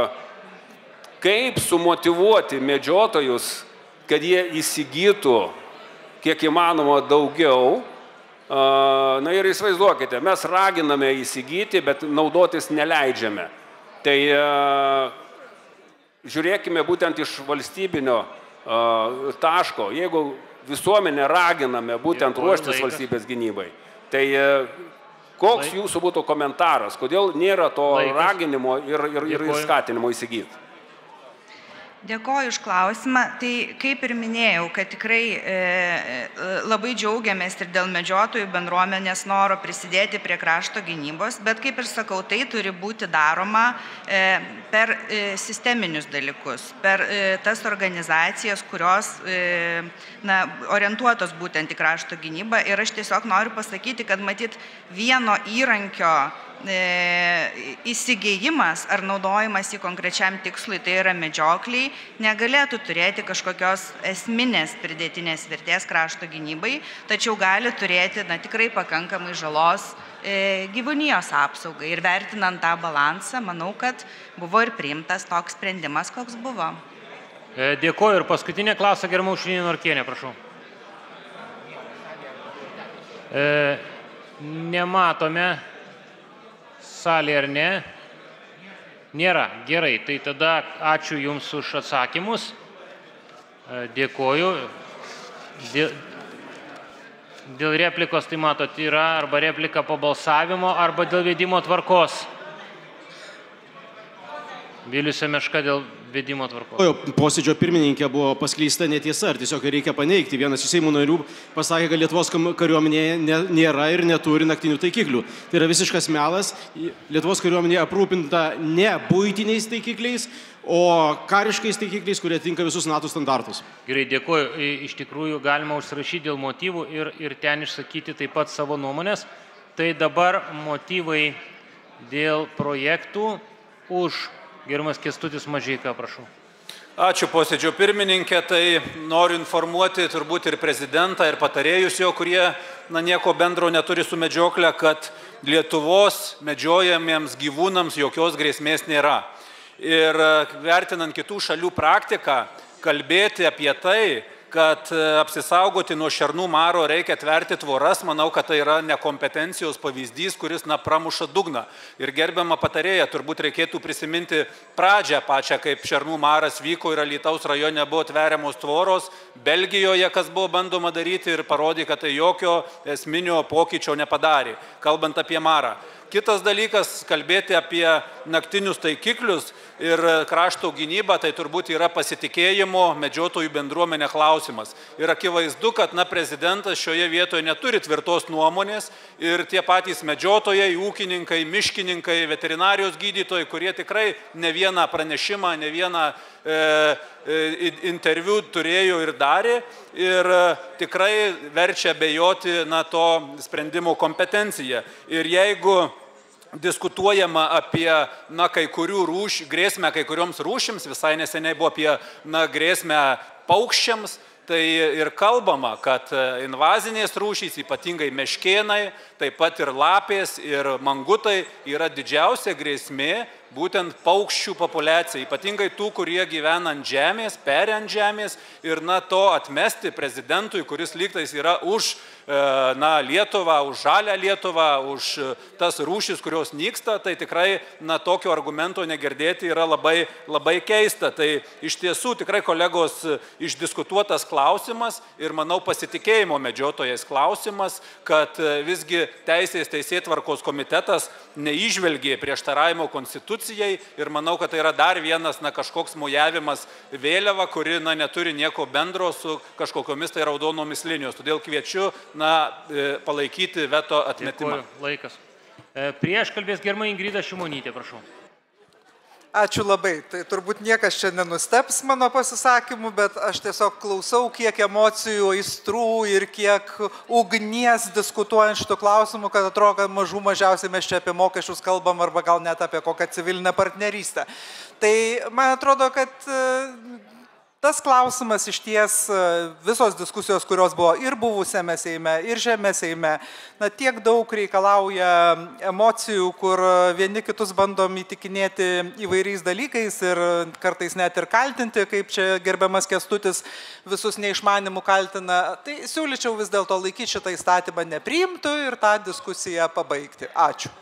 kaip sumotyvuoti medžiotojus, kad jie įsigytų kiek įmanoma daugiau. Na ir įsivaizduokite, mes raginame įsigyti, bet naudotis neleidžiame. Tai žiūrėkime būtent iš valstybinio taško. Jeigu visuomenę raginame būtent ruoštis valstybės gynybai, tai koks jūsų būtų komentaras? Kodėl nėra to raginimo ir, ir, ir skatinimo įsigyti? Dėkoju už klausimą. Tai kaip ir minėjau, kad tikrai e, labai džiaugiamės ir dėl medžiotojų bendruomenės noro prisidėti prie krašto gynybos, bet kaip ir sakau, tai turi būti daroma e, per e, sisteminius dalykus, per e, tas organizacijas, kurios e, na, orientuotos būtent į krašto gynybą. Ir aš tiesiog noriu pasakyti, kad matyt vieno įrankio įsigijimas ar naudojimas į konkrečiam tikslui, tai yra medžiokliai, negalėtų turėti kažkokios esminės pridėtinės vertės krašto gynybai, tačiau gali turėti na, tikrai pakankamai žalos e, gyvūnijos apsaugai. Ir vertinant tą balansą, manau, kad buvo ir priimtas toks sprendimas, koks buvo. E, dėkoju. Ir paskutinė klausa, gerbiama Aušrinė Norkienė, prašau. E, nematome salė ar ne? Nėra. Gerai, tai tada ačiū Jums už atsakymus. Dėkoju. Dėl, dėl replikos, tai matot, yra arba replika po balsavimo, arba dėl vedimo tvarkos. Vilius Semeška dėl vedimo tvarkos. Posėdžio pirmininkė buvo paskleista netiesa, ar tiesiog reikia paneigti. Vienas iš Seimo narių pasakė, kad Lietuvos kariuomenėje nėra ir neturi naktinių taikiklių. Tai yra visiškas melas. Lietuvos kariuomenė aprūpinta ne buitiniais taikikliais, o kariškais taikikliais, kurie tinka visus NATO standartus. Gerai, dėkuoju. Iš tikrųjų galima užsirašyti dėl motyvų ir, ir ten išsakyti taip pat savo nuomonės. Tai dabar motyvai dėl projektų už. Gerbiamas Kęstutis Mažeika, prašau. Ačiū posėdžio pirmininkė, tai noriu informuoti turbūt ir prezidentą, ir patarėjus jo, kurie na, nieko bendro neturi su medžioklė, kad Lietuvos medžiojamiems gyvūnams jokios grėsmės nėra. Ir vertinant kitų šalių praktiką, kalbėti apie tai, kad apsisaugoti nuo šernų maro reikia tverti tvoras, manau, kad tai yra nekompetencijos pavyzdys, kuris na, pramuša dugną. Ir gerbiama patarėja, turbūt reikėtų prisiminti pradžią pačią, kaip šernų maras vyko ir Alytaus rajone buvo tveriamos tvoros, Belgijoje, kas buvo bandoma daryti ir parodė, kad tai jokio esminio pokyčio nepadarė, kalbant apie marą. Kitas dalykas, kalbėti apie naktinius taikiklius ir krašto gynybą, tai turbūt yra pasitikėjimo medžiotojų bendruomenė klausimas. Ir akivaizdu, kad na, prezidentas šioje vietoje neturi tvirtos nuomonės ir tie patys medžiotojai, ūkininkai, miškininkai, veterinarijos gydytojai, kurie tikrai ne vieną pranešimą, ne vieną e, e, interviu turėjo ir darė ir e, tikrai verčia abejoti na, to sprendimo kompetenciją. Ir jeigu diskutuojama apie na, kai kurių rūšių, grėsmę kai kurioms rūšims, visai neseniai buvo apie na, grėsmę paukščiams, tai ir kalbama, kad invazinės rūšys, ypatingai meškėnai, taip pat ir lapės ir mangutai yra didžiausia grėsmė būtent paukščių populiacija, ypatingai tų, kurie gyvena ant žemės, peri ant žemės ir na, to atmesti prezidentui, kuris lygtais yra už na, Lietuvą, už žalę Lietuvą, už tas rūšis, kurios nyksta, tai tikrai na, tokio argumento negirdėti yra labai, labai keista. Tai iš tiesų tikrai kolegos išdiskutuotas klausimas ir manau pasitikėjimo medžiotojais klausimas, kad visgi Teisės teisėtvarkos komitetas neižvelgė prieštaravimo konstitucijai ir manau, kad tai yra dar vienas na, kažkoks mojavimas vėliava, kuri na, neturi nieko bendro su kažkokiomis tai raudonomis linijos. Todėl kviečiu na, palaikyti veto atmetimą. Dėkuoju, laikas. Prieš kalbės gerbiama Ingrida Šimonytė, prašau. Ačiū labai. Tai turbūt niekas čia nenusteps mano pasisakymu, bet aš tiesiog klausau, kiek emocijų, aistrų ir kiek ugnies diskutuojant šitų klausimų, kad atrodo, kad mažų mažiausiai mes čia apie mokesčius kalbam arba gal net apie kokią civilinę partnerystę. Tai man atrodo, kad tas klausimas iš ties visos diskusijos, kurios buvo ir buvusiame Seime, ir šiame Seime, na, tiek daug reikalauja emocijų, kur vieni kitus bandom įtikinėti įvairiais dalykais ir kartais net ir kaltinti, kaip čia gerbiamas Kęstutis visus neišmanimų kaltina. Tai siūlyčiau vis dėlto laikyti šitą įstatymą nepriimtų ir tą diskusiją pabaigti. Ačiū.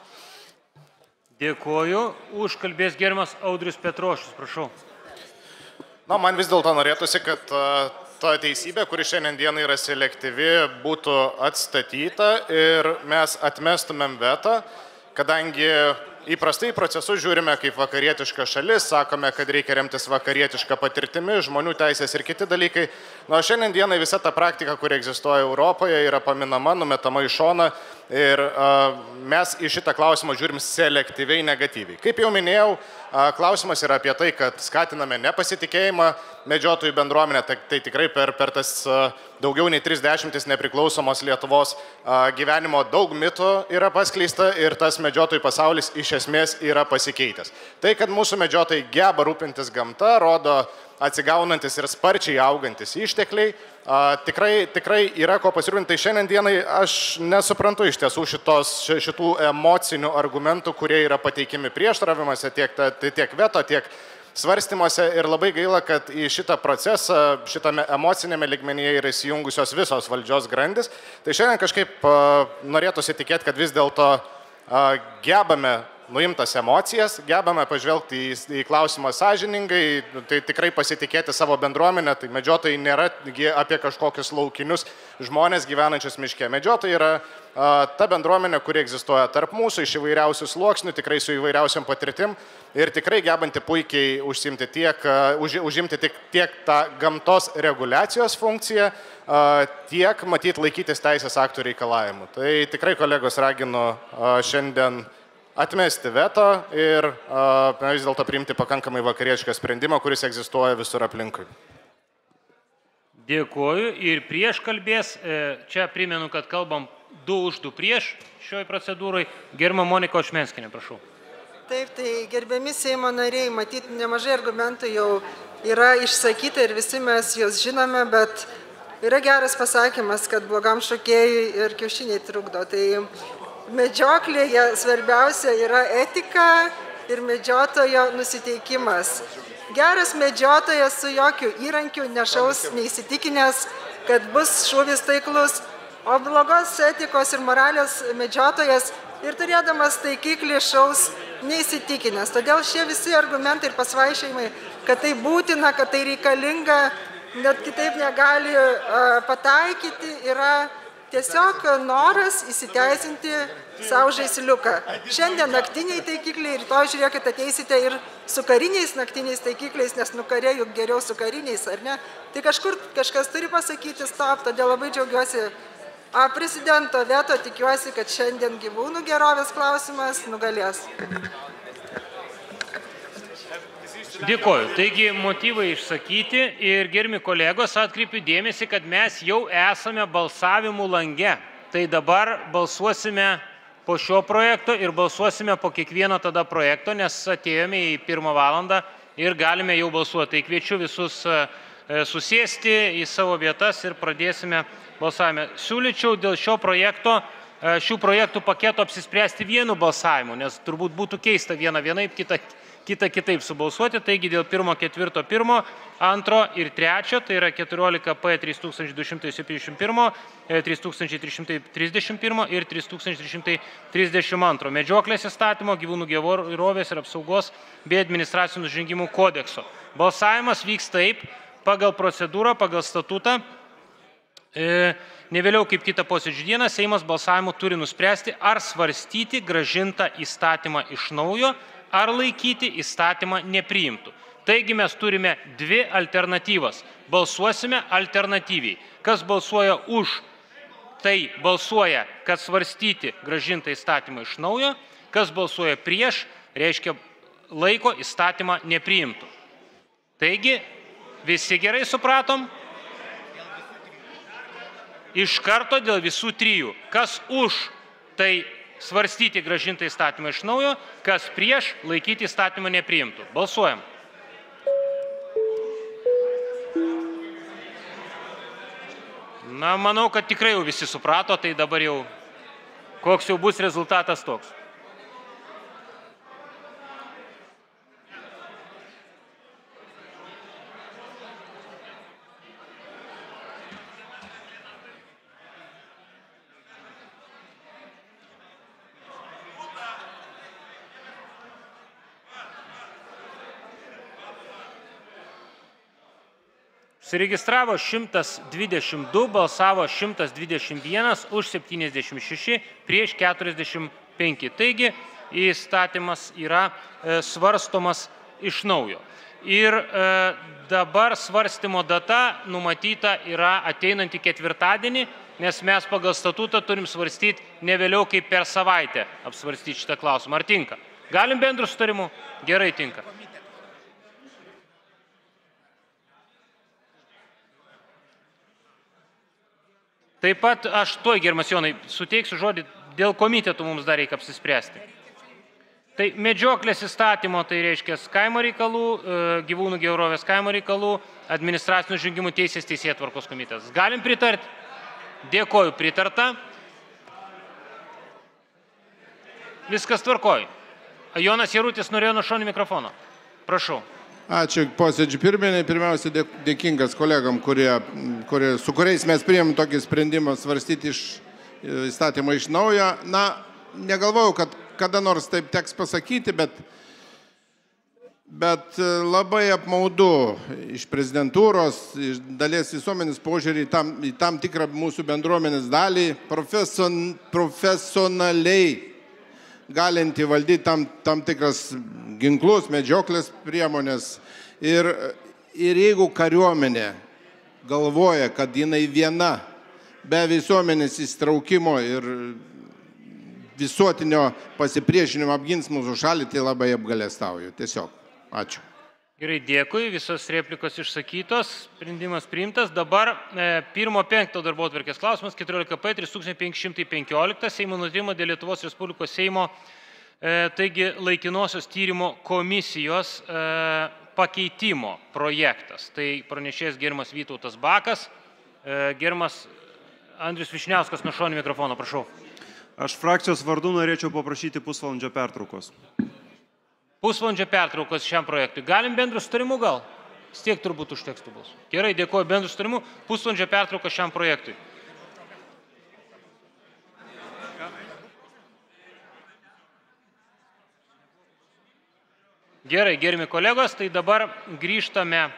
Dėkuoju. Už kalbės gerbiamas Audrius Petrošius, prašau. Na, man vis dėlto norėtųsi, kad ta teisybė, kuri šiandien dienai yra selektyvi, būtų atstatyta ir mes atmestumėm vetą, kadangi įprastai į procesus žiūrime kaip vakarietiška šalis, sakome, kad reikia remtis vakarietišką patirtimi, žmonių teisės ir kiti dalykai. Na, šiandien dienai visa ta praktika, kuri egzistuoja Europoje, yra paminama, numetama į šoną ir uh, mes į šitą klausimą žiūrim selektyviai negatyviai. Kaip jau minėjau, uh, klausimas yra apie tai, kad skatiname nepasitikėjimą medžiotojų bendruomenę, tai, tai tikrai per, per tas uh, daugiau nei trisdešimtis nepriklausomos Lietuvos uh, gyvenimo daug mitų yra paskleista ir tas medžiotojų pasaulis iš esmės yra pasikeitęs. Tai, kad mūsų medžiotojai geba rūpintis gamta, rodo atsigaunantis ir sparčiai augantis ištekliai, a, tikrai, tikrai yra ko pasirūpinti. Tai šiandien dienai aš nesuprantu iš tiesų šitos, šitų emocinių argumentų, kurie yra pateikimi prieštaravimuose, tiek, tiek veto, tiek svarstymuose ir labai gaila, kad į šitą procesą, šitame emocinėme lygmenyje yra įsijungusios visos valdžios grandis. Tai šiandien kažkaip a, norėtųsi tikėti, kad vis dėlto gebame nuimtas emocijas, gebame pažvelgti į, į klausimą sąžiningai, tai tikrai pasitikėti savo bendruomenę, tai medžiotojai nėra apie kažkokius laukinius žmonės gyvenančius miške. Medžiotojai yra a, ta bendruomenė, kuri egzistuoja tarp mūsų, iš įvairiausių sluoksnių, tikrai su įvairiausiam patirtim ir tikrai gebanti puikiai užsimti tiek, a, už, užimti tiek, tiek tą gamtos reguliacijos funkciją, a, tiek matyti laikytis teisės aktų reikalavimų. Tai tikrai kolegos raginu a, šiandien atmesti veto ir a, vis dėlto priimti pakankamai vakarietišką sprendimą, kuris egzistuoja visur aplinkui. Dėkuoju. Ir prieš kalbės, čia primenu, kad kalbam du už du prieš šioj procedūrai. Gerbiama Monika Ošmenskienė, prašau. Taip, tai gerbiami Seimo nariai, matyti nemažai argumentų jau yra išsakyti ir visi mes juos žinome, bet yra geras pasakymas, kad blogam šokėjui ir kiaušiniai trukdo. Tai medžioklėje svarbiausia yra etika ir medžiotojo nusiteikimas. Geras medžiotojas su jokių įrankių nešaus neįsitikinęs, kad bus šūvis taiklus, o blogos etikos ir moralės medžiotojas ir turėdamas taikiklį šaus neįsitikinęs. Todėl šie visi argumentai ir pasvaišėjimai, kad tai būtina, kad tai reikalinga, net kitaip negali uh, pataikyti, yra tiesiog noras įsiteisinti savo žaisliuką. Šiandien naktiniai taikikliai, rytoj žiūrėkit ateisite ir su kariniais naktiniais taikikliais, nes nukarė juk geriau su kariniais, ar ne? Tai kažkur kažkas turi pasakyti stop, todėl labai džiaugiuosi a, prezidento veto, tikiuosi, kad šiandien gyvūnų gerovės klausimas nugalės. Dėkuoju. Taigi motyvai išsakyti ir gerbiami kolegos, atkreipiu dėmesį, kad mes jau esame balsavimų lange. Tai dabar balsuosime po šio projekto ir balsuosime po kiekvieno tada projekto, nes atėjome į pirmą valandą ir galime jau balsuoti. Tai kviečiu visus susėsti į savo vietas ir pradėsime balsavimą. Siūlyčiau dėl šio projekto, šių projektų paketo apsispręsti vienu balsavimu, nes turbūt būtų keista viena vienaip, kita kita kitaip subalsuoti, taigi dėl pirmo, ketvirto, pirmo, antro ir trečio, tai yra keturiolika P trys tūkstančiai du šimtai septyniasdešimt vienas, trys tūkstančiai trys šimtai trisdešimt vienas ir trys tūkstančiai trys šimtai trisdešimt du. Medžioklės įstatymo, gyvūnų gerovės ir apsaugos bei administracinių nusižengimų kodekso. Balsavimas vyks taip, pagal procedūrą, pagal statutą. E, ne vėliau kaip kitą posėdžių dieną Seimas balsavimu turi nuspręsti, ar svarstyti grąžintą įstatymą iš naujo, ar laikyti įstatymą nepriimtų. Taigi mes turime dvi alternatyvas. Balsuosime alternatyviai. Kas balsuoja už, tai balsuoja, kad svarstyti grąžintą įstatymą iš naujo. Kas balsuoja prieš, reiškia laiko įstatymą nepriimtų. Taigi, visi gerai supratom? Iš karto dėl visų trijų. Kas už tai svarstyti grąžintą įstatymą iš naujo, kas prieš laikyti įstatymą nepriimtų. Balsuojam. Na, manau, kad tikrai jau visi suprato, tai dabar jau koks jau bus rezultatas toks. Suregistravo šimtas dvidešimt du, balsavo šimtas dvidešimt vienas, už septyniasdešimt šeši, prieš keturiasdešimt penki. Taigi, įstatymas yra e, svarstomas iš naujo. Ir e, dabar svarstymo data numatyta yra ateinantį ketvirtadienį, nes mes pagal statutą turim svarstyti ne vėliau kaip per savaitę apsvarstyti šitą klausimą. Ar tinka? Galim bendrų sutarimų? Gerai tinka. Taip pat aš tuoj, gerbiamas Jonai, suteiksiu žodį, dėl komitetų mums dar reikia apsispręsti. Tai medžioklės įstatymo, tai reiškia kaimo reikalų, gyvūnų gerovės kaimo reikalų, administracinių žengimų teisės teisėtvarkos komitetas. Galim pritarti? Dėkoju, pritarta. Viskas tvarkoj. Jonas Jarutis norėjo nuo šono mikrofono. Prašau. Ačiū posėdžių pirminiai. Pirmiausia, dėkingas kolegam, kurie, kurie, su kuriais mes priėmėm tokį sprendimą svarstyti iš įstatymą iš naujo. Na, negalvojau, kad kada nors taip teks pasakyti, bet, bet labai apmaudu iš prezidentūros, iš dalies visuomenės požiūrį į tam, į tam tikrą mūsų bendruomenės dalį, profesion, profesionaliai galinti valdyti tam, tam tikras ginklus, medžioklės priemonės. Ir, ir jeigu kariuomenė galvoja, kad jinai viena, be visuomenės įstraukimo ir visuotinio pasipriešinimo apgins mūsų šalį, tai labai apgalėstauju. Tiesiog. Ačiū. Gerai, dėkui. Visos replikos išsakytos. Sprendimas priimtas. Dabar e, pirmo penkto darbotvarkės klausimas, keturiolika P trys tūkstančiai penki šimtai penkiolika, Seimo nutarimo dėl Lietuvos Respublikos Seimo, e, taigi laikinosios tyrimo komisijos e, pakeitimo projektas. Tai pranešėjas gerbiamas Vytautas Bakas, e, gerbiamas Andrius Vyšniauskas nuo šono mikrofono, prašau. Aš frakcijos vardu norėčiau paprašyti pusvalandžio pertraukos. Pusvalandžio pertraukos šiam projektui. Galim bendrų sutarimų gal? Stiek turbūt užteks tų balsų. Gerai, dėkuoju bendrų sutarimų. Pusvalandžio pertraukos šiam projektui. Gerai, gerbiami kolegos, tai dabar grįžtame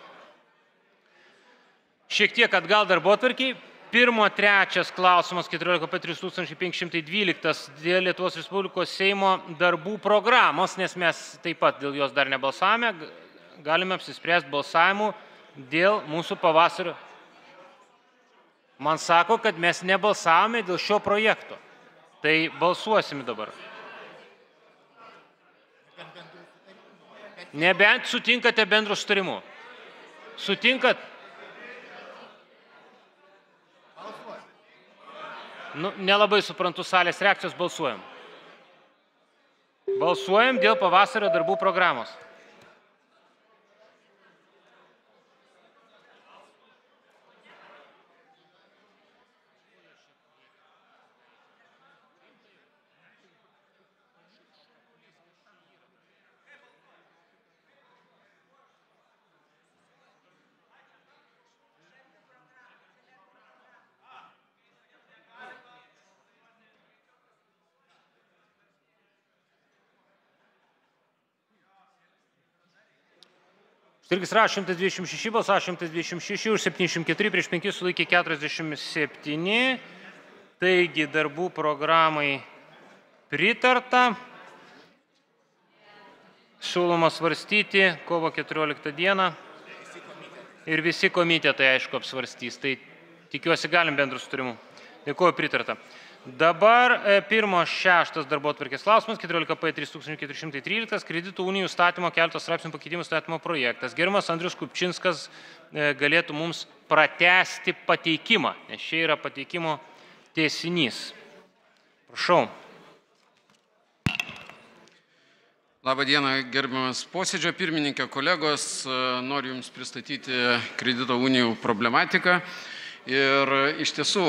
šiek tiek atgal darbotvarkiai. Pirmo trečias klausimas, keturiolika P trys tūkstančiai penki šimtai dvylika dėl Lietuvos Respublikos Seimo darbų programos, nes mes taip pat dėl jos dar nebalsavome, galime apsispręsti balsavimu dėl mūsų pavasario. Man sako, kad mes nebalsavome dėl šio projekto. Tai balsuosime dabar. Nebent sutinkate bendrų sutarimų. Sutinkat? Nu, nelabai suprantu salės reakcijos, balsuojam. Balsuojam dėl pavasario darbų programos. Suregistravo šimtas dvidešimt šeši, balsavo šimtas dvidešimt šeši, už septyniasdešimt keturi, prieš penkis sulaikė keturiasdešimt septyni. Taigi darbų programai pritarta. Siūloma svarstyti kovo keturioliktą dieną. Ir visi komitetai, aišku, apsvarstys. Tai tikiuosi galim bendrų sutarimų. Dėkuoju, pritarta. Dabar pirmos šeštas darbotvarkės klausimas, keturiolika P trys tūkstančiai keturi šimtai trylika, kredito unijų statymo keletos straipsnių pakeitimų statymo projektas. Gerbiamas Andrius Kupčinskas galėtų mums pratęsti pateikimą, nes čia yra pateikimo tęsinys. Prašau. Labą dieną, gerbiamas posėdžio pirmininkė, kolegos. Noriu Jums pristatyti kredito unijų problematiką. Ir iš tiesų,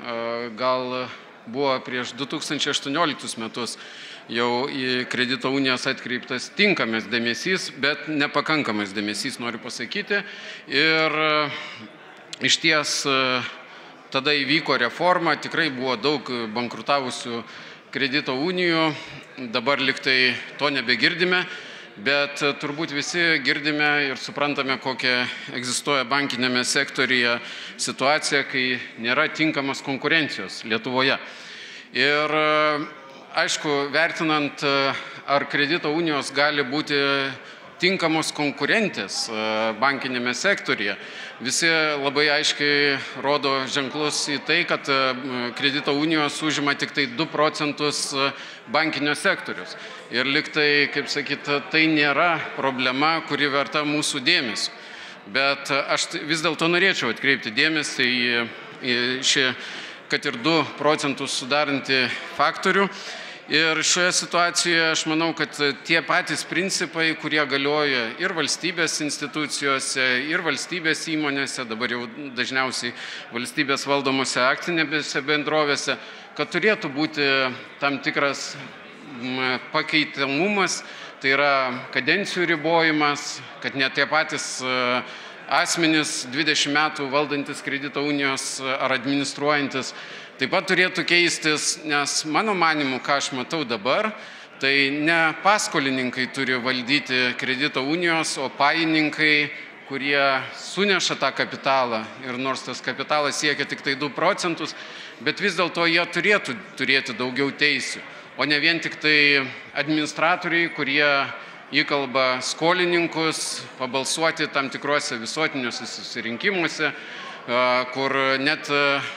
gal buvo prieš du tūkstančiai aštuonioliktus metus jau į kredito unijas atkreiptas tinkamas dėmesys, bet nepakankamas dėmesys, noriu pasakyti. Ir iš ties tada įvyko reforma, tikrai buvo daug bankrutavusių kredito unijų, dabar liktai to nebegirdime, bet turbūt visi girdime ir suprantame, kokia egzistuoja bankinėme sektoriuje situacija, kai nėra tinkamos konkurencijos Lietuvoje. Ir aišku, vertinant, ar kredito unijos gali būti tinkamos konkurentės bankinėme sektoriuje, visi labai aiškiai rodo ženklus į tai, kad kredito unijos užima tik tai du procentus bankinio sektorius. Ir liktai, kaip sakyti, tai nėra problema, kuri verta mūsų dėmesio. Bet aš vis dėlto norėčiau atkreipti dėmesį į, į šį, kad ir du procentus sudarantį faktorių. Ir šioje situacijoje aš manau, kad tie patys principai, kurie galioja ir valstybės institucijose, ir valstybės įmonėse, dabar jau dažniausiai valstybės valdomose akcinėse bendrovėse, kad turėtų būti tam tikras pakeitamumas, tai yra kadencijų ribojimas, kad net tie patys asmenys dvidešimt metų valdantis kredito unijos ar administruojantis taip pat turėtų keistis, nes mano manimu, ką aš matau dabar, tai ne paskolininkai turi valdyti kredito unijos, o pajininkai, kurie suneša tą kapitalą. Ir nors tas kapitalas siekia tik tai du procentus, bet vis dėlto jie turėtų turėti daugiau teisių, o ne vien tik tai administratoriai, kurie įkalba skolininkus pabalsuoti tam tikruose visuotiniuose susirinkimuose, kur net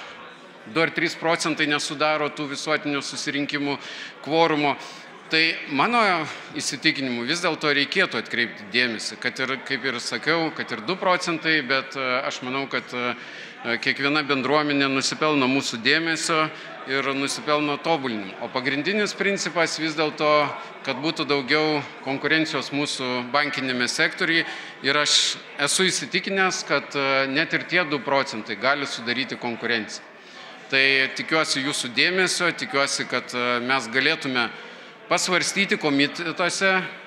du ar trys procentai nesudaro tų visuotinių susirinkimų kvorumo. Tai mano įsitikinimu vis dėlto reikėtų atkreipti dėmesį, kad ir, kaip ir sakiau, kad ir du procentai, bet aš manau, kad kiekviena bendruomenė nusipelno mūsų dėmesio ir nusipelno tobulinimo. O pagrindinis principas vis dėlto, kad būtų daugiau konkurencijos mūsų bankinėme sektoriuje, ir aš esu įsitikinęs, kad net ir tie du procentai gali sudaryti konkurenciją. Tai tikiuosi jūsų dėmesio, tikiuosi, kad mes galėtume pasvarstyti komitetuose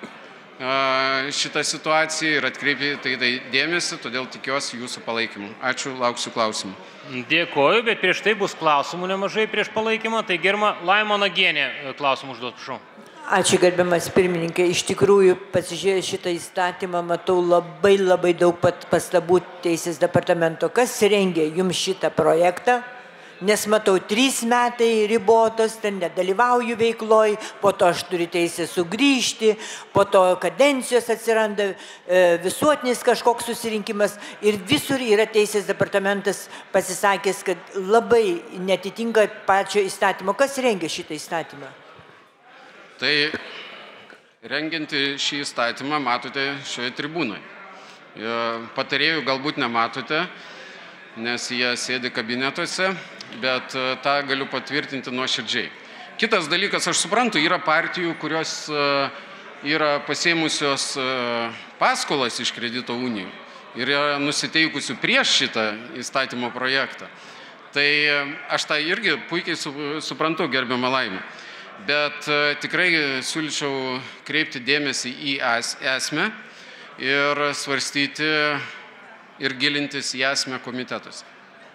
šitą situaciją ir atkreipti tai dėmesį, todėl tikiuosi jūsų palaikymų. Ačiū, lauksiu klausimų. Dėkoju, bet prieš tai bus klausimų nemažai prieš palaikymą. Tai gerbiama Laima Nagienė klausimų užduos, prašau. Ačiū, gerbiamas pirmininkė. Iš tikrųjų, pasižiūrėjus šitą įstatymą, matau labai labai daug pastabų Teisės departamento. Kas rengė jums šitą projektą? Nes matau, trys metai ribotos, ten nedalyvauju veikloj, po to aš turiu teisę sugrįžti, po to kadencijos atsiranda visuotinis kažkoks susirinkimas ir visur yra Teisės departamentas pasisakęs, kad labai netitinka pačio įstatymo. Kas rengia šitą įstatymą? Tai rengianti šį įstatymą matote šioje tribūnoje. Patarėjų galbūt nematote, nes jie sėdi kabinetuose, bet tą galiu patvirtinti nuoširdžiai. Kitas dalykas, aš suprantu, yra partijų, kurios yra pasėmusios paskolas iš kredito unijų ir yra nusiteikusių prieš šitą įstatymo projektą. Tai aš tą irgi puikiai suprantu, gerbiama Laima. Bet tikrai siūlyčiau kreipti dėmesį į esmę ir svarstyti ir gilintis į esmę komitetuose.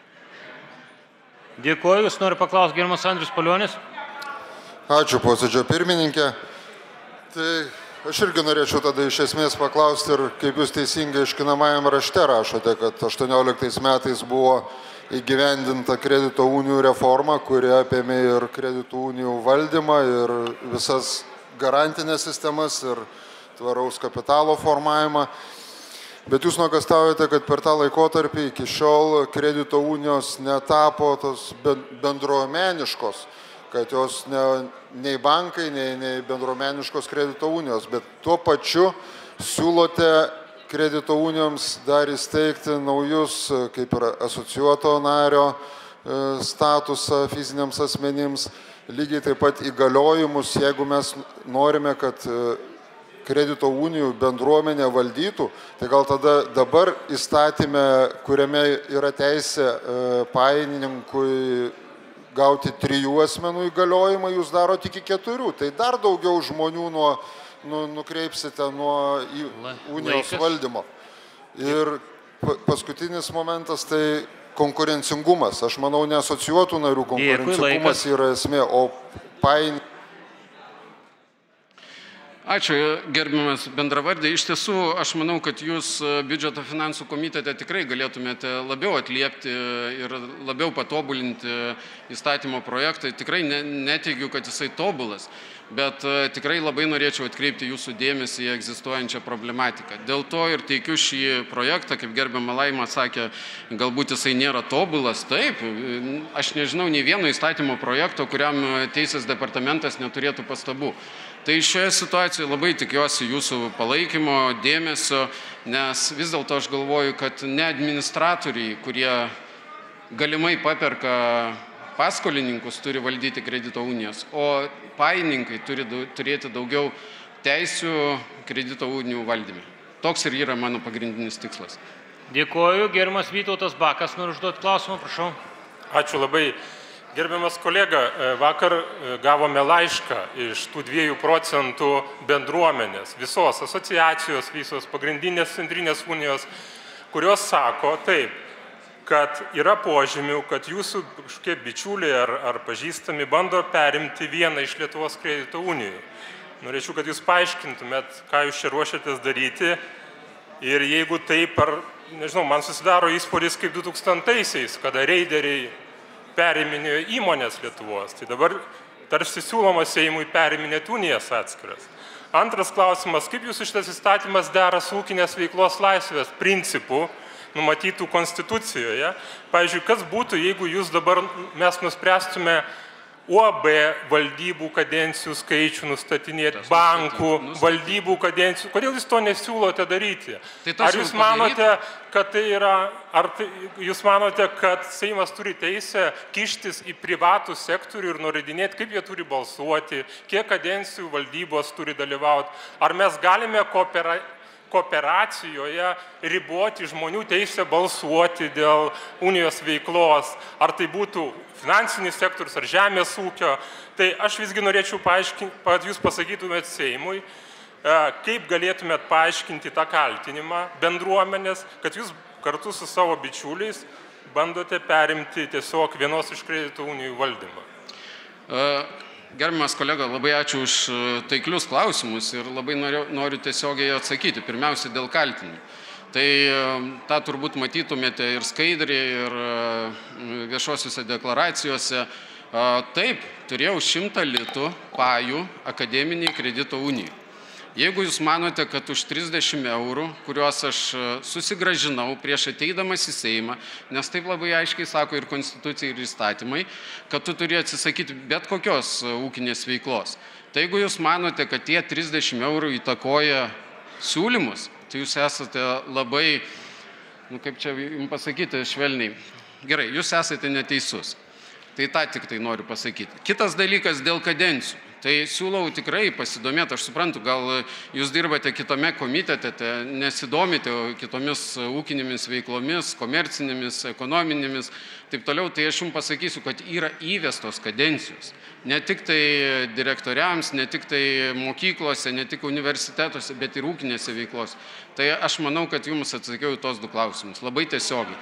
Dėkuoju, jūs noriu paklausti, gerbiamas Andrius Palionis. Ačiū, posėdžio pirmininkė. Tai aš irgi norėčiau tada iš esmės paklausti, ir kaip jūs teisingai iškinamajam rašte rašote, kad aštuonioliktais metais buvo įgyvendinta kredito unijų reforma, kuri apėmė ir kredito unijų valdymą, ir visas garantinės sistemas, ir tvaraus kapitalo formavimą. Bet jūs nuogąstaujate, kad per tą laikotarpį iki šiol kredito unijos netapo tos bendruomeniškos, kad jos ne, nei bankai, nei, nei bendruomeniškos kredito unijos, bet tuo pačiu siūlote kredito unijoms dar įsteigti naujus, kaip ir asociuoto nario statusą fiziniams asmenims, lygiai taip pat įgaliojimus, jeigu mes norime, kad kredito unijų bendruomenė valdytų, tai gal tada dabar įstatyme, kuriame yra teisė paininkui gauti trijų asmenų įgaliojimą, jūs darote iki keturių, tai dar daugiau žmonių nuo, nu, nukreipsite nuo unijos valdymo. Ir paskutinis momentas tai konkurencingumas. Aš manau, ne asociuotų narių konkurencingumas yra esmė, o paininkų. Ačiū, gerbiamas bendravardė. Iš tiesų, aš manau, kad jūs biudžeto finansų komitete tikrai galėtumėte labiau atliepti ir labiau patobulinti įstatymo projektą. Tikrai ne, neteigiu, kad jisai tobulas, bet tikrai labai norėčiau atkreipti jūsų dėmesį į egzistuojančią problematiką. Dėl to ir teikiu šį projektą, kaip gerbiama Laima sakė, galbūt jisai nėra tobulas. Taip, aš nežinau nei vieno įstatymo projekto, kuriam Teisės departamentas neturėtų pastabų. Tai šioje situacijoje labai tikiuosi jūsų palaikymo, dėmesio, nes vis dėlto aš galvoju, kad ne administratoriai, kurie galimai paperka paskolininkus, turi valdyti kredito unijas, o pajininkai turi turėti daugiau teisių kredito unijų valdyme. Toks ir yra mano pagrindinis tikslas. Dėkuoju. Gerbiamas Vytautas Bakas, noriu užduoti klausimą, prašau. Ačiū labai. Gerbiamas kolega, vakar gavome laišką iš tų dviejų procentų bendruomenės, visos asociacijos, visos pagrindinės centrinės unijos, kurios sako taip, kad yra požymių, kad jūsų kažkokie bičiuliai ar, ar pažįstami bando perimti vieną iš Lietuvos kredito unijų. Norėčiau, kad jūs paaiškintumėt, ką jūs čia ruošiatės daryti ir jeigu taip, ar, nežinau, man susidaro įspūdis kaip du tūkstantaisiais, kada reideriai periminėjo įmonės Lietuvos. Tai dabar tarsi siūloma Seimui periminėti unijas atskiras. Antras klausimas, kaip jūsų šitas įstatymas dera su ūkinės veiklos laisvės principų numatytų Konstitucijoje? Pavyzdžiui, kas būtų, jeigu jūs dabar mes nuspręstume U A B valdybų kadencijų skaičių nustatinėti, bankų valdybų kadencijų. Kodėl jūs to nesiūlote daryti? Ar jūs manote, kad tai yra, ar tai, jūs manote, kad Seimas turi teisę kištis į privatų sektorių ir nurodinėti, kaip jie turi balsuoti, kiek kadencijų valdybos turi dalyvauti? Ar mes galime koopera, kooperacijoje riboti žmonių teisę balsuoti dėl unijos veiklos? Ar tai būtų finansinis sektorius ar žemės ūkio? Tai aš visgi norėčiau paaiškinti, kad jūs pasakytumėt Seimui, kaip galėtumėt paaiškinti tą kaltinimą bendruomenės, kad jūs kartu su savo bičiuliais bandote perimti tiesiog vienos iš kredito unijų valdymą. Gerbiamas kolega, labai ačiū už taiklius klausimus ir labai noriu, noriu tiesiogiai atsakyti. Pirmiausia, dėl kaltinimų. Tai tą turbūt matytumėte ir skaidriai, ir viešosiuose deklaracijose. Taip, turėjau šimtą litų pajų akademiniai kredito unijai. Jeigu jūs manote, kad už trisdešimt eurų, kuriuos aš susigražinau prieš ateidamas į Seimą, nes taip labai aiškiai sako ir Konstitucija, ir įstatymai, kad tu turi atsisakyti bet kokios ūkinės veiklos. Tai jeigu jūs manote, kad tie trisdešimt eurų įtakoja siūlymus, tai jūs esate labai, nu kaip čia jums pasakyti švelniai, gerai, jūs esate neteisus. Tai tą tik tai noriu pasakyti. Kitas dalykas dėl kadencijų. Tai siūlau tikrai pasidomėti, aš suprantu, gal jūs dirbate kitame komitete, nesidomite kitomis ūkinėmis veiklomis, komercinėmis, ekonominėmis, taip toliau, tai aš jums pasakysiu, kad yra įvestos kadencijos. Ne tik tai direktoriams, ne tik tai mokyklose, ne tik universitetuose, bet ir ūkinėse veiklos. Tai aš manau, kad jums atsakiau į tos du klausimus. Labai tiesiogiai.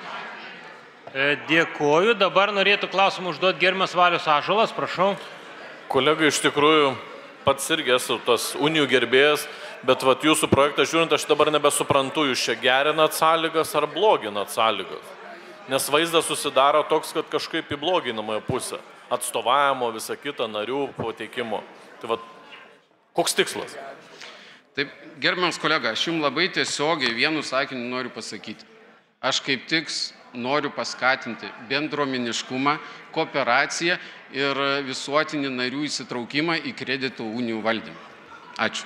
Dėkuoju. Dabar norėtų klausimą užduoti gerbiamas Valius Ąžuolas, prašau. Kolega, iš tikrųjų, pats irgi esu tas unijų gerbėjas, bet vat, jūsų projektą žiūrint, aš dabar nebesuprantu, jūs čia gerinat sąlygas ar bloginat sąlygas. Nes vaizdas susidaro toks, kad kažkaip į bloginamąją pusę. Atstovavimo, visą kitą, narių pateikimo. Tai vat, koks tikslas? Taip, gerbiamas kolega, aš jums labai tiesiogiai vienu sakiniu noriu pasakyti. Aš kaip tik noriu paskatinti bendruomeniškumą, kooperaciją ir visuotinį narių įsitraukimą į kredito unijų valdymą. Ačiū.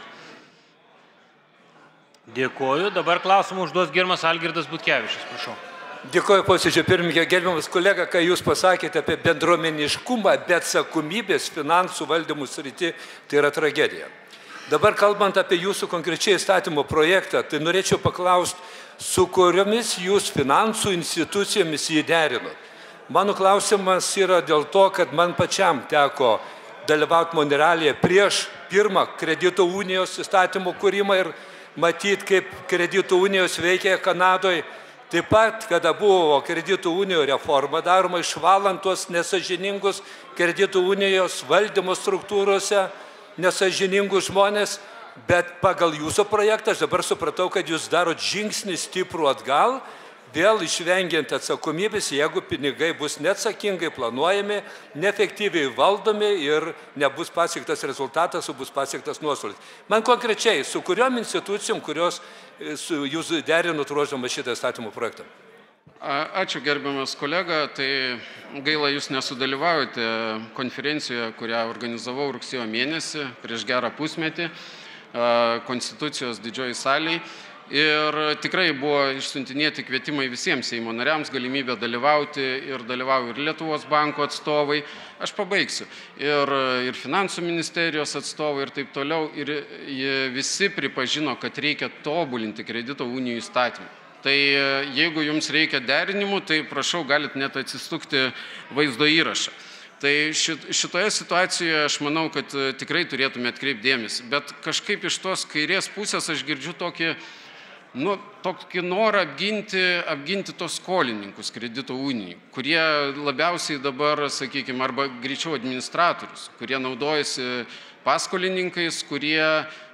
Dėkuoju. Dabar klausimą užduos gerbiamas Algirdas Butkevičius. Prašau. Dėkuoju, posėdžio pirmininkė, gerbiamas kolega, kai jūs pasakėte apie bendruomeniškumą, bet atsakomybės finansų valdymų srity, tai yra tragedija. Dabar kalbant apie jūsų konkrečiai įstatymo projektą, tai norėčiau paklausti, su kuriomis jūs finansų institucijomis jį derinot. Mano klausimas yra dėl to, kad man pačiam teko dalyvauti Monrealyje prieš pirmą kredito unijos įstatymo kūrimą ir matyti, kaip kredito unijos veikia Kanadoje. Taip pat, kada buvo kredito unijos reforma daroma, išvalant tuos nesažiningus kredito unijos valdymo struktūrose, nesažiningus žmonės, bet pagal jūsų projektą aš dabar supratau, kad jūs darot žingsnį stiprų atgal, vėl išvengiant atsakomybės, jeigu pinigai bus neatsakingai planuojami, neefektyviai valdomi ir nebus pasiektas rezultatas, o bus pasiektas nuostolis. Man konkrečiai, su kuriom institucijom, kurios su jūs derinot ruoždama šitą įstatymų projektą? Ačiū gerbiamas kolega, tai gaila jūs nesudalyvaujate konferencijoje, kurią organizavau rugsėjo mėnesį prieš gerą pusmetį Konstitucijos didžioji salėje. Ir tikrai buvo išsiuntinėti kvietimai visiems Seimo nariams galimybę dalyvauti ir dalyvauja ir Lietuvos banko atstovai. Aš pabaigsiu. Ir, ir finansų ministerijos atstovai ir taip toliau. Ir visi pripažino, kad reikia tobulinti kredito unijų įstatymą. Tai jeigu jums reikia derinimų, tai prašau, galit net atsistukti vaizdo įrašą. Tai šitoje situacijoje aš manau, kad tikrai turėtume atkreipti dėmesį. Bet kažkaip iš tos kairės pusės aš girdžiu tokį, nu, tokį norą apginti, apginti tos skolininkus kredito unijų, kurie labiausiai dabar, sakykime, arba greičiau administratorius, kurie naudojasi paskolininkais, kurie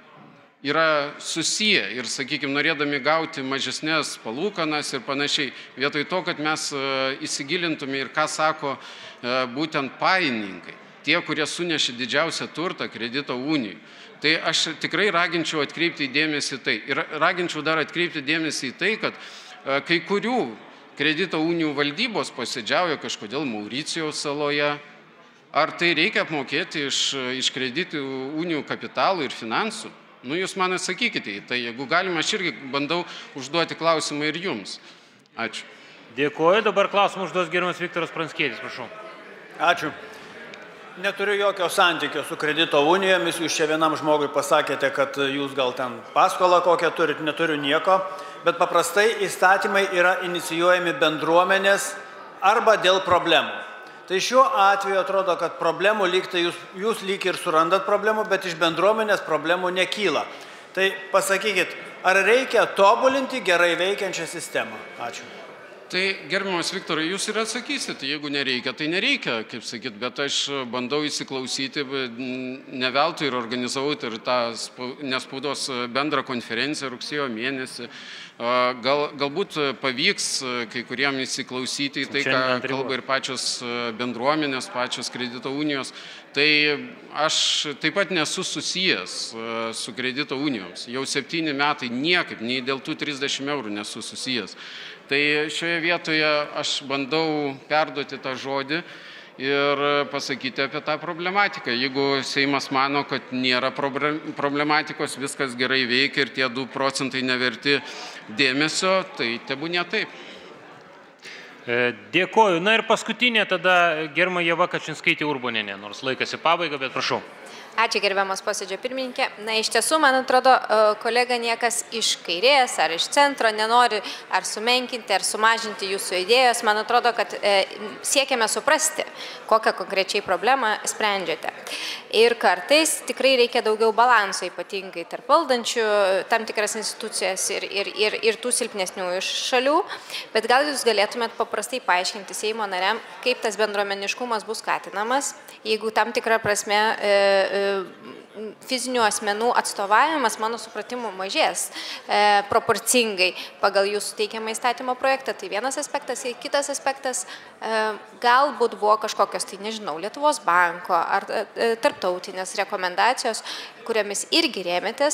yra susiję ir, sakykime, norėdami gauti mažesnės palūkanas ir panašiai, vietoj to, kad mes įsigilintume ir ką sako būtent pajininkai, tie, kurie sunešė didžiausią turtą kredito unijų. Tai aš tikrai raginčiau atkreipti dėmesį į tai. Ir raginčiau dar atkreipti dėmesį į tai, kad kai kurių kredito unijų valdybos posėdžiauja kažkodėl Mauricijaus saloje. Ar tai reikia apmokėti iš, iš kredito unijų kapitalų ir finansų? Nu, jūs man atsakykite į tai, jeigu galima, aš irgi bandau užduoti klausimą ir jums. Ačiū. Dėkuoju, dabar klausimą užduos gerbiamas Viktoras Pranckietis, prašau. Ačiū. Neturiu jokio santykio su kredito unijomis, jūs čia vienam žmogui pasakėte, kad jūs gal ten paskolą kokią turit, neturiu nieko, bet paprastai įstatymai yra inicijuojami bendruomenės arba dėl problemų. Tai šiuo atveju atrodo, kad problemų lyg tai jūs, jūs lyg ir surandat problemų, bet iš bendruomenės problemų nekyla. Tai pasakykit, ar reikia tobulinti gerai veikiančią sistemą? Ačiū. Tai, gerbiamas Viktorai, jūs ir atsakysite, jeigu nereikia, tai nereikia, kaip sakyt, bet aš bandau įsiklausyti, ne veltui ir organizavau ir tą nespaudos bendrą konferenciją rugsėjo mėnesį. Gal, galbūt pavyks kai kuriem įsiklausyti į tai, ką kalba ir pačios bendruomenės, pačios kredito unijos. Tai aš taip pat nesu susijęs su kredito unijoms. Jau septyni metai niekaip, nei dėl tų trisdešimt eurų nesu susijęs. Tai šioje vietoje aš bandau perduoti tą žodį ir pasakyti apie tą problematiką. Jeigu Seimas mano, kad nėra problematikos, viskas gerai veikia ir tie du procentai neverti dėmesio, tai tebūnie taip. Dėkoju. Na ir paskutinė tada gerbiama Ieva Kačinskaitė Urbonienė, nors laikas į pabaigą, bet prašau. Ačiū gerbiamas posėdžio pirmininkė. Na, iš tiesų, man atrodo, kolega niekas iš kairės ar iš centro nenori ar sumenkinti, ar sumažinti jūsų idėjos. Man atrodo, kad e, siekiame suprasti, kokią konkrečiai problemą sprendžiate. Ir kartais tikrai reikia daugiau balanso, ypatingai tarp valdančių tam tikras institucijas ir, ir, ir, ir tų silpnesnių iš šalių. Bet gal jūs galėtumėt paprastai paaiškinti Seimo nariam, kaip tas bendruomeniškumas bus skatinamas, jeigu tam tikrą prasme e, e, fizinių asmenų atstovavimas, mano supratimu, mažės e, proporcingai pagal jūsų teikiamą įstatymo projektą. Tai vienas aspektas. Ir kitas aspektas, e, galbūt buvo kažkokios, tai nežinau, Lietuvos banko ar e, tarptautinės rekomendacijos, kuriamis irgi rėmėtės,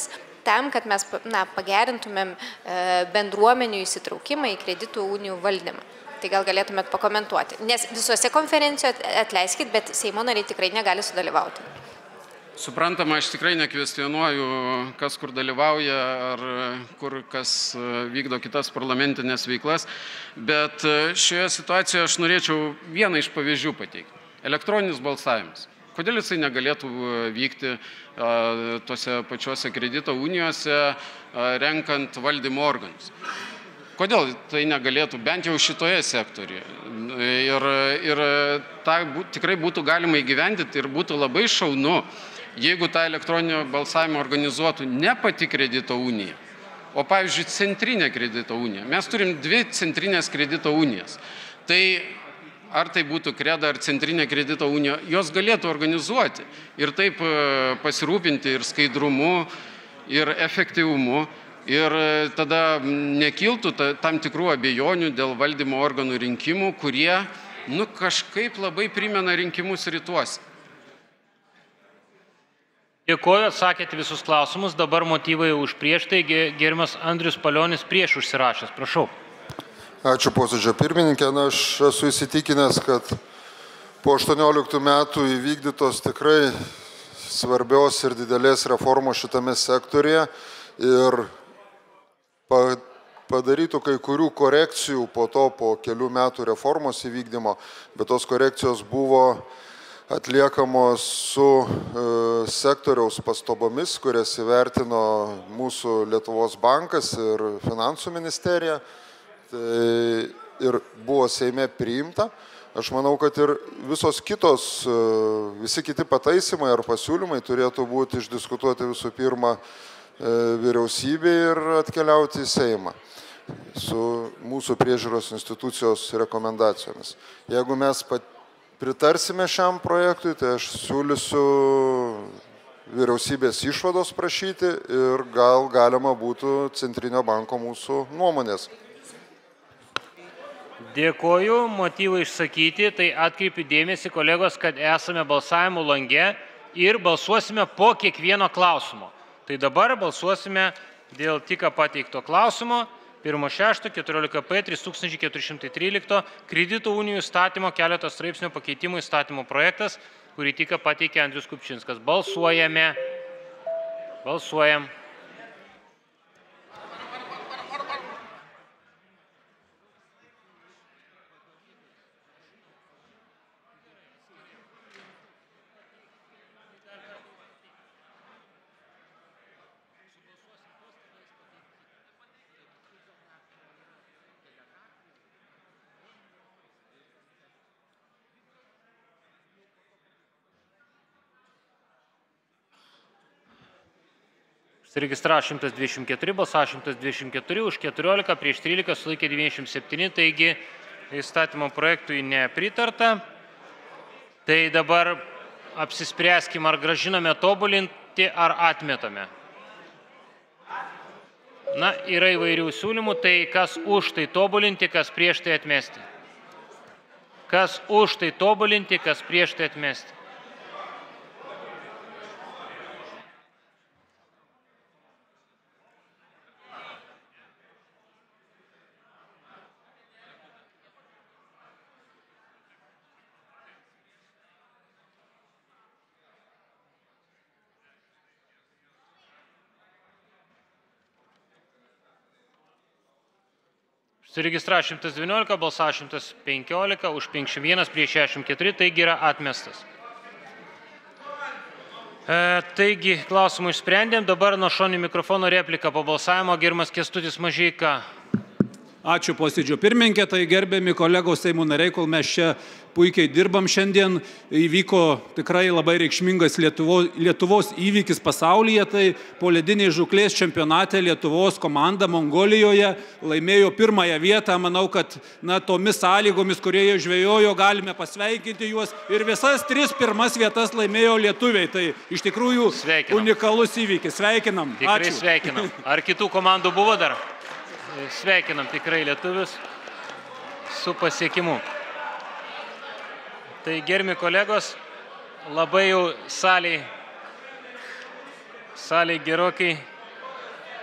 tam, kad mes na, pagerintumėm bendruomenių įsitraukimą į kreditų unijų valdymą. Tai gal galėtumėt pakomentuoti. Nes visuose konferencijose, atleiskit, bet Seimo nariai tikrai negali sudalyvauti. Suprantama, aš tikrai nekvestionuoju, kas kur dalyvauja ar kur kas vykdo kitas parlamentinės veiklas, bet šioje situacijoje aš norėčiau vieną iš pavyzdžių pateikti. Elektroninis balsavimas. Kodėl jisai negalėtų vykti a, tose pačiose kredito unijose, a, renkant valdymo organus? Kodėl tai negalėtų, bent jau šitoje sektorijoje? Ir, ir tą būt, tikrai būtų galima įgyvendinti ir būtų labai šaunu, jeigu tą elektroninio balsavimą organizuotų ne pati kredito unija, o pavyzdžiui centrinė kredito unija. Mes turim dvi centrinės kredito unijas. Tai ar tai būtų Kreda ar centrinė kredito unija, jos galėtų organizuoti ir taip pasirūpinti ir skaidrumu, ir efektyvumu. Ir tada nekiltų tam tikrų abejonių dėl valdymo organų rinkimų, kurie nu, kažkaip labai primena rinkimus rytuose. Dėkuoju, atsakėte visus klausimus, dabar motyvai už prieš, tai gerbiamas Andrius Palionis prieš užsirašęs, prašau. Ačiū posėdžio pirmininkė, na, aš esu įsitikinęs, kad po aštuonioliktų metų įvykdytos tikrai svarbios ir didelės reformos šitame sektorėje ir padarytų kai kurių korekcijų po to, po kelių metų reformos įvykdymo, bet tos korekcijos buvo atliekamos su e, sektoriaus pastabomis, kurias įvertino mūsų Lietuvos bankas ir finansų ministerija tai, ir buvo Seime priimta. Aš manau, kad ir visos kitos, e, visi kiti pataisimai ar pasiūlymai turėtų būti išdiskutuoti visų pirma vyriausybė ir atkeliauti į Seimą su mūsų priežiūros institucijos rekomendacijomis. Jeigu mes pritarsime šiam projektui, tai aš siūlysiu vyriausybės išvados prašyti ir gal galima būtų Centrinio banko mūsų nuomonės. Dėkoju, motyvai išsakyti, tai atkreipiu dėmesį, kolegos, kad esame balsavimo lange ir balsuosime po kiekvieno klausimo. Tai dabar balsuosime dėl tik pateikto klausimo pirmo šešto keturiolika p trys tūkstančiai keturi šimtai trylika kredito unijų įstatymo keletos straipsnių pakeitimų įstatymo projektas, kurį tik pateikė Andrius Kupčinskas. Balsuojame. Balsuojam. Registravo šimtas dvidešimt keturi, balsavo šimtas dvidešimt keturi, už keturiolika, prieš trylika, sulaikė devyniasdešimt septyni, taigi įstatymo projektui nepritarta. Tai dabar apsispręskime, ar gražiname tobulinti, ar atmetame. Na, yra įvairių siūlymų, tai kas už tai tobulinti, kas prieš tai atmesti. Kas už tai tobulinti, kas prieš tai atmesti. Suregistravo šimtas devyniolika, balsavo šimtas penkiolika, už penkiasdešimt vienas, prieš šešiasdešimt keturi, taigi yra atmestas. E, taigi, klausimų išsprendėm, dabar nuo šoninio mikrofono replika po balsavimo, gerbiamas Kęstutis Mažeika. Ačiū posėdžio pirmininkė, tai gerbiami kolegos Seimo nariai, kol mes čia puikiai dirbam šiandien, įvyko tikrai labai reikšmingas Lietuvos, Lietuvos įvykis pasaulyje, tai poledinės žūklės čempionate Lietuvos komanda Mongolijoje laimėjo pirmąją vietą, manau, kad na, tomis sąlygomis, kurie jie žvejojo, galime pasveikinti juos ir visas tris pirmas vietas laimėjo lietuviai, tai iš tikrųjų sveikinam. Unikalus įvykis, sveikinam. Tikrai Ačiū. Sveikinam. Ar kitų komandų buvo dar? Sveikinam tikrai lietuvius su pasiekimu. Tai gerbiami kolegos, labai jau saliai, saliai gerokai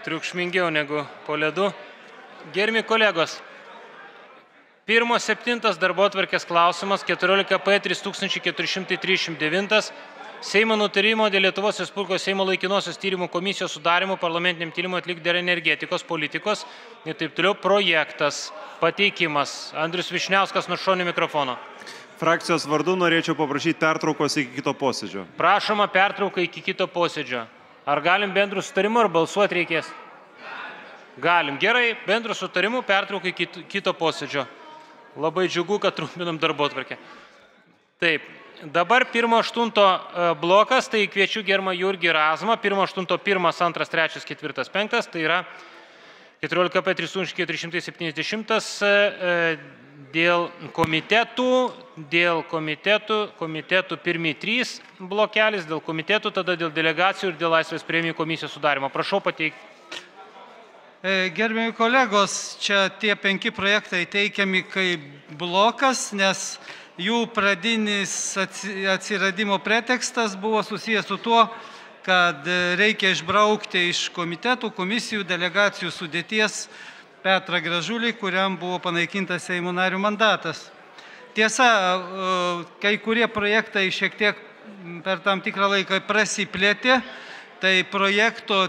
triukšmingiau negu po ledu. Gerbiami kolegos, pirmo septintas darbotvarkės klausimas keturiolika P trys tūkstančiai keturi šimtai trisdešimt devyni Seimo nutarimo dėl Lietuvos Respublikos Seimo laikinosios tyrimų komisijos sudarimo parlamentiniam tyrimui atlikti dėl energetikos politikos ir taip toliau projektas, pateikimas. Andrius Vyšniauskas, nuo šoninio mikrofono. Frakcijos vardu norėčiau paprašyti pertraukos iki kito posėdžio. Prašoma pertrauka iki kito posėdžio. Ar galim bendrų sutarimų, ar balsuoti reikės? Galim. Gerai, bendrų sutarimų pertrauka iki kito posėdžio. Labai džiugu, kad trumpinam darbotvarkę. Taip, dabar pirmo aštunto blokas, tai kviečiu gerbiamą Jurgį Razumą. Pirmo aštunto pirmas, antras, trečias, ketvirtas, penktas, tai yra keturiolika P trys tūkstančiai keturi šimtai septyniasdešimt dėl komitetų, dėl komitetų, komitetų pirmi trys blokelis, dėl komitetų, tada dėl delegacijų ir dėl laisvės priėmimų komisijos sudarimo. Prašau pateikti. Gerbiami kolegos, čia tie penki projektai teikiami kaip blokas, nes jų pradinis atsiradimo pretekstas buvo susijęs su tuo, kad reikia išbraukti iš komitetų, komisijų, delegacijų sudėties Petrą Gražulį, kuriam buvo panaikintas Seimo narių mandatas. Tiesa, kai kurie projektai šiek tiek per tam tikrą laiką prasiplėtė, tai projekto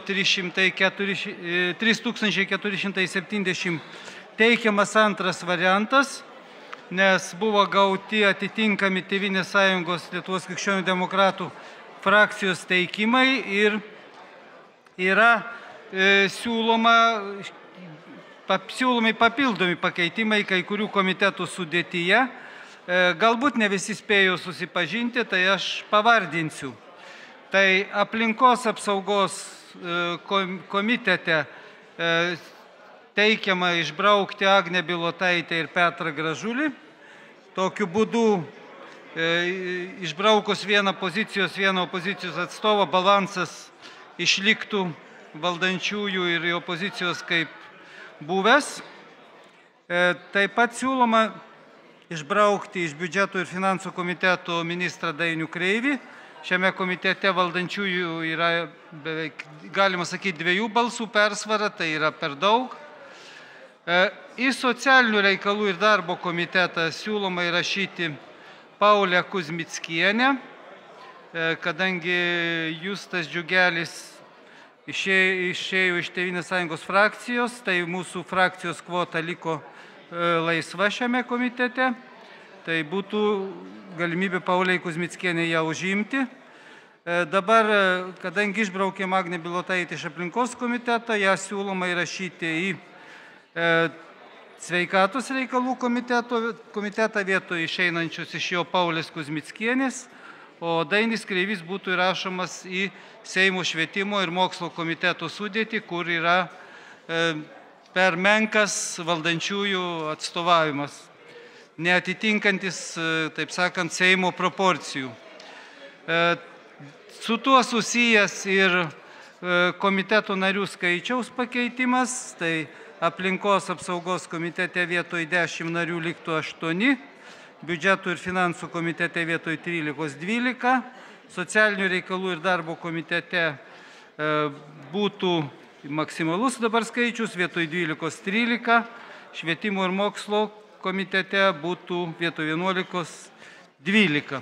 trys tūkstančiai keturi šimtai septyniasdešimt teikiamas antras variantas, nes buvo gauti atitinkami Tėvynės sąjungos Lietuvos krikščionių demokratų frakcijos teikimai ir yra e, siūloma, siūlomi papildomi pakeitimai kai kurių komitetų sudėtyje. E, galbūt ne visi spėjo susipažinti, tai aš pavardinsiu. Tai aplinkos apsaugos komitete teikiama išbraukti Agnę Bilotaitę ir Petrą Gražulį. Tokiu būdu išbraukus vieną pozicijos, vieną opozicijos atstovą, balansas išliktų valdančiųjų ir opozicijos kaip buvęs. Taip pat siūloma išbraukti iš biudžeto ir finansų komiteto ministrą Dainių Kreivį. Šiame komitete valdančiųjų yra beveik, galima sakyti, dviejų balsų persvara, tai yra per daug. Į socialinių reikalų ir darbo komitetą siūloma įrašyti Paulę Kuzmickienę, kadangi Justas Džiugelis išėjo iš Tėvynės sąjungos frakcijos, tai mūsų frakcijos kvota liko laisva šiame komitete. Tai būtų galimybė Pauliai Kuzmickienė ją užimti. Dabar, kadangi išbraukėm Agnę Bilotaitę iš aplinkos komiteto, ją siūloma įrašyti į sveikatos reikalų komitetą vietoj išeinančius iš jo Paulės Kuzmickienės, o Dainis Kreivys būtų įrašomas į Seimo švietimo ir mokslo komiteto sudėtį, kur yra per menkas valdančiųjų atstovavimas, neatitinkantis, taip sakant, Seimo proporcijų. Su tuo susijęs ir komiteto narių skaičiaus pakeitimas, tai aplinkos apsaugos komitete vietoj dešimt narių liktų aštuoni, biudžeto ir finansų komitete vietoj trylikos dvylika, socialinių reikalų ir darbo komitete būtų maksimalus dabar skaičius vietoj dvylikos trylika, švietimo ir mokslo komitete būtų vietoj vienuolikos dvylika.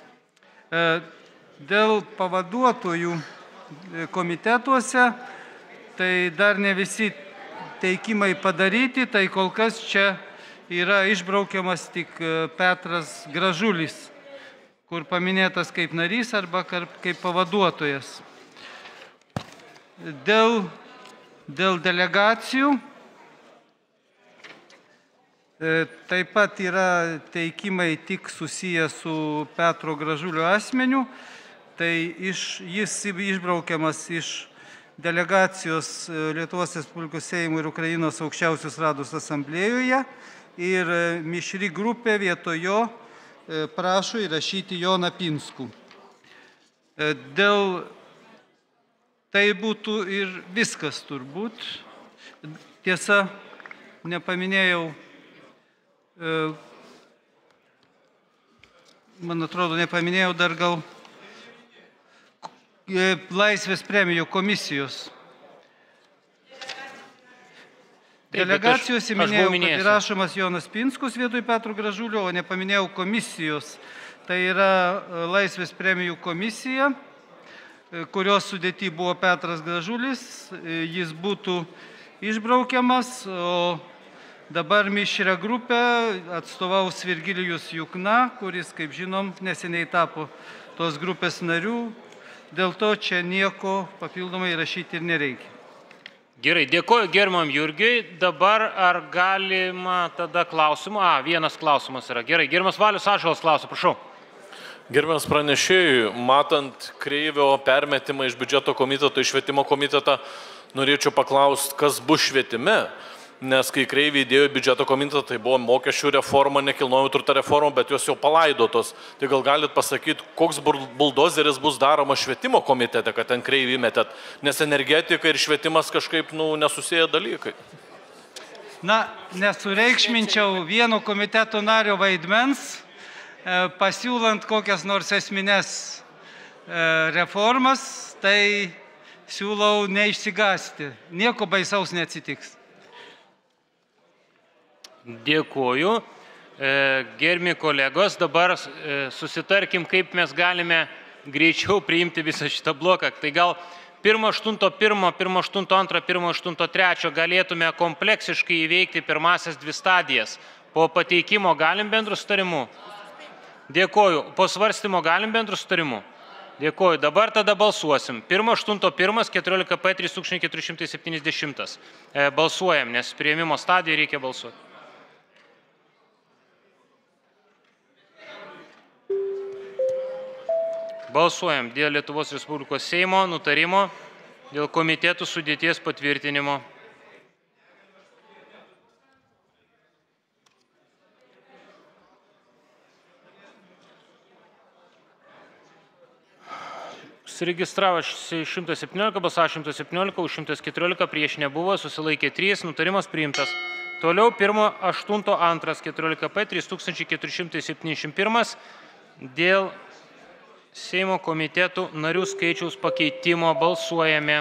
Dėl pavaduotojų komitetuose, tai dar ne visi teikimai padaryti, tai kol kas čia yra išbraukiamas tik Petras Gražulis, kur paminėtas kaip narys arba kaip pavaduotojas. Dėl, dėl delegacijų taip pat yra teikimai tik susiję su Petro Gražulio asmeniu, tai iš, jis išbraukiamas iš delegacijos Lietuvos Respublikos Seimo ir Ukrainos aukščiausios rados asamblėjoje ir mišri grupė vietoj jo prašo įrašyti Joną Pinskų. Dėl tai būtų ir viskas turbūt. Tiesa, nepaminėjau, man atrodo, nepaminėjau dar gal laisvės premijų komisijos. Delegacijose minėjau, kad įrašomas Jonas Pinskus vietoj Petro Gražulio, o nepaminėjau komisijos. Tai yra Laisvės premijų komisija, kurios sudėty buvo Petras Gražulis, jis būtų išbraukiamas, o dabar mišrią grupę atstovaus Virgilijus Jukna, kuris, kaip žinom, neseniai tapo tos grupės narių, dėl to čia nieko papildomai rašyti ir nereikia. Gerai, dėkoju gerbiamam Jurgiui. Dabar ar galima tada klausimų? A, vienas klausimas yra. Gerai, gerbiamas Valius Ąžuolas klausia, prašau. Gerbiamas pranešėjui, matant kreivio permetimą iš biudžeto komiteto į švietimo komitetą, norėčiau paklausti, kas bus švietime. Nes kai kreivį įdėjo biudžeto komitetą, tai buvo mokesčių reforma, nekilnojamų turto reforma, bet jos jau palaidotos. Tai gal galit pasakyti, koks buldozeris bus daroma švietimo komitete, kad ten kreivį metėt? Nes energetika ir švietimas kažkaip nu, nesusiję dalykai. Na, nesureikšminčiau vieno komiteto nario vaidmens, pasiūlant kokias nors esminės reformas, tai siūlau neišsigąsti. Nieko baisaus neatsitiks. Dėkuoju. Gerbiami kolegos, dabar susitarkim, kaip mes galime greičiau priimti visą šitą bloką. Tai gal pirmo aštunto pirmo, pirmo aštunto antro, pirmo aštunto trečio galėtume kompleksiškai įveikti pirmasias dvi stadijas. Po pateikimo galim bendrų sutarimų? Dėkuoju. Po svarstymo galim bendrų sutarimų? Dėkuoju. Dabar tada balsuosim. pirmo aštunto pirmas, keturiolika P trys tūkstančiai keturi šimtai septyniasdešimt. Balsuojam, nes priėmimo stadijoje reikia balsuoti. Balsuojam dėl Lietuvos Respublikos Seimo nutarimo, dėl komitetų sudėties patvirtinimo. Suregistravo šimtas septyniolika, balsavo šimtas septyniolika, už šimtas keturiolika, prieš nebuvo, susilaikė trys, nutarimas priimtas. Toliau pirmo aštunto antras, keturiolika P trys tūkstančiai keturi šimtai septyniasdešimt vienas dėl Seimo komitetų narių skaičiaus pakeitimo balsuojame.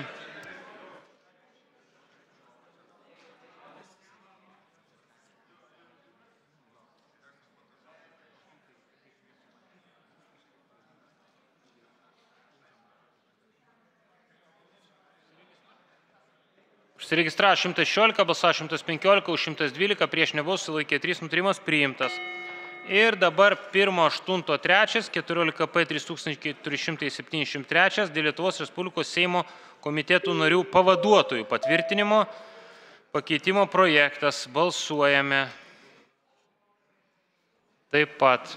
Užsiregistravo šimtas šešiolika, balsavo šimtas penkiolika, už šimtas dvylika, prieš nebuvo, susilaikė trys, nutarimas priimtas. Ir dabar pirmo aštunto trečias, keturiolika P trys tūkstančiai keturi šimtai septyniasdešimt trys dėl Lietuvos Respublikos Seimo komitetų narių pavaduotojų patvirtinimo pakeitimo projektas. Balsuojame. Taip pat.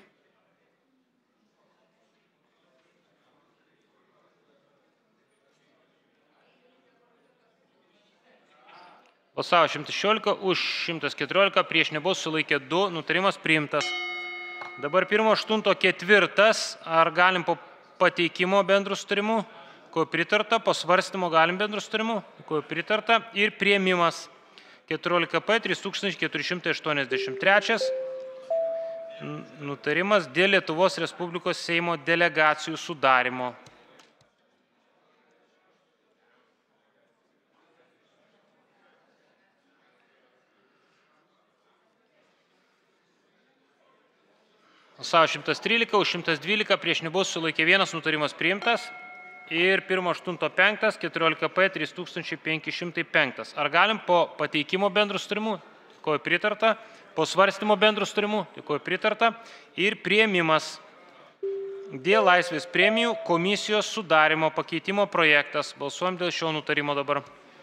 Balsavo šimtas šešiolika, už šimtas keturiolika, prieš nebuvo, sulaikė du, nutarimas priimtas. Dabar pirmo aštunto ketvirtas, ar galim po pateikimo bendrų sutarimų, ko pritarta, po svarstymo galim bendrų sutarimų, ko pritarta, ir priėmimas. keturiolika P trys tūkstančiai keturi šimtai aštuoniasdešimt trys, nutarimas dėl Lietuvos Respublikos Seimo delegacijų sudarimo. Balsavo šimtas trylika, už šimtas dvylika, prieš nebuvo, sulaikė vienas, nutarimas priimtas. Ir pirmo aštunto penktas, keturiolika P trys tūkstančiai penki šimtai penki. Ar galim po pateikimo bendrų sutarimų, ko pritarta, po svarstymo bendrų sutarimų, ko pritarta, ir priėmimas dėl Laisvės premijų komisijos sudarimo pakeitimo projektas. Balsuojam dėl šio nutarimo dabar.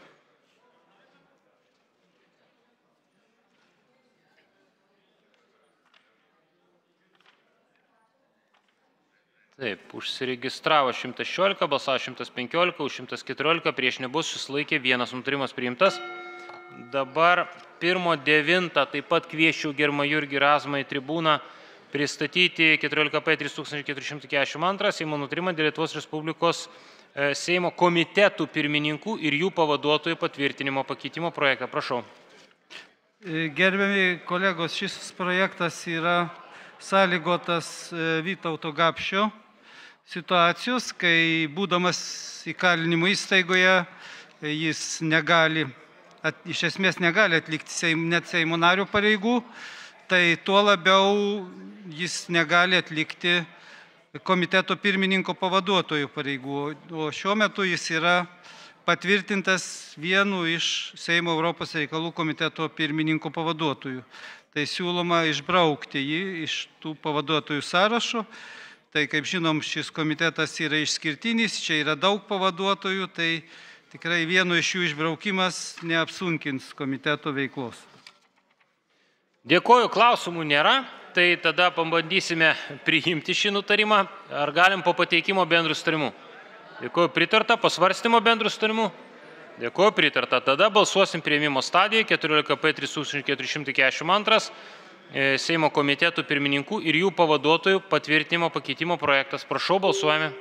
Taip, užsiregistravo šimtas šešiolika, balsavo šimtas penkiolika, už šimtas keturiolika, prieš nebus, susilaikė vienas, nutarimas priimtas. Dabar pirmo devintą taip pat kviečiu gerbiamą Jurgį Razumą į tribūną pristatyti keturiolika P trys tūkstančiai keturi šimtai keturiasdešimt du Seimo nutarimą dėl Lietuvos Respublikos Seimo komitetų pirmininkų ir jų pavaduotojų patvirtinimo pakeitimo projektą. Prašau. Gerbiami kolegos, šis projektas yra sąlygotas Vytauto Gapšio situacijos, kai būdamas įkalinimo įstaigoje jis negali at, iš esmės negali atlikti seim, net Seimo nario pareigų, tai tuo labiau jis negali atlikti komiteto pirmininko pavaduotojų pareigų, o šiuo metu jis yra patvirtintas vienu iš Seimo Europos reikalų komiteto pirmininko pavaduotojų. Tai siūloma išbraukti jį iš tų pavaduotojų sąrašo. Tai kaip žinom, šis komitetas yra išskirtinis, čia yra daug pavaduotojų, tai tikrai vieno iš jų išbraukimas neapsunkins komiteto veiklos. Dėkoju, klausimų nėra. Tai tada pabandysime priimti šį nutarimą. Ar galim po pateikimo bendrų sutarimų? Dėkoju, pritarta. Pasvarstymo bendrų sutarimų? Dėkoju, pritarta. Tada balsuosim priėmimo stadiją. keturiolika P trys tūkstančiai keturi šimtai keturiasdešimt du Seimo komitetų pirmininkų ir jų pavaduotojų patvirtinimo pakeitimo projektas. Prašau, balsuojame.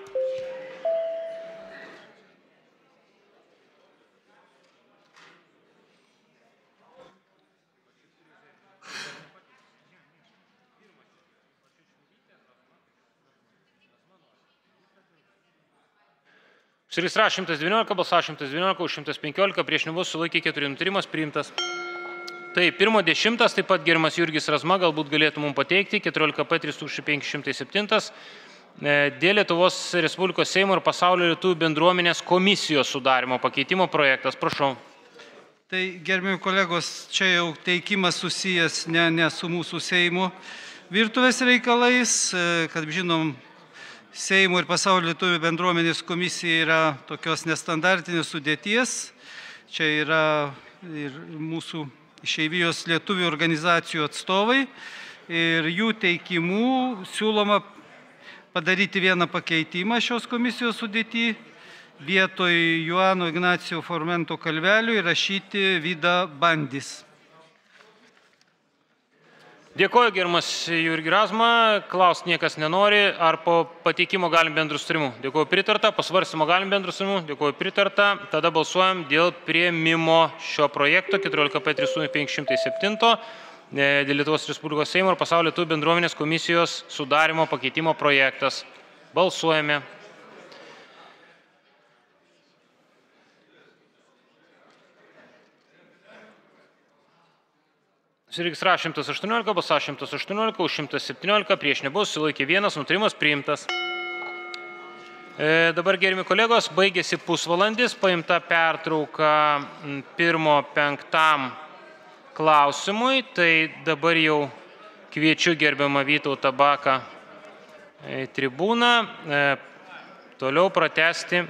Užsiregistravo šimtas devyniolika, balsavo šimtas devyniolika, už šimtas penkiolika, prieš nebuvo, sulaikė keturi, nutarimas priimtas. Tai pirmo dešimtas, taip pat gerimas Jurgis Razma, galbūt galėtų mums pateikti, keturiolika P trys tūkstančiai penki šimtai septyni, dėl Lietuvos Respublikos Seimo ir Pasaulio lietuvių bendruomenės komisijos sudarimo pakeitimo projektas. Prašau. Tai, gerbimi kolegos, čia jau teikimas susijęs ne, ne su mūsų Seimo virtuvės reikalais, kad žinom, Seimo ir Pasaulio lietuvių bendruomenės komisija yra tokios nestandartinės sudėties. Čia yra ir mūsų išeivijos lietuvių organizacijų atstovai ir jų teikimų siūloma padaryti vieną pakeitimą šios komisijos sudėtį. Vietoj Joano Ignacijo Formento Kalvelių įrašyti Vida Bandis. Dėkoju, gerbiamas Jurgis Razma. Klaust niekas nenori. Ar po pateikimo galim bendrų sutarimų? Dėkoju, pritarta. Pasvarstymo galim bendrų sutarimų? Dėkoju, pritarta. Tada balsuojam dėl priėmimo šio projekto keturiolika P trys tūkstančiai penki šimtai septyni dėl Lietuvos Respublikos Seimo ir Pasaulio lietuvių bendruomenės komisijos sudarimo pakeitimo projektas. Balsuojame. Užsiregistravo šimtas aštuoniolika, balsavo šimtas aštuoniolika, už šimtas septyniolika, prieš nebuvo, sulaikė vienas, nutarimas priimtas. E, dabar, gerimi kolegos, baigėsi pusvalandis, paimta pertrauka pirmo penktam klausimui, tai dabar jau kviečiu gerbiamą Vytautą Baką į tribūną, e, toliau pratęsti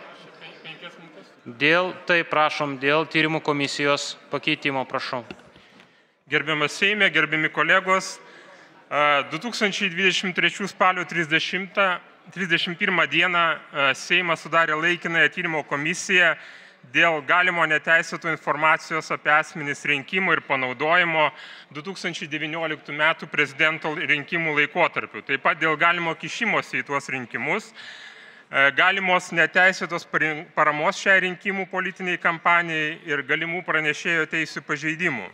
dėl, tai prašom, dėl tyrimų komisijos pakeitimo, prašau. Gerbiamas Seime, gerbiami kolegos, du tūkstančiai dvidešimt trečių spalio trisdešimt pirmą dieną Seimas sudarė laikinąją tyrimo komisiją dėl galimo neteisėtų informacijos apie asmenis rinkimų ir panaudojimo du tūkstančiai devynioliktų metų prezidento rinkimų laikotarpiu. Taip pat dėl galimo kišimosi į tuos rinkimus, galimos neteisėtos paramos šiai rinkimų politiniai kampanijai ir galimų pranešėjo teisių pažeidimų.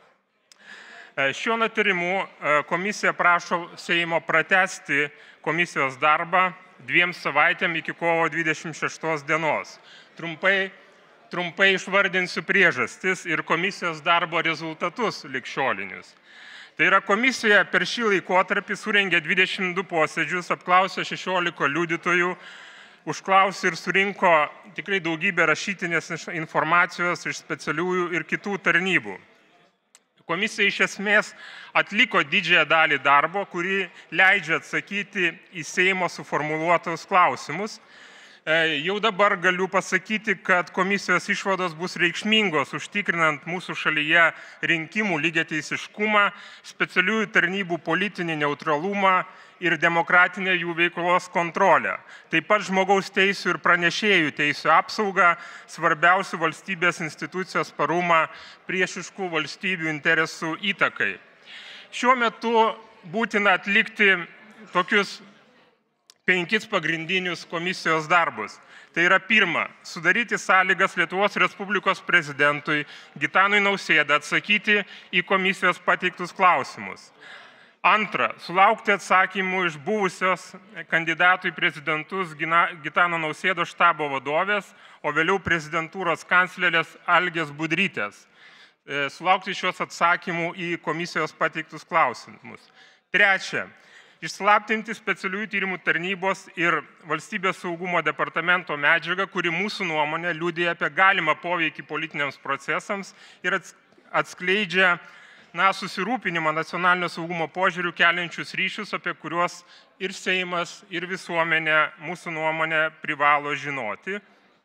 Šiuo nutarimu komisija prašo Seimo pratęsti komisijos darbą dviem savaitėm iki kovo dvidešimt šeštos dienos. Trumpai, trumpai išvardinsiu priežastis ir komisijos darbo rezultatus ligšiolinius. Tai yra, komisija per šį laikotarpį surengė dvidešimt du posėdžius, apklausė šešiolika liudytojų, užklausė ir surinko tikrai daugybę rašytinės informacijos iš specialiųjų ir kitų tarnybų. Komisija iš esmės atliko didžiąją dalį darbo, kuri leidžia atsakyti į Seimo suformuluotus klausimus. Jau dabar galiu pasakyti, kad komisijos išvados bus reikšmingos, užtikrinant mūsų šalyje rinkimų lygiateisiškumą, specialiųjų tarnybų politinį neutralumą ir demokratinę jų veiklos kontrolę. Taip pat žmogaus teisių ir pranešėjų teisių apsaugą, svarbiausių valstybės institucijos parumą priešiškų valstybių interesų įtakai. Šiuo metu būtina atlikti tokius penkis pagrindinius komisijos darbus. Tai yra pirma, sudaryti sąlygas Lietuvos Respublikos prezidentui Gitanui Nausėdai atsakyti į komisijos pateiktus klausimus. Antra, sulaukti atsakymų iš buvusios kandidatų į prezidentus Gitano Nausėdo štabo vadovės, o vėliau prezidentūros kanclerės Algės Budrytės. Sulaukti šios atsakymų į komisijos pateiktus klausimus. Trečia, išslaptinti specialiųjų tyrimų tarnybos ir valstybės saugumo departamento medžiagą, kuri mūsų nuomonė liudija apie galimą poveikį politiniams procesams ir atskleidžia na, susirūpinimą nacionalinio saugumo požiūrių keliančius ryšius, apie kuriuos ir Seimas, ir visuomenė mūsų nuomonė privalo žinoti.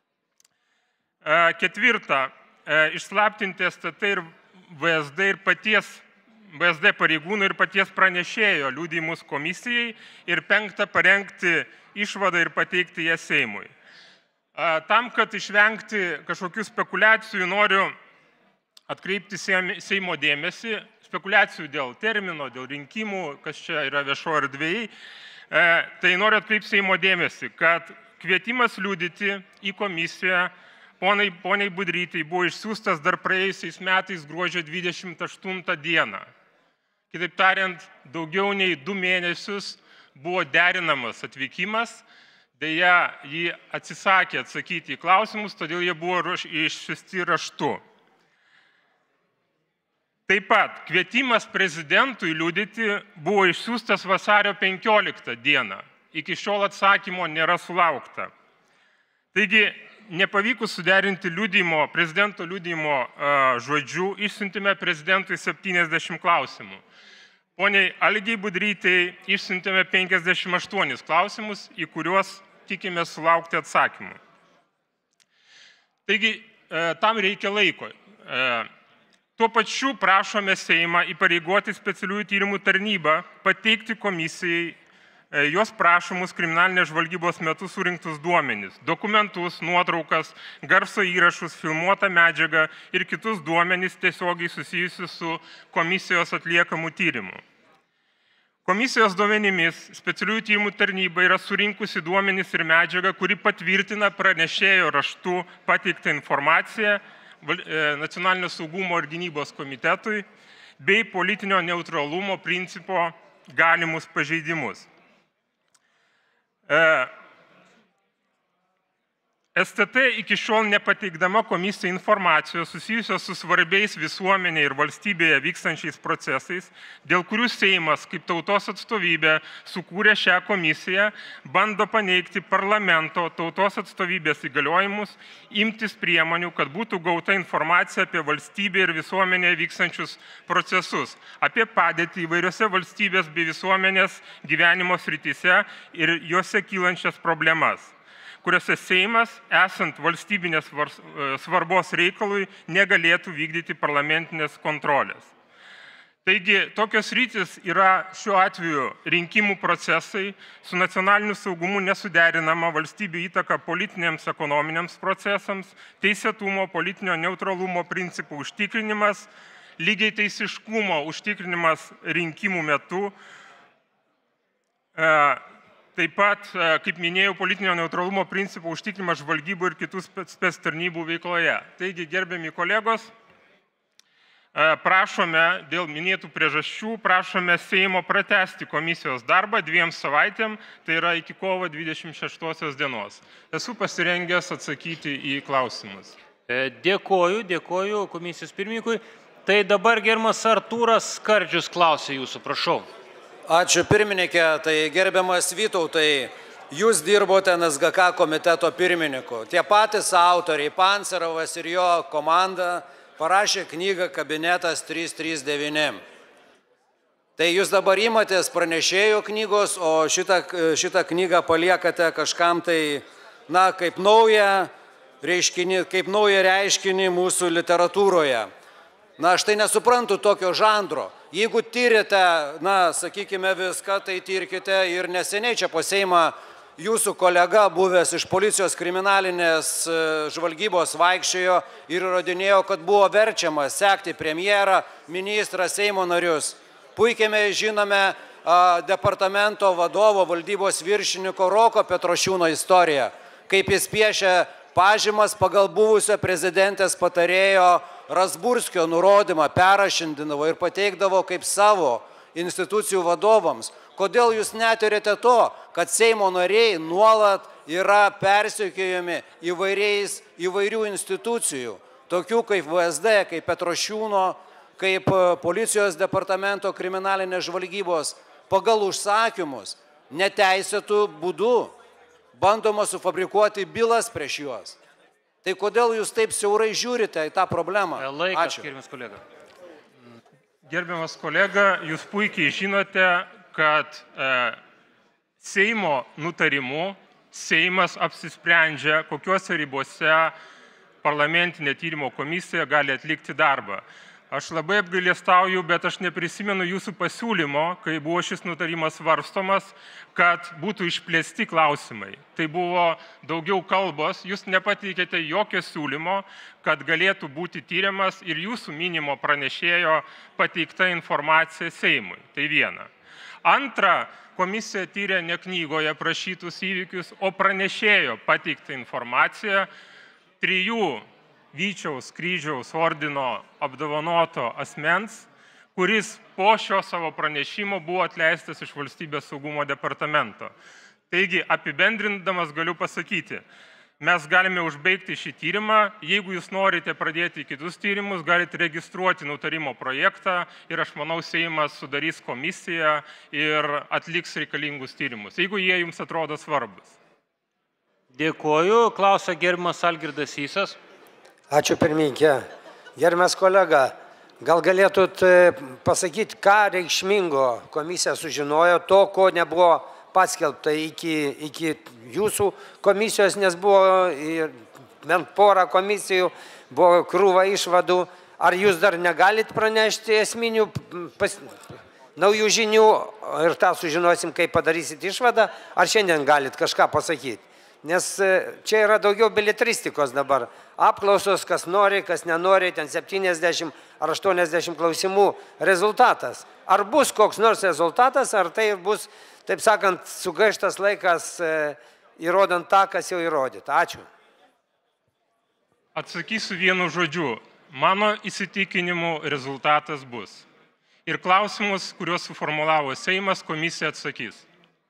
Ketvirta, išslaptinti S T T ir V S D ir paties V S D pareigūnų ir paties pranešėjo liudijimus komisijai. Ir penkta, parengti išvadą ir pateikti ją Seimui. Tam, kad išvengti kažkokių spekulacijų, noriu atkreipti Seimo dėmesį, spekulacijų dėl termino, dėl rinkimų, kas čia yra viešo erdvėje, tai noriu atkreipti Seimo dėmesį, kad kvietimas liudyti į komisiją poniai, poniai Budrytei buvo išsiųstas dar praėjusiais metais gruodžio dvidešimt aštuntą dieną. Kitaip tariant, daugiau nei du mėnesius buvo derinamas atvykimas, deja, ji atsisakė atsakyti į klausimus, todėl jie buvo išsiųsti raštu. Taip pat kvietimas prezidentui liudyti buvo išsiųstas vasario penkioliktą dieną. Iki šiol atsakymo nėra sulaukta. Taigi, nepavykus suderinti liudijimo, prezidento liudijimo žodžių, išsiuntėme prezidentui septyniasdešimt klausimų. Poniai Algiai Budrytei išsiuntėme penkiasdešimt aštuonis klausimus, į kuriuos tikime sulaukti atsakymų. Taigi, tam reikia laiko. Tuo pačiu prašome Seimą įpareigoti specialiųjų tyrimų tarnybą pateikti komisijai jos prašomus kriminalinės žvalgybos metu surinktus duomenis, dokumentus, nuotraukas, garso įrašus, filmuotą medžiagą ir kitus duomenis tiesiogiai susijusius su komisijos atliekamų tyrimų. Komisijos duomenimis specialiųjų tyrimų tarnyba yra surinkusi duomenis ir medžiagą, kuri patvirtina pranešėjo raštu pateiktą informaciją Nacionalinio saugumo ir gynybos komitetui bei politinio neutralumo principo galimus pažeidimus. S T T iki šiol nepateikdama komisijai informacijos susijusios su svarbiais visuomenėje ir valstybėje vykstančiais procesais, dėl kurių Seimas kaip tautos atstovybė sukūrė šią komisiją, bando paneigti parlamento tautos atstovybės įgaliojimus, imtis priemonių, kad būtų gauta informacija apie valstybę ir visuomenėje vykstančius procesus, apie padėtį įvairiose valstybės bei visuomenės gyvenimo srityse ir juose kylančias problemas, kuriuose Seimas, esant valstybinės svarbos reikalui, negalėtų vykdyti parlamentinės kontrolės. Taigi, tokios rytis yra šiuo atveju rinkimų procesai, su nacionaliniu saugumu nesuderinama valstybių įtaka politiniams ekonominiams procesams, teisėtumo, politinio neutralumo principų užtikrinimas, lygiai teisiškumo užtikrinimas rinkimų metu, taip pat, kaip minėjau, politinio neutralumo principų užtikrinimas žvalgybų ir kitų spec tarnybų veikloje. Taigi, gerbiami kolegos, prašome dėl minėtų priežasčių, prašome Seimo pratęsti komisijos darbą dviem savaitėm, tai yra iki kovo dvidešimt šeštosios dienos. Esu pasirengęs atsakyti į klausimus. Dėkoju, dėkoju komisijos pirmininkui. Tai dabar gerbiamas Artūras Skardžius klausė jūsų, prašau. Ačiū pirmininkė, tai gerbiamas Vytautai, jūs dirbote N S G K komiteto pirmininku. Tie patys autoriai, Pancerovas ir jo komanda, parašė knygą Kabinetas trys trys devyni. Tai jūs dabar imatės pranešėjo knygos, o šitą, šitą knygą paliekate kažkam tai, na, kaip naują reiškinį, kaip naują reiškinį mūsų literatūroje. Na, aš tai nesuprantu tokio žanro. Jeigu tyrėte, na, sakykime viską, tai tirkite ir neseniai čia po Seimą jūsų kolega, buvęs iš policijos kriminalinės žvalgybos, vaikščiojo ir įrodinėjo, kad buvo verčiama sekti premjerą, ministrą, Seimo narius. Puikiai mes žinome departamento vadovo, valdybos viršininko Roko Petrošiūno istoriją, kaip jis piešia pažymas pagal buvusio prezidentės patarėjo Rasburskio nurodymą, perrašindinavo ir pateikdavo kaip savo institucijų vadovams. Kodėl jūs neturite to, kad Seimo nariai nuolat yra persekiojami įvairiais, įvairių institucijų, tokių kaip V S D, kaip Petrošiūno, kaip policijos departamento kriminalinės žvalgybos, pagal užsakymus, neteisėtų būdų, bandoma sufabrikuoti bylas prieš juos. Tai kodėl jūs taip siaurai žiūrite į tą problemą? Laikas, gerbiamas kolega. Gerbiamas kolega, jūs puikiai žinote, kad e, Seimo nutarimu Seimas apsisprendžia, kokiuose ribose parlamentinė tyrimo komisija gali atlikti darbą. Aš labai apgailestauju, bet aš neprisimenu jūsų pasiūlymo, kai buvo šis nutarimas svarstomas, kad būtų išplėsti klausimai. Tai buvo daugiau kalbos, jūs nepateikėte jokio siūlymo, kad galėtų būti tyriamas ir jūsų minimo pranešėjo pateikta informacija Seimui. Tai viena. Antra, komisija tyrė ne knygoje prašytus įvykius, o pranešėjo pateiktą informaciją trijų Vyčiaus kryžiaus ordino apdovanoto asmens, kuris po šio savo pranešimo buvo atleistas iš Valstybės saugumo departamento. Taigi, apibendrindamas galiu pasakyti, mes galime užbaigti šį tyrimą, jeigu jūs norite pradėti kitus tyrimus, galite registruoti nutarimo projektą ir aš manau, Seimas sudarys komisiją ir atliks reikalingus tyrimus, jeigu jie jums atrodo svarbus. Dėkuoju, klausia gerbiamas Algirdas Sysas. Ačiū pirmininkė. Gerbiamas kolega, gal galėtut pasakyti, ką reikšmingo komisija sužinojo, to, ko nebuvo paskelbta iki, iki jūsų komisijos, nes buvo ir bent porą komisijų, buvo krūva išvadų. Ar jūs dar negalit pranešti esminių pas, naujų žinių ir tą sužinosim, kaip padarysit išvadą, ar šiandien galit kažką pasakyti? Nes čia yra daugiau beletristikos dabar. Apklausos, kas nori, kas nenori, ten septyniasdešimt ar aštuoniasdešimt klausimų rezultatas. Ar bus koks nors rezultatas, ar tai bus, taip sakant, sugaištas laikas įrodant tą, kas jau įrodyta. Ačiū. Atsakysiu vienu žodžiu. Mano įsitikinimu rezultatas bus. Ir klausimus, kuriuos suformulavo Seimas, komisija atsakys.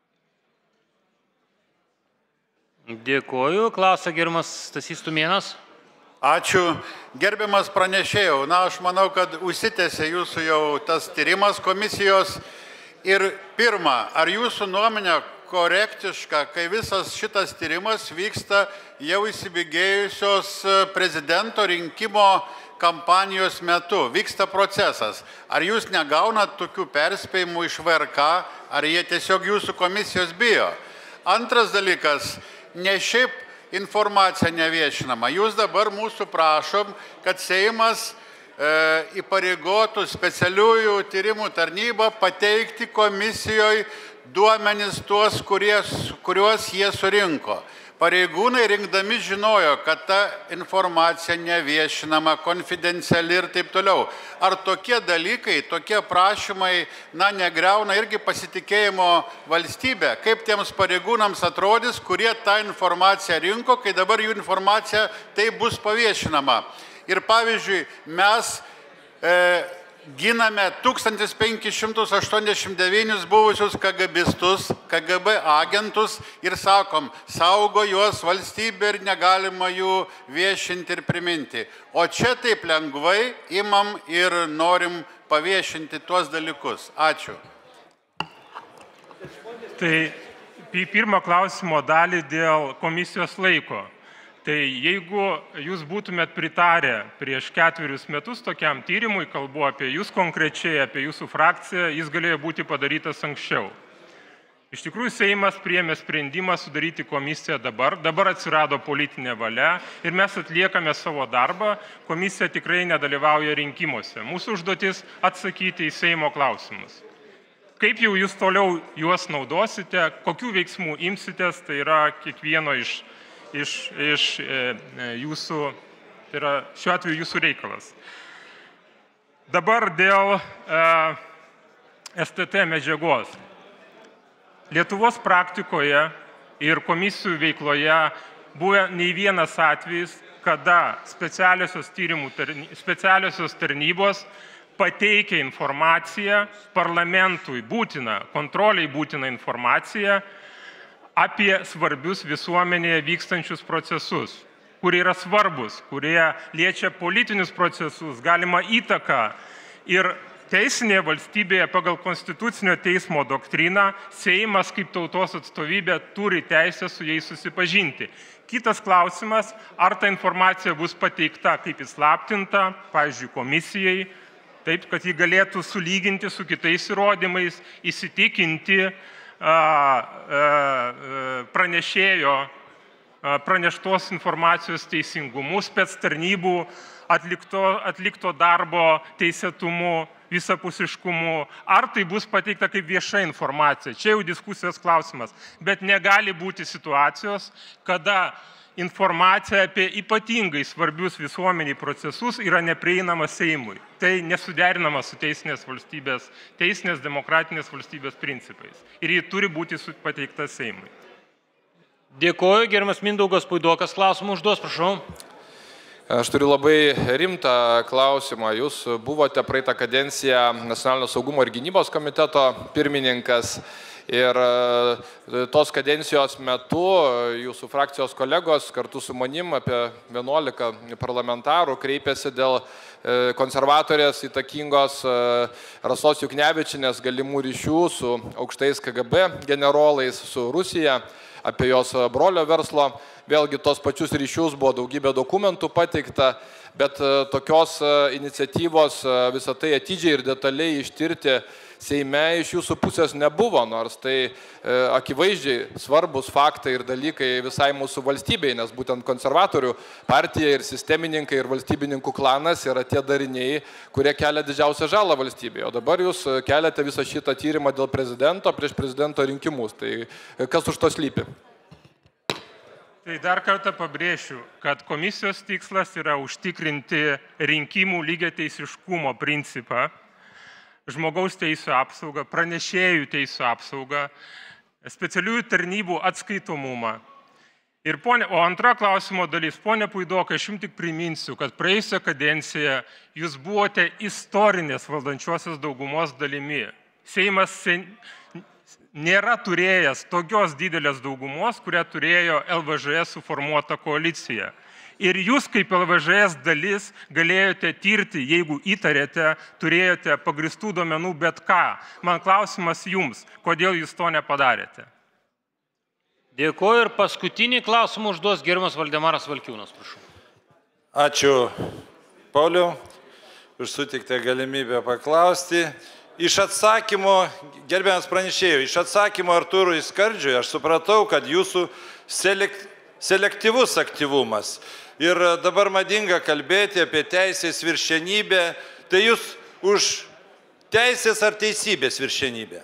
Dėkuoju. Klausia gerbiamas Stasys Tumėnas. Ačiū. Gerbiamas pranešėjau, na, aš manau, kad užsitęsė jūsų jau tas tyrimas komisijos. Ir pirma, ar jūsų nuomonė korektiška, kai visas šitas tyrimas vyksta jau įsibėgėjusios prezidento rinkimo kampanijos metu, vyksta procesas. Ar jūs negaunat tokių perspėjimų iš V R K, ar jie tiesiog jūsų komisijos bijo? Antras dalykas, ne šiaip informacija neviešinama. Jūs dabar mūsų prašom, kad Seimas e, įpareigotų specialiųjų tyrimų tarnybą pateikti komisijoje duomenis tuos, kuries, kuriuos jie surinko. Pareigūnai rinkdami žinojo, kad ta informacija neviešinama, konfidenciali ir taip toliau. Ar tokie dalykai, tokie prašymai, na, negriauna irgi pasitikėjimo valstybė? Kaip tiems pareigūnams atrodys, kurie tą informaciją rinko, kai dabar jų informacija tai bus paviešinama? Ir pavyzdžiui, mes e, giname tūkstantis penkis šimtus aštuoniasdešimt devynis buvusius KGBistus, K G B agentus ir sakom, saugo juos valstybė ir negalima jų viešinti ir priminti. O čia taip lengvai imam ir norim paviešinti tuos dalykus. Ačiū. Tai pirmą klausimo dalį dėl komisijos laiko. Tai jeigu jūs būtumėt pritarę prieš ketverius metus tokiam tyrimui, kalbu apie jūs konkrečiai, apie jūsų frakciją, jis galėjo būti padarytas anksčiau. Iš tikrųjų, Seimas priėmė sprendimą sudaryti komisiją dabar, dabar atsirado politinė valia ir mes atliekame savo darbą, komisija tikrai nedalyvauja rinkimuose. Mūsų užduotis atsakyti į Seimo klausimus. Kaip jau jūs toliau juos naudosite, kokių veiksmų imsitės, tai yra kiekvieno iš iš, iš e, jūsų, tai yra šiuo atveju jūsų reikalas. Dabar dėl e, S T T medžiagos. Lietuvos praktikoje ir komisijų veikloje buvo nei vienas atvejis, kada specialiosios, tyrimų, specialiosios tarnybos pateikia informaciją parlamentui būtiną, kontroliai būtiną informaciją apie svarbius visuomenėje vykstančius procesus, kurie yra svarbus, kurie liečia politinius procesus, galima įtaką. Ir teisinėje valstybėje pagal Konstitucinio teismo doktriną Seimas kaip tautos atstovybė turi teisę su jais susipažinti. Kitas klausimas, ar ta informacija bus pateikta kaip įslaptinta, pavyzdžiui, komisijai, taip, kad ji galėtų sulyginti su kitais įrodymais, įsitikinti a, a, pranešėjo praneštos informacijos teisingumu, spec tarnybų atlikto, atlikto darbo teisėtumu, visapusiškumu, ar tai bus pateikta kaip vieša informacija. Čia jau diskusijos klausimas. Bet negali būti situacijos, kada informacija apie ypatingai svarbius visuomeniai procesus yra neprieinama Seimui. Tai nesuderinama su teisinės valstybės, teisinės demokratinės valstybės principais. Ir ji turi būti pateikta Seimui. Dėkoju, gerbiamas Mindaugas Puidokas, klausimą užduos, prašau. Aš turiu labai rimtą klausimą. Jūs buvote praeitą kadenciją Nacionalinio saugumo ir gynybos komiteto pirmininkas ir tos kadencijos metu jūsų frakcijos kolegos kartu su manim apie vienuolika parlamentarų kreipėsi dėl konservatorės įtakingos Rasos Juknevičienės galimų ryšių su aukštais K G B generolais, su Rusija, apie jos brolio verslo. Vėlgi tos pačius ryšius buvo daugybė dokumentų pateikta, bet tokios iniciatyvos visą tai atidžiai ir detaliai ištirti Seime iš jūsų pusės nebuvo, nors tai akivaizdžiai svarbus faktai ir dalykai visai mūsų valstybei, nes būtent konservatorių partija ir sistemininkai ir valstybininkų klanas yra tie dariniai, kurie kelia didžiausią žalą valstybėje. O dabar jūs keliate visą šitą tyrimą dėl prezidento prieš prezidento rinkimus. Tai kas už to slypi? Tai dar kartą pabrėšiu, kad komisijos tikslas yra užtikrinti rinkimų lygiateisiškumo principą, žmogaus teisų apsaugą, pranešėjų teisų apsaugą, specialiųjų tarnybų atskaitomumą. Ir ponia, o antra klausimo dalis, ponia Puidokai, aš jums tik priminsiu, kad praėjusią kadenciją jūs buvote istorinės valdančiosios daugumos dalimi. Seimas sen... nėra turėjęs tokios didelės daugumos, kurią turėjo L V Ž S suformuota koalicija. Ir jūs kaip L V Ž S dalis galėjote tirti, jeigu įtarėte, turėjote pagristų duomenų bet ką. Man klausimas jums, kodėl jūs to nepadarėte? Dėkuoju ir paskutinį klausimą užduos gerbiamas Valdemaras Valkiūnas, prašau. Ačiū, Pauliau, už sutiktą galimybę paklausti. Iš atsakymo, gerbiamas pranešėjų, iš atsakymo Artūrui Skardžiui aš supratau, kad jūsų selek, selektyvus aktyvumas ir dabar madinga kalbėti apie teisės viršenybę, tai jūs už teisės ar teisybės viršenybę?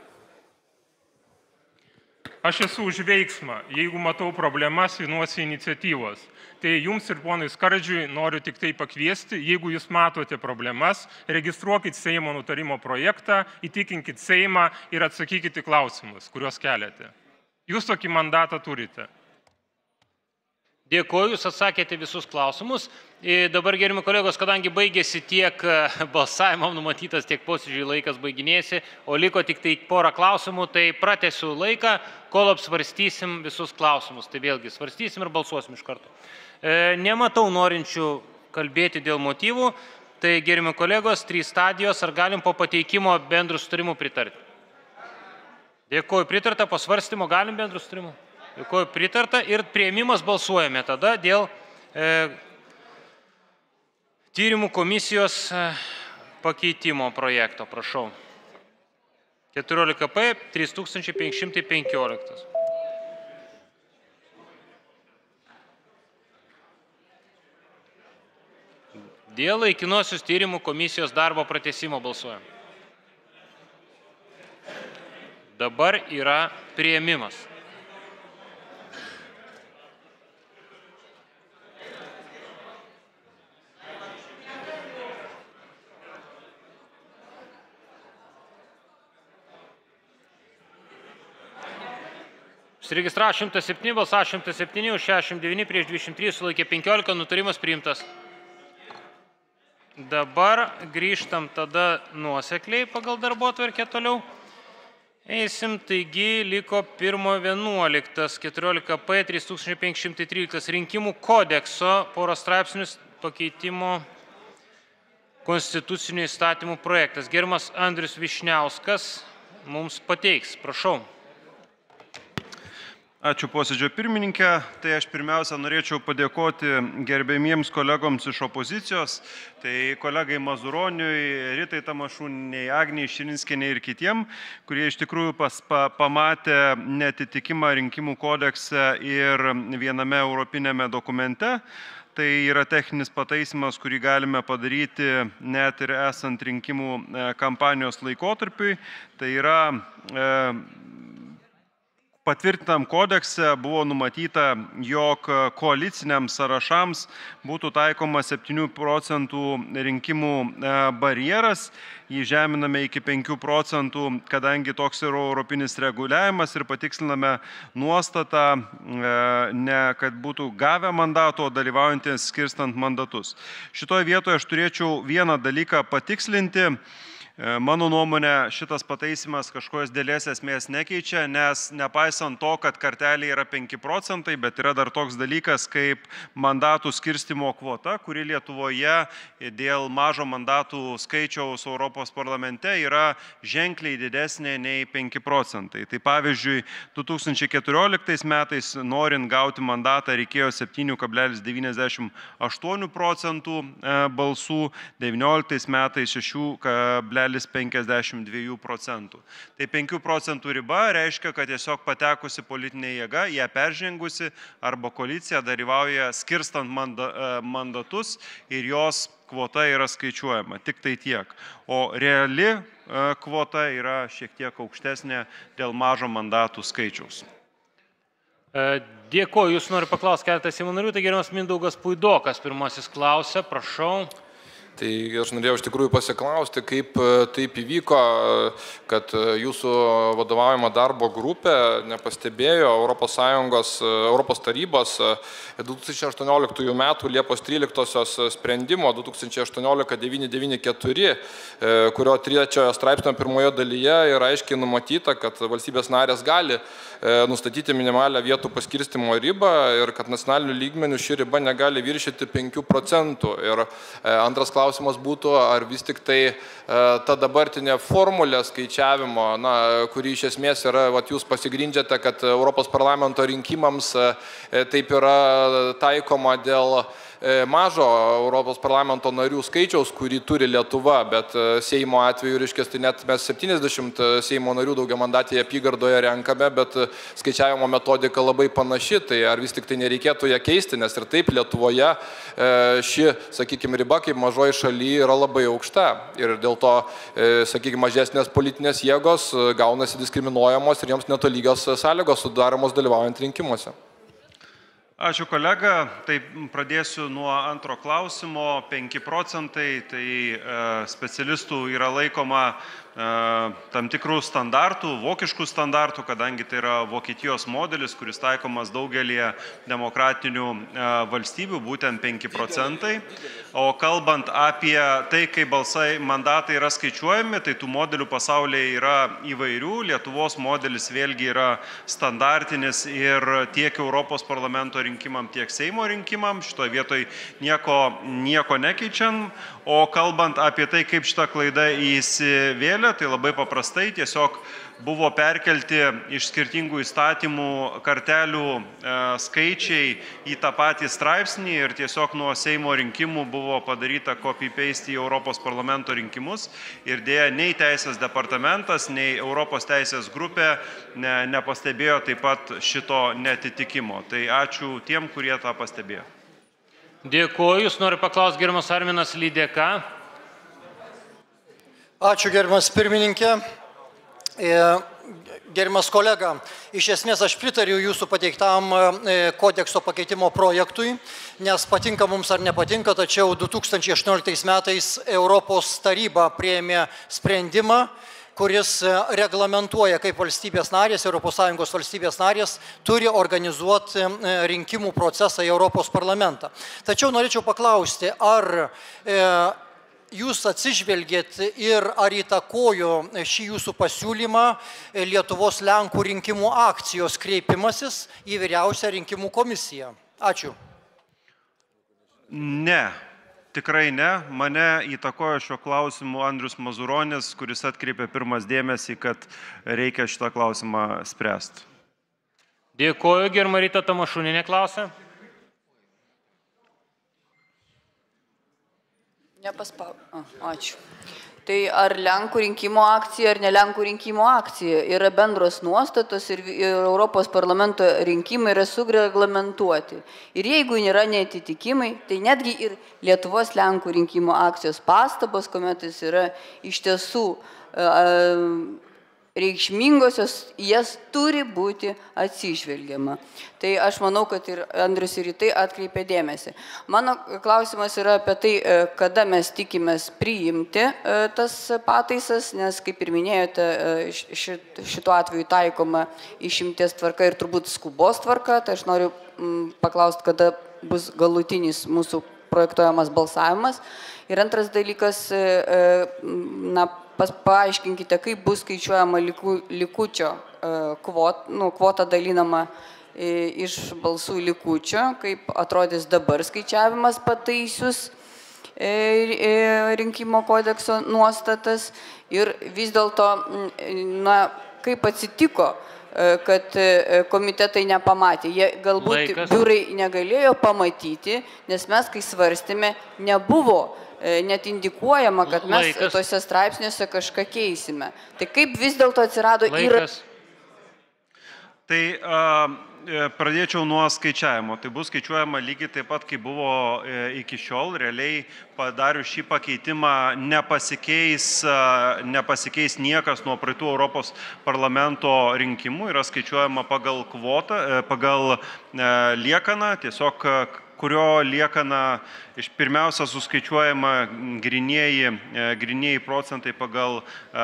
Aš esu už veiksmą. Jeigu matau problemas, inuosi iniciatyvos. Tai jums ir ponui Skardžiui noriu tik tai pakviesti, jeigu jūs matote problemas, registruokit Seimo nutarimo projektą, įtikinkit Seimą ir atsakykite klausimus, kuriuos keliate. Jūs tokį mandatą turite. Dėkuoju, jūs atsakėte visus klausimus. Ir dabar, gerimi kolegos, kadangi baigėsi tiek balsavimo numatytas, tiek posėdžiui laikas baiginėsi, o liko tik tai porą klausimų, tai pratęsiu laiką, kol apsvarstysim visus klausimus. Tai vėlgi svarstysim ir balsuosim iš karto. E, nematau norinčių kalbėti dėl motyvų. Tai, gerimi kolegos, trys stadijos, ar galim po pateikimo bendrų sutarimų pritarti? Dėkuoju, pritarta, po svarstymo galim bendrų sutarimų? Dėkuoju, pritarta ir priėmimas balsuojame tada dėl e, tyrimų komisijos e, pakeitimo projekto, prašau. keturiolika P trys tūkstančiai penki šimtai penkiolika. Dėl laikinosios tyrimų komisijos darbo pratęsimo balsuojame. Dabar yra priėmimas. Užsiregistravo šimtas septyni, balsavo šimtas septyni, už šešiasdešimt devyni, prieš dvidešimt trys, sulaikė penkiolika, nutarimas priimtas. Dabar grįžtam tada nuosekliai pagal darbotvarkę toliau. Eisim, taigi liko pirmo vienuoliktas, keturiolika P, trys tūkstančiai penki šimtai tryliktas rinkimų kodekso poros straipsnius pakeitimo konstitucinių įstatymų projektas. Gerbiamas Andrius Vyšniauskas mums pateiks. Prašau. Ačiū posėdžio pirmininkė. Tai aš pirmiausia norėčiau padėkoti gerbėmiems kolegoms iš opozicijos, tai kolegai Mazuroniui, Ritai Tamašūniai, Agnijai Širinskienei ir kitiem, kurie iš tikrųjų pas, pa, pamatė netitikimą rinkimų kodekse ir viename europinėme dokumente. Tai yra techninis pataisimas, kurį galime padaryti net ir esant rinkimų kampanijos laikotarpiui. Tai yra e, patvirtintam kodekse buvo numatyta, jog koaliciniams sąrašams būtų taikoma septynių procentų rinkimų barjeras. Jį žeminame iki penkių procentų, kadangi toks yra europinis reguliavimas ir patiksliname nuostatą, ne kad būtų gavę mandato, o dalyvaujantis skirstant mandatus. Šitoje vietoje aš turėčiau vieną dalyką patikslinti. Mano nuomonė, šitas pataisimas kažkokios dėlės esmės nekeičia, nes nepaisant to, kad kartelė yra penki procentai, bet yra dar toks dalykas kaip mandatų skirstimo kvota, kuri Lietuvoje dėl mažo mandatų skaičiaus Europos parlamente yra ženkliai didesnė nei penki procentai. Tai pavyzdžiui, du tūkstančiai keturioliktais metais norint gauti mandatą reikėjo septyni kablelis devyniasdešimt aštuoni procentų balsų, devynioliktais metais šeši kablelis penkiasdešimt du procentų. Tai penkių procentų riba reiškia, kad tiesiog patekusi politinė jėga, ją peržengusi arba koalicija dalyvauja skirstant mandatus ir jos kvota yra skaičiuojama. Tik tai tiek. O reali kvota yra šiek tiek aukštesnė dėl mažo mandatų skaičiaus. Dėkuoju, jūs noriu paklausti keletą Seimo narių, tai gerbiamas Mindaugas Puidokas pirmasis klausia, prašau. Tai aš norėjau iš tikrųjų pasiklausti, kaip taip įvyko, kad jūsų vadovaujama darbo grupė nepastebėjo Europos Sąjungos, Europos tarybos du tūkstančiai aštuonioliktųjų metų Liepos tryliktosios sprendimo du tūkstančiai aštuoniolika devyni devyni keturi, kurio trečiojo straipsnio pirmoje dalyje yra aiškiai numatyta, kad valstybės narės gali nustatyti minimalią vietų paskirstimo ribą ir kad nacionaliniu lygmeniu ši riba negali viršyti penkių procentų. Ir antras klausimas būtų, ar vis tik tai ta dabartinė formulė skaičiavimo, na, kuri iš esmės yra, vat, jūs pasigrindžiate, kad Europos parlamento rinkimams taip yra taikoma dėl mažo Europos parlamento narių skaičiaus, kurį turi Lietuva, bet Seimo atveju, reiškia, tai net mes septyniasdešimt Seimo narių daugiamandatėje apygardoje renkame, bet skaičiavimo metodika labai panaši, tai ar vis tik tai nereikėtų ją keisti, nes ir taip Lietuvoje ši, sakykime, riba kaip mažoji šalyje yra labai aukšta ir dėl to, sakykime, mažesnės politinės jėgos gaunasi diskriminuojamos ir joms netolygios sąlygos sudaromos dalyvaujant rinkimuose. Ačiū kolega, tai pradėsiu nuo antro klausimo, penki procentai, tai specialistų yra laikoma tam tikrų standartų, vokiškų standartų, kadangi tai yra Vokietijos modelis, kuris taikomas daugelį demokratinių valstybių, būtent penki procentai. O kalbant apie tai, kaip balsai mandatai yra skaičiuojami, tai tų modelių pasaulyje yra įvairių. Lietuvos modelis vėlgi yra standartinis ir tiek Europos parlamento rinkimam, tiek Seimo rinkimam. Šitoje vietoje nieko, nieko nekeičiant. O kalbant apie tai, kaip šita klaida įsivėlė, tai labai paprastai tiesiog buvo perkelti iš skirtingų įstatymų kartelių e, skaičiai į tą patį straipsnį ir tiesiog nuo Seimo rinkimų buvo padaryta copy-paste į Europos parlamento rinkimus ir dėja nei Teisės departamentas, nei Europos teisės grupė ne, nepastebėjo taip pat šito netitikimo. Tai ačiū tiem, kurie tą pastebėjo. Dėkuoju, jūs noriu paklausti gerbiamas Arminas Lydeka. Ačiū gerbiamas pirmininkė. Gerbiamas kolega, iš esmės aš pritariu jūsų pateiktam kodekso pakeitimo projektui, nes patinka mums ar nepatinka, tačiau du tūkstančiai aštuonioliktais metais Europos taryba priėmė sprendimą, kuris reglamentuoja, kaip valstybės narės, Europos Sąjungos valstybės narės turi organizuoti rinkimų procesą į Europos parlamentą. Tačiau norėčiau paklausti, ar jūs atsižvelgėt ir ar įtakojo šį jūsų pasiūlymą Lietuvos Lenkų rinkimų akcijos kreipimasis į vyriausią rinkimų komisiją? Ačiū. Ne. Tikrai ne. Mane įtakojo šiuo klausimu Andrius Mazuronis, kuris atkreipė pirmas dėmesį, kad reikia šitą klausimą spręsti. Dėkuoju, Germarita Tamašūnienė klausia. Nepaspau. Ačiū. Tai ar Lenkų rinkimo akcija, ar ne Lenkų rinkimo akcija yra bendros nuostatos ir Europos parlamento rinkimai yra sureglamentuoti. Ir jeigu nėra neatitikimai, tai netgi ir Lietuvos Lenkų rinkimo akcijos pastabos, kuomet jis yra iš tiesų reikšmingosios, jas turi būti atsižvelgiama. Tai aš manau, kad ir Andrius ir į tai atkreipė dėmesį. Mano klausimas yra apie tai, kada mes tikimės priimti tas pataisas, nes, kaip ir minėjote, šituo atveju taikoma išimties tvarka ir turbūt skubos tvarka, tai aš noriu paklausti, kada bus galutinis mūsų projektuojamas balsavimas. Ir antras dalykas, na, Pas, paaiškinkite, kaip bus skaičiuojama liku, likučio kvot, nu, kvota dalinama iš balsų likučio, kaip atrodys dabar skaičiavimas pataisius rinkimo kodekso nuostatas ir vis dėlto, na, kaip atsitiko, kad komitetai nepamatė. Jie galbūt Laikas. biurai negalėjo pamatyti, nes mes, kai svarstėme, nebuvo net indikuojama, kad mes Laikas. tose straipsniuose kažką keisime. Tai kaip vis dėlto atsirado ir... Tai a, pradėčiau nuo skaičiavimo. Tai bus skaičiuojama lygiai taip pat, kaip buvo e, iki šiol. Realiai padarius šį pakeitimą nepasikeis, a, nepasikeis niekas nuo praeitų Europos parlamento rinkimų. Yra skaičiuojama pagal kvotą, e, pagal e, liekaną, tiesiog kurio liekana iš pirmiausia suskaičiuojama grynieji, grynieji procentai pagal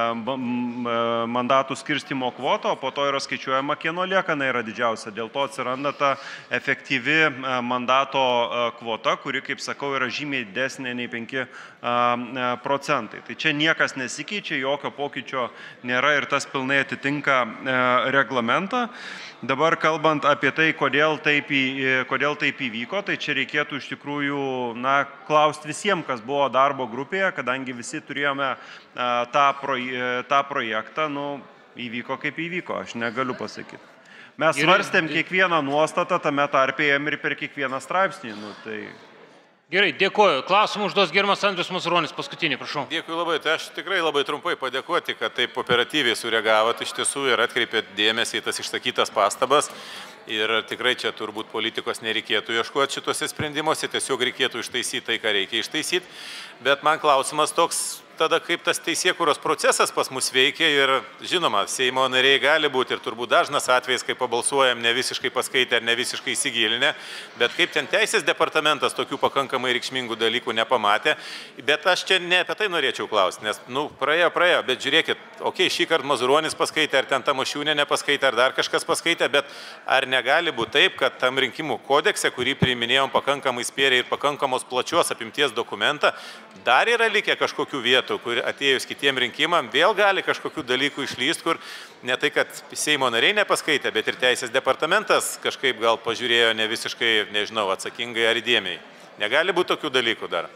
mandatų skirstimo kvotą, o po to yra skaičiuojama, kieno liekana yra didžiausia. Dėl to atsiranda ta efektyvi mandato kvota, kuri, kaip sakau, yra žymiai didesnė nei penki procentai. Tai čia niekas nesikeičia, jokio pokyčio nėra ir tas pilnai atitinka reglamentą. Dabar kalbant apie tai, kodėl taip, į, kodėl taip įvyko, tai čia reikėtų iš tikrųjų na, klausti visiems, kas buvo darbo grupėje, kadangi visi turėjome a, tą, proje, tą projektą, nu, įvyko kaip įvyko, aš negaliu pasakyti. Mes svarstėm kiekvieną nuostatą, tame tarpėjom ir per kiekvieną straipsnį. Nu, tai... Gerai, dėkuoju. Klausimų užduos gerbiamas Andrius Mazuronis, paskutinį, prašau. Dėkui labai. Tai aš tikrai labai trumpai padėkoti, kad taip operatyviai sureagavot iš tiesų ir atkreipėt dėmesį į tas išsakytas pastabas. Ir tikrai čia turbūt politikos nereikėtų ieškoti šituose sprendimuose, tiesiog reikėtų ištaisyti tai, ką reikia ištaisyti. Bet man klausimas toks, tada kaip tas teisėkūros procesas pas mus veikia ir žinoma, Seimo nariai gali būti ir turbūt dažnas atvejis, kai pabalsuojam ne visiškai paskaitę ar ne visiškai įsigilinę, bet kaip ten teisės departamentas tokių pakankamai reikšmingų dalykų nepamatė. Bet aš čia ne apie tai norėčiau klausti, nes, nu, praėjo, praėjo, bet žiūrėkit, okei, okay, šį kartą Mazuronis paskaitė, ar ten Tamašūnė nepaskaitė, ar dar kažkas paskaitė, bet ar negali būti taip, kad tam rinkimų kodekse, kurį priiminėjom pakankamai spėriai ir pakankamos plačios apimties dokumentą, dar yra likę kažkokių vietų, kur atėjus kitiem rinkimam vėl gali kažkokių dalykų išlysti, kur ne tai, kad Seimo nariai nepaskaitė, bet ir teisės departamentas kažkaip gal pažiūrėjo ne visiškai, nežinau, atsakingai ar įdėmiai. Negali būti tokių dalykų dar.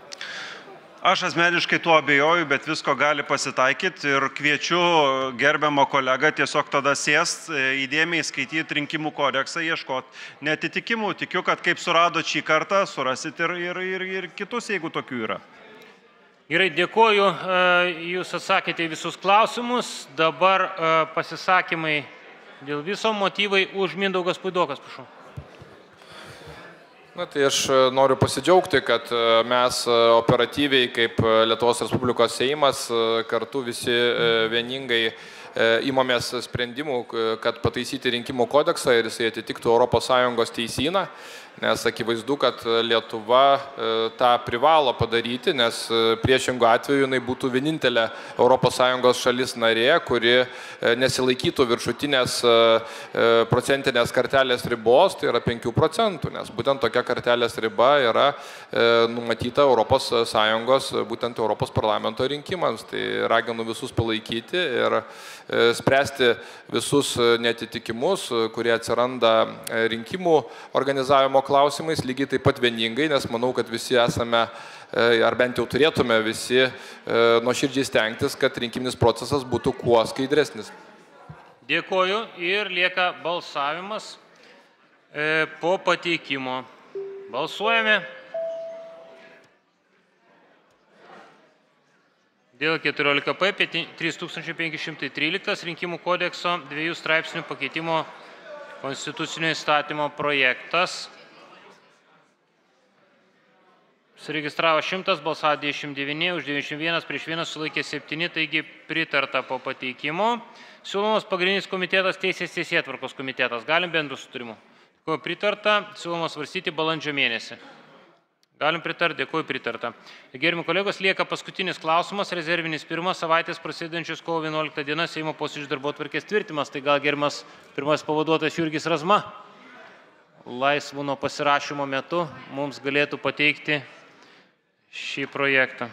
Aš asmeniškai tuo abejoju, bet visko gali pasitaikyti ir kviečiu gerbiamą kolegą tiesiog tada sėst, įdėmiai skaityti rinkimų kodeksą, ieškoti netitikimų. Tikiu, kad kaip surado šį kartą, surasit ir, ir, ir, ir kitus, jeigu tokių yra. Gerai, dėkuoju, jūs atsakėte į visus klausimus. Dabar pasisakymai dėl viso, motyvai už Mindaugas Puidokas, prašau. Na, tai aš noriu pasidžiaugti, kad mes operatyviai kaip Lietuvos Respublikos Seimas kartu visi vieningai imamės sprendimų, kad pataisyti rinkimų kodeksą ir jisai atitiktų Europos Sąjungos teisyną. nes akivaizdu, kad Lietuva tą privalo padaryti, nes priešingų atveju jinai būtų vienintelė Europos Sąjungos šalis narė, kuri nesilaikytų viršutinės procentinės kartelės ribos, tai yra penkių procentų, nes būtent tokia kartelės riba yra numatyta Europos Sąjungos, būtent Europos parlamento rinkimams. Tai raginu visus palaikyti ir spręsti visus netitikimus, kurie atsiranda rinkimų organizavimo klausimais, lygiai taip pat vieningai, nes manau, kad visi esame, ar bent jau turėtume visi nuoširdžiai stengtis, kad rinkiminis procesas būtų kuo skaidresnis. Dėkoju ir lieka balsavimas po pateikimo. Balsuojame. Dėl keturiolika P trys tūkstančiai penki šimtai trylika rinkimų kodekso dviejų straipsnių pakeitimo konstitucinio įstatymo projektas. Suregistravo šimtas, balsavo dvidešimt devyni, už devyniasdešimt vienas, prieš vienas sulaikė septyni, taigi pritarta po pateikimo. Siūlomas pagrindinis komitetas Teisės teisėtvarkos komitetas. Galim bendrų sutarimų. Ko pritarta, siūlomas svarstyti balandžio mėnesį. Galim pritarti, dėkuoju, pritarta. Gerbiami kolegos, lieka paskutinis klausimas, rezervinis pirmas savaitės prasidedančios kovo vienuoliktą dieną Seimo posėdžių darbotvarkės tvirtimas. Tai gal gerbiamas pirmas pavaduotojas Jurgis Razma laisvu nuo pasirašymo metu mums galėtų pateikti šį projektą.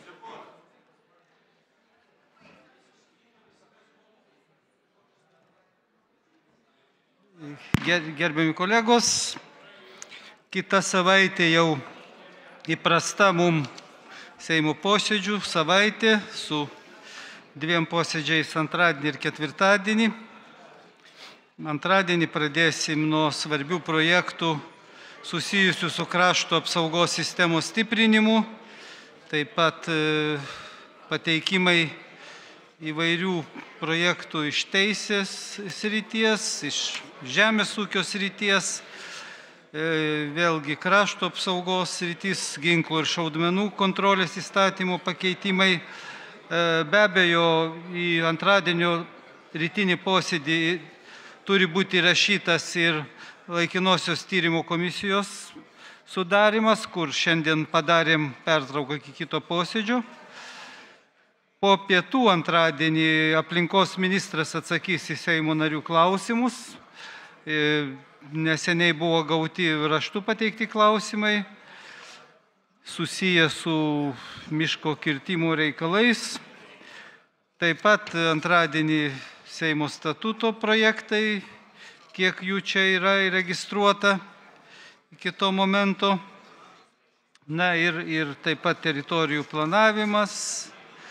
Gerbiami kolegos, kitą savaitę jau įprasta mums Seimo posėdžių savaitė su dviem posėdžiais antradienį ir ketvirtadienį. Antradienį pradėsim nuo svarbių projektų susijusių su krašto apsaugos sistemos stiprinimu, taip pat pateikimai įvairių projektų iš teisės srities, iš žemės ūkio srities, vėlgi krašto apsaugos sritis, ginklų ir šaudmenų kontrolės įstatymų pakeitimai. Be abejo, į antradienio rytinį posėdį turi būti įrašytas ir laikinosios tyrimo komisijos sudarimas, kur šiandien padarėm pertrauką iki kito posėdžio. Po pietų antradienį aplinkos ministras atsakys į Seimo narių klausimus. Neseniai buvo gauti raštu pateikti klausimai susiję su miško kirtimo reikalais. Taip pat antradienį Seimo statuto projektai, kiek jų čia yra įregistruota iki to momento. Na ir, ir taip pat teritorijų planavimas,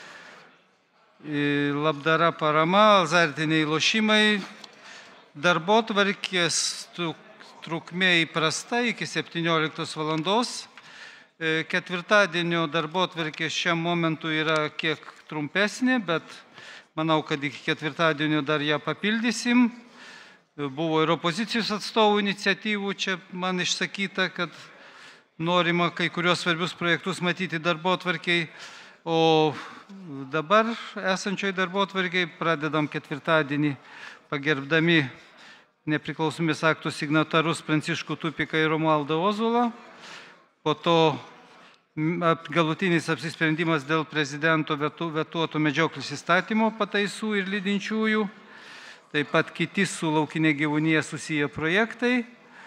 labdara parama, azartiniai lošimai. Darbotvarkės trukmė įprasta iki septynioliktos valandos. Ketvirtadienio darbotvarkė šiam momentui yra kiek trumpesnė, bet manau, kad iki ketvirtadienio dar ją papildysim. Buvo ir opozicijos atstovų iniciatyvų, čia man išsakyta, kad norima kai kurios svarbius projektus matyti darbotvarkiai, o dabar esančioj darbotvarkiai pradedam ketvirtadienį pagerbdami nepriklausomybės aktų signatarus Pranciškų Tupiką ir Romualdą Ozolą. Po to galutinis apsisprendimas dėl prezidento vetuotų medžioklės įstatymo pataisų ir lydinčiųjų. Taip pat kiti su laukinė gyvūnija susiję projektai.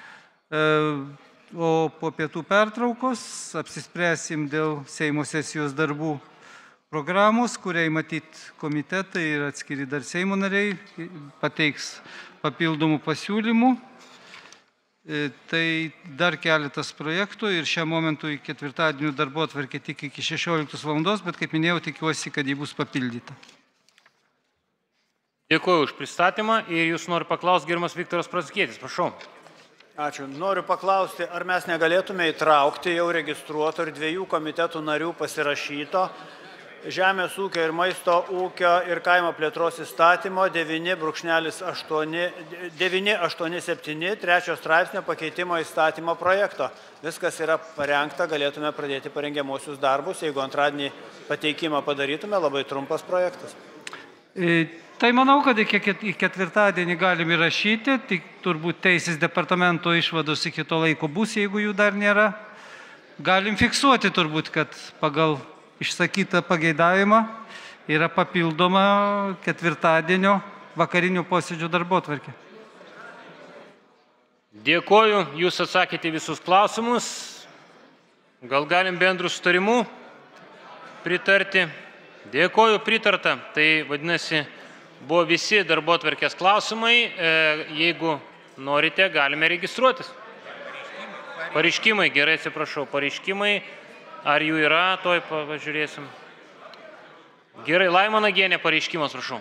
O po pietų pertraukos apsispręsim dėl Seimo sesijos darbų programos, kuriai matyt komitetai ir atskiri dar Seimo nariai pateiks papildomų pasiūlymų. Tai dar keletas projektų ir šiam momentui ketvirtadienio darbotvarkė tik iki šešioliktos valandos, bet kaip minėjau, tikiuosi, kad ji bus papildyta. Dėkuoju už pristatymą ir jūs noriu paklausti, gerbiamas Viktoras Pranckietis, prašau. Ačiū. Noriu paklausti, ar mes negalėtume įtraukti jau registruoto ir dviejų komitetų narių pasirašyto Žemės ūkio ir maisto ūkio ir kaimo plėtros įstatymo devyni aštuoni septyni trečio straipsnio pakeitimo įstatymo projekto. Viskas yra parengta, galėtume pradėti parengiamosius darbus. Jeigu antradienį pateikimą padarytume, labai trumpas projektas. Tai manau, kad iki ketvirtadienį galim įrašyti, tik turbūt teisės departamento išvados iki to laiko bus, jeigu jų dar nėra. Galim fiksuoti turbūt, kad pagal išsakytą pageidavimą yra papildoma ketvirtadienio vakarinio posėdžio darbotvarkė. Dėkoju, jūs atsakėte visus klausimus. Gal galim bendrų sutarimų pritarti? Dėkoju, pritarta. Tai vadinasi, buvo visi darbotvarkės klausimai. Jeigu norite, galime registruotis. Pareiškimai, gerai atsiprašau, pareiškimai. Ar jų yra, toj pažiūrėsim. Gerai, Laima Nagienė, pareiškimas, prašau.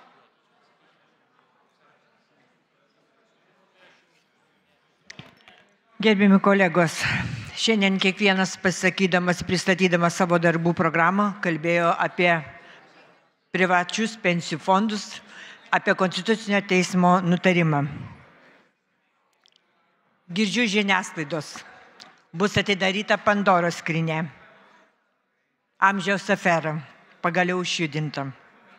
Gerbiami kolegos, šiandien kiekvienas pasakydamas, pristatydamas savo darbų programą, kalbėjo apie privačius pensijų fondus, apie Konstitucinio teismo nutarimą. Girdžiu žiniasklaidos. Bus atidaryta Pandoros skrynia. Amžiaus afera pagaliau išjudinta.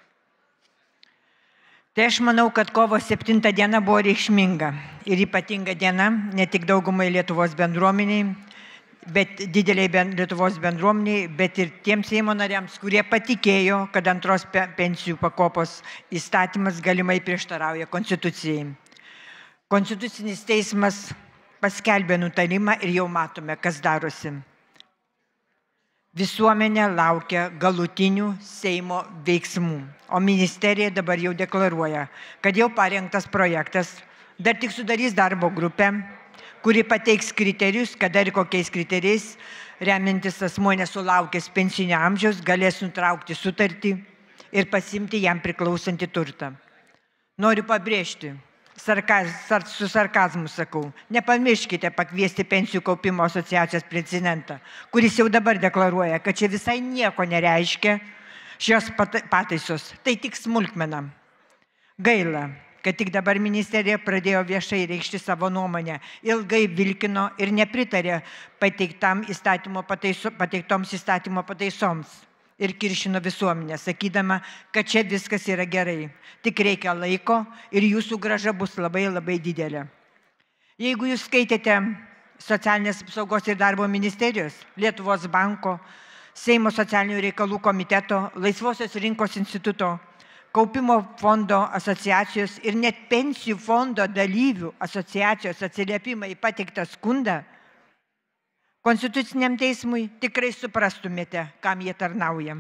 Tai aš manau, kad kovo septinta diena buvo reikšminga ir ypatinga diena ne tik daugumai Lietuvos bendruomeniai, bet dideliai Lietuvos bendruomeniai, bet ir tiems Seimo nariams, kurie patikėjo, kad antros pensijų pakopos įstatymas galimai prieštarauja Konstitucijai. Konstitucinis teismas paskelbė nutarimą ir jau matome, kas darosi. Visuomenė laukia galutinių Seimo veiksmų, o ministerija dabar jau deklaruoja, kad jau parengtas projektas, dar tik sudarys darbo grupę, kuri pateiks kriterijus, kada ir kokiais kriterijais remintis asmuo nesulaukęs pensinio amžiaus galės nutraukti sutartį ir pasimti jam priklausantį turtą. Noriu pabrėžti, sarkaz, su sarkazmu sakau, nepamirškite pakviesti Pensijų kaupimo asociacijos prezidentą, kuris jau dabar deklaruoja, kad čia visai nieko nereiškia šios pataisos. Tai tik smulkmena. Gaila, kad tik dabar ministerija pradėjo viešai reikšti savo nuomonę, ilgai vilkino ir nepritarė pateiktam įstatymo pataiso, pateiktoms įstatymo pataisoms ir kiršino visuomenę, sakydama, kad čia viskas yra gerai. Tik reikia laiko ir jūsų grąža bus labai labai didelė. Jeigu jūs skaitėte Socialinės apsaugos ir darbo ministerijos, Lietuvos banko, Seimo socialinių reikalų komiteto, Laisvosios rinkos instituto, Kaupimo fondo asociacijos ir net pensijų fondo dalyvių asociacijos atsiliepimai pateiktą skundą, Konstituciniam teismui tikrai suprastumėte, kam jie tarnauja.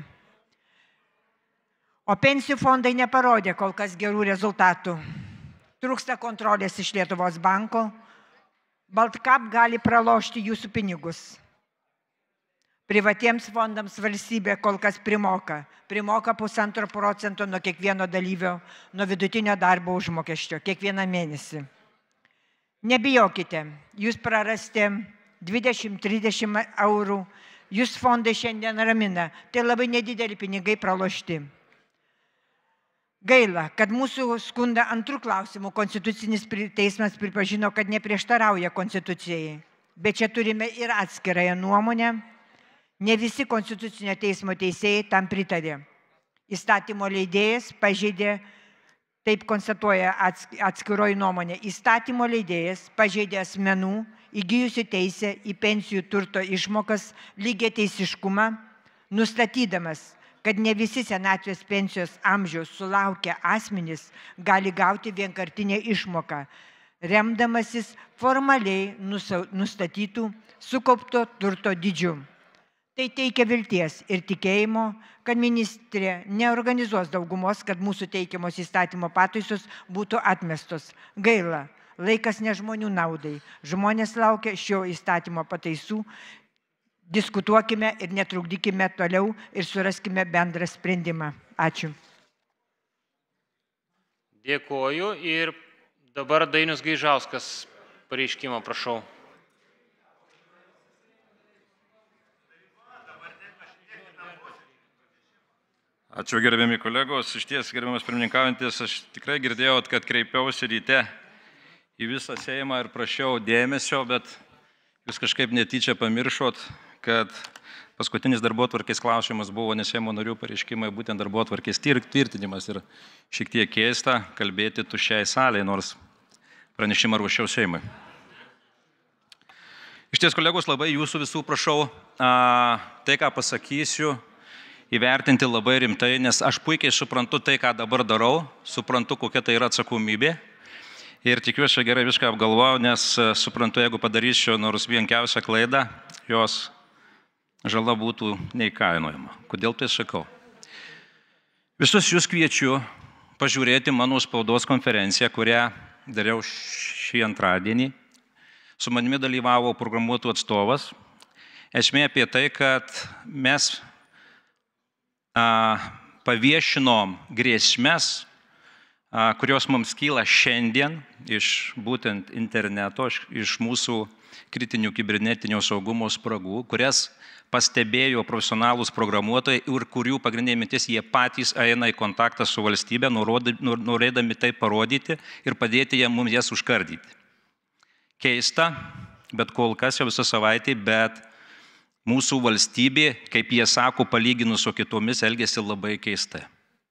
O pensijų fondai neparodė kol kas gerų rezultatų. Trūksta kontrolės iš Lietuvos banko. Baltkap gali pralošti jūsų pinigus. Privatiems fondams valstybė kol kas primoka. Primoka pusantro procento nuo kiekvieno dalyvio, nuo vidutinio darbo užmokesčio, kiekvieną mėnesį. Nebijokite, jūs prarasite dvidešimt trisdešimt eurų, jūs fondai šiandien ramina, tai labai nedideli pinigai pralošti. Gaila, kad mūsų skundą antrų klausimų Konstitucinis teismas pripažino, kad neprieštarauja Konstitucijai, bet čia turime ir atskirąją nuomonę. Ne visi Konstitucinio teismo teisėjai tam pritarė. Įstatymo leidėjas pažeidė, taip konstatuoja atskiroji nuomonė, įstatymo leidėjas pažeidė asmenų įgijusi teisę į pensijų turto išmokas lygiai teisiškumą, nustatydamas, kad ne visi senatvės pensijos amžiaus sulaukę asmenys gali gauti vienkartinę išmoką, remdamasis formaliai nustatytų sukaupto turto dydžiu. Tai teikia vilties ir tikėjimo, kad ministrė neorganizuos daugumos, kad mūsų teikiamos įstatymo pataisos būtų atmestos. Gaila. Laikas ne žmonių naudai. Žmonės laukia šio įstatymo pataisų. Diskutuokime ir netrukdykime toliau ir suraskime bendrą sprendimą. Ačiū. Dėkoju ir dabar Dainius Gaižauskas pareiškimą, prašau. Ačiū gerbiami kolegos. Iš ties, gerbiamas pirmininkaujantis, aš tikrai girdėjau, kad kreipiausi ryte į visą Seimą ir prašiau dėmesio, bet jūs kažkaip netyčia pamiršot, kad paskutinis darbotvarkės klausimas buvo ne Seimo narių pareiškimai, būtent darbotvarkės tvirtinimas ir šiek tiek keista kalbėti tuščiai salėje, nors pranešimą ruošiau Seimui. Iš ties, kolegos, labai jūsų visų prašau a, tai, ką pasakysiu, įvertinti labai rimtai, nes aš puikiai suprantu tai, ką dabar darau, suprantu, kokia tai yra atsakomybė ir tikiuosi gerai viską apgalvojau, nes suprantu, jeigu padarysiu nors vienkiausią klaidą, jos žala būtų neįkainojama. Kodėl tai sakau? Visus jūs kviečiu pažiūrėti mano spaudos konferenciją, kurią dariau šį antradienį. Su manimi dalyvavo programuotojų atstovas. Esmė apie tai, kad mes a, paviešinom grėsmes, a, kurios mums kyla šiandien iš būtent interneto, iš, iš mūsų kritinių kibernetinio saugumo spragų, kurias pastebėjo profesionalūs programuotojai ir kurių pagrindinė mintis jie patys eina į kontaktą su valstybė, norėdami tai parodyti ir padėti jie mums jas užkardyti. Keista, bet kol kas jau visą savaitę, bet mūsų valstybė, kaip jie sako, palyginus su kitomis, elgėsi labai keistai.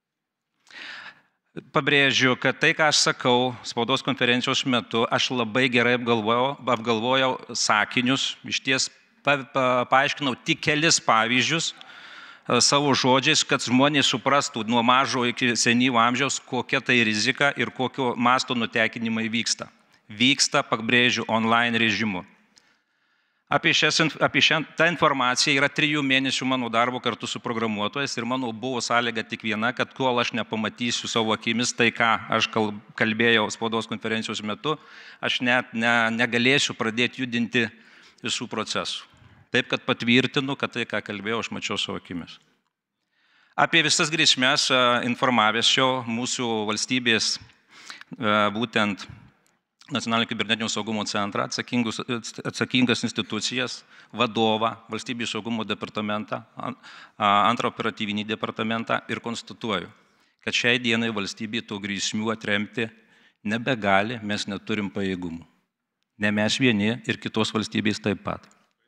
Pabrėžiu, kad tai, ką aš sakau spaudos konferencijos metu, aš labai gerai apgalvojau, apgalvojau sakinius, iš ties pa, pa, paaiškinau tik kelis pavyzdžius savo žodžiais, kad žmonės suprastų nuo mažo iki senyvo amžiaus, kokia tai rizika ir kokio masto nutekinimai vyksta. Vyksta, pabrėžiu, online režimu. Apie, šias, apie šią, tą informaciją yra trijų mėnesių mano darbo kartu su programuotojais ir mano buvo sąlyga tik viena, kad kol aš nepamatysiu savo akimis tai, ką aš kalbėjau spaudos konferencijos metu, aš net ne, negalėsiu pradėti judinti visų procesų. Taip, kad patvirtinu, kad tai, ką kalbėjau, aš mačiau savo akimis. Apie visas grėsmes informavęs šio mūsų valstybės būtent Nacionalinio kibernetinio saugumo centrą, atsakingas institucijas, vadovą, valstybės saugumo departamentą, antrą operatyvinį departamentą ir konstatuoju, kad šiai dienai valstybė tų grėsmių atremti nebegali, mes neturim pajėgumų. Ne mes vieni ir kitos valstybės taip pat.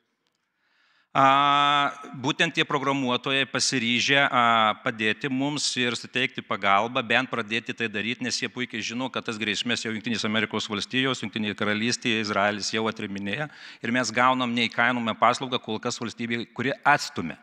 A, būtent tie programuotojai pasiryžę a, padėti mums ir suteikti pagalbą, bent pradėti tai daryti, nes jie puikiai žino, kad tas grėsmės jau Jungtinės Amerikos valstijos, Jungtinė karalystė, Izraelis jau atriminėja ir mes gaunam neįkainomą paslaugą kol kas valstybė, kuri atstumė.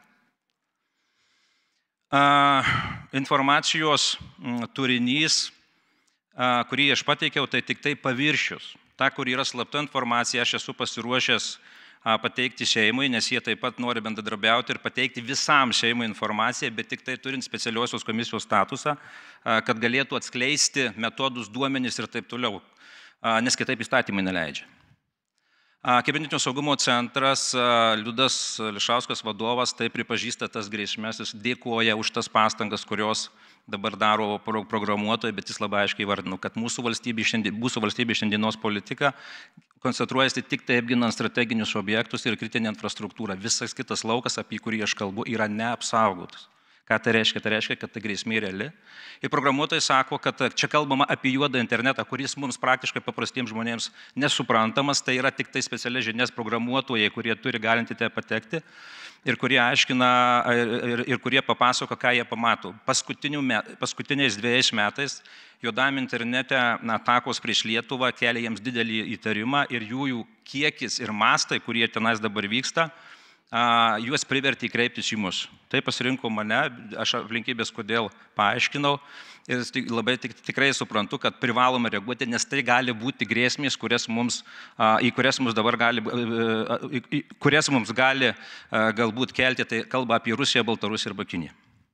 A, informacijos m, turinys, a, kurį aš pateikiau, tai tik tai paviršius. Ta, kur yra slapta informacija, aš esu pasiruošęs pateikti Seimui, nes jie taip pat nori bendradarbiauti ir pateikti visam Seimui informaciją, bet tik tai turint specialiosios komisijos statusą, kad galėtų atskleisti metodus, duomenis ir taip toliau, nes kitaip įstatymai neleidžia. Kibernetinio saugumo centras, Liudas Lišauskas vadovas, tai pripažįsta tas grėsmes, jis dėkoja už tas pastangas, kurios dabar daro programuotojai, bet jis labai aiškiai vardino, kad mūsų valstybė, šiandien, mūsų valstybė šiandienos politika koncentruojasi tik tai apginant strateginius objektus ir kritinę infrastruktūrą. Visas kitas laukas, apie kurį aš kalbu, yra neapsaugotas. Ką tai reiškia? Tai reiškia, kad tai grėsmė reali. Ir programuotojai sako, kad čia kalbama apie juodą internetą, kuris mums praktiškai paprastiems žmonėms nesuprantamas, tai yra tik tai specialias žinias programuotojai, kurie turi galinti tai patekti ir kurie aiškina ir, ir, ir kurie papasako, ką jie pamato. Met, paskutiniais dviejais metais juodam internete atakos prieš Lietuvą kelia jiems didelį įtarimą ir jų kiekis ir mastai, kurie tenais dabar vyksta, a, juos privertė kreiptis į mus. Tai pasirinko mane, aš aplinkybės kodėl paaiškinau ir labai tik, tikrai suprantu, kad privalome reaguoti, nes tai gali būti grėsmės, kurias mums, a, į kurias mums dabar gali, a, į, į, kurias mums gali a, galbūt kelti, tai kalba apie Rusiją, Baltarusiją ir Kiniją.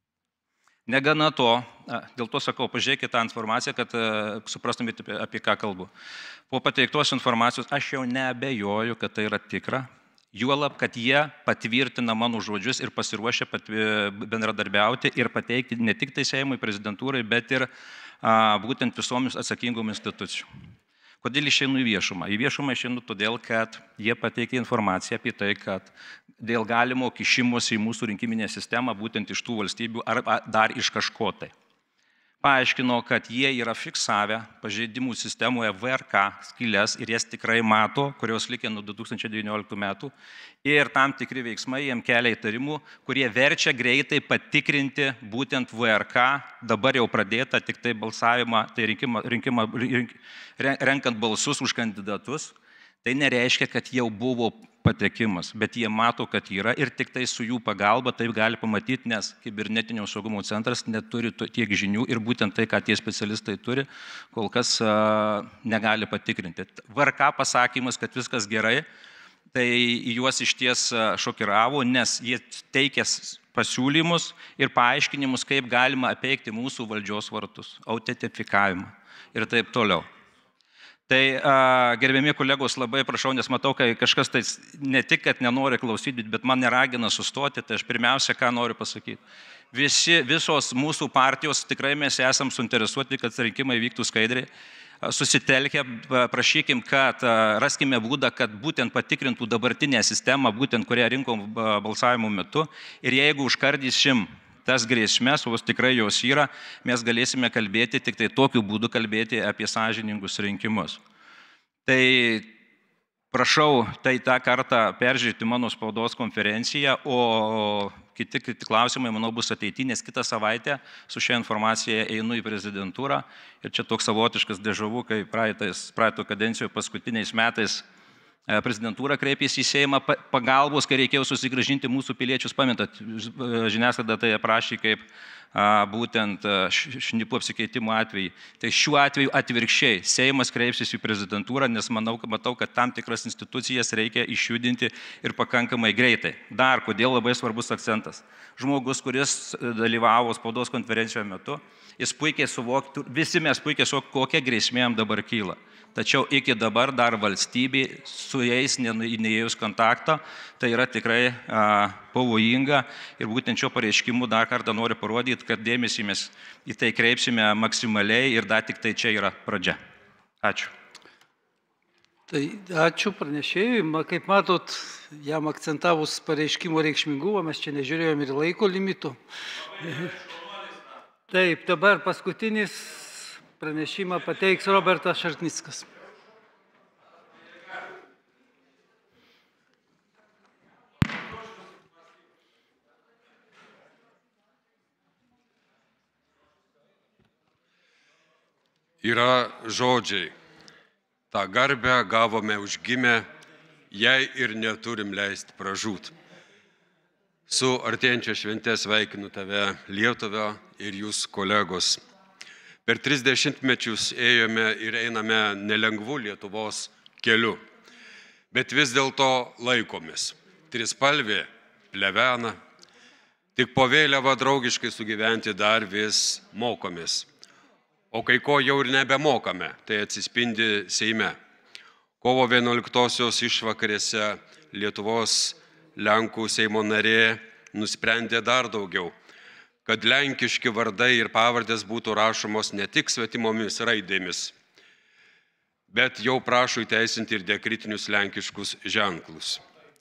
Negana to, dėl to sakau, pažiūrėkite tą informaciją, kad suprastumėte apie, apie ką kalbu. Po pateiktos informacijos aš jau neabejoju, kad tai yra tikra. Juolab, kad jie patvirtina mano žodžius ir pasiruošia bendradarbiauti ir pateikti ne tik tai Seimui, prezidentūrai, bet ir a, būtent visomis atsakingom institucijom. Kodėl išeinu į viešumą? Į viešumą išeinu todėl, kad jie pateikė informaciją apie tai, kad dėl galimo kišimosi į mūsų rinkiminę sistemą, būtent iš tų valstybių ar dar iš kažko tai. paaiškino, kad jie yra fiksavę pažeidimų sistemoje V R K skylės ir jas tikrai mato, kurios likė nuo du tūkstančiai devynioliktų metų. Ir tam tikri veiksmai jiem kelia įtarimų, kurie verčia greitai patikrinti būtent V R K, dabar jau pradėta tik tai balsavimą, tai rinkimą, rinkimą, rink, renkant balsus už kandidatus. Tai nereiškia, kad jau buvo patekimas, bet jie mato, kad yra ir tik tai su jų pagalba taip gali pamatyti, nes kibernetinio saugumo centras neturi tiek žinių ir būtent tai, ką tie specialistai turi, kol kas uh, negali patikrinti. V R K pasakymas, kad viskas gerai, tai juos iš ties šokiravo, nes jie teikė pasiūlymus ir paaiškinimus, kaip galima apeikti mūsų valdžios vartus, autentifikavimą ir taip toliau. Tai gerbiami kolegos, labai prašau, nes matau, kai kažkas tai ne tik, kad nenori klausyti, bet man neragina sustoti, tai aš pirmiausia, ką noriu pasakyti. Visi, visos mūsų partijos, tikrai mes esam suinteresuoti, kad rinkimai vyktų skaidriai. Susitelkę, prašykim, kad raskime būdą, kad būtent patikrintų dabartinę sistemą, būtent kurią rinkom balsavimo metu. Ir jeigu užkardysim tas grėsmės, o tikrai jos yra, mes galėsime kalbėti, tik tai tokiu būdu kalbėti apie sąžiningus rinkimus. Tai prašau, tai tą kartą peržiūrėti mano spaudos konferenciją, o kiti, kiti klausimai, manau, bus ateityje, nes kitą savaitę su šia informacija einu į prezidentūrą ir čia toks savotiškas dežavu, kai praeitais, praeito kadencijoje paskutiniais metais prezidentūra kreipėsi į Seimą pagalbos, kai reikėjo susigrąžinti mūsų piliečius, pamentat, žiniasklaida tai aprašė kaip a, būtent šnipų apsikeitimo atvejai. Tai šiuo atveju atvirkščiai Seimas kreipsis į prezidentūrą, nes manau, matau, kad tam tikras institucijas reikia išjudinti ir pakankamai greitai. Dar, kodėl labai svarbus akcentas. Žmogus, kuris dalyvavo spaudos konferencijoje metu, jis puikiai suvoktų, visi mes puikiai suvoktų, kokia grėsmė jam dabar kyla. Tačiau iki dabar dar valstybė su jais neįėjus kontaktą, tai yra tikrai a, pavojinga ir būtent šio pareiškimu dar kartą noriu parodyti, kad dėmesį mes į tai kreipsime maksimaliai ir dar tik tai čia yra pradžia. Ačiū. Tai ačiū pranešėjui, kaip matot, jam akcentavus pareiškimo reikšmingumą, mes čia nežiūrėjom ir laiko limitų. Taip, dabar paskutinis pranešimą pateiks Robertas Šarknickas. Yra žodžiai. tą garbę gavome užgimę, jei ir neturim leisti pražūt. Su artėjančia šventė sveikinu tave, Lietuvą ir jūs kolegos. Per tris dešimtmečius ėjome ir einame nelengvų Lietuvos keliu, bet vis dėlto laikomės. Trispalvė plevena, tik po vėliava draugiškai sugyventi dar vis mokomės. O kai ko jau ir nebemokame, tai atsispindi Seime. Kovo vienuoliktosios išvakarėse Lietuvos Lenkų Seimo narė nusprendė dar daugiau, kad lenkiški vardai ir pavardės būtų rašomos ne tik svetimomis raidėmis, bet jau prašo įteisinti ir diakritinius lenkiškus ženklus.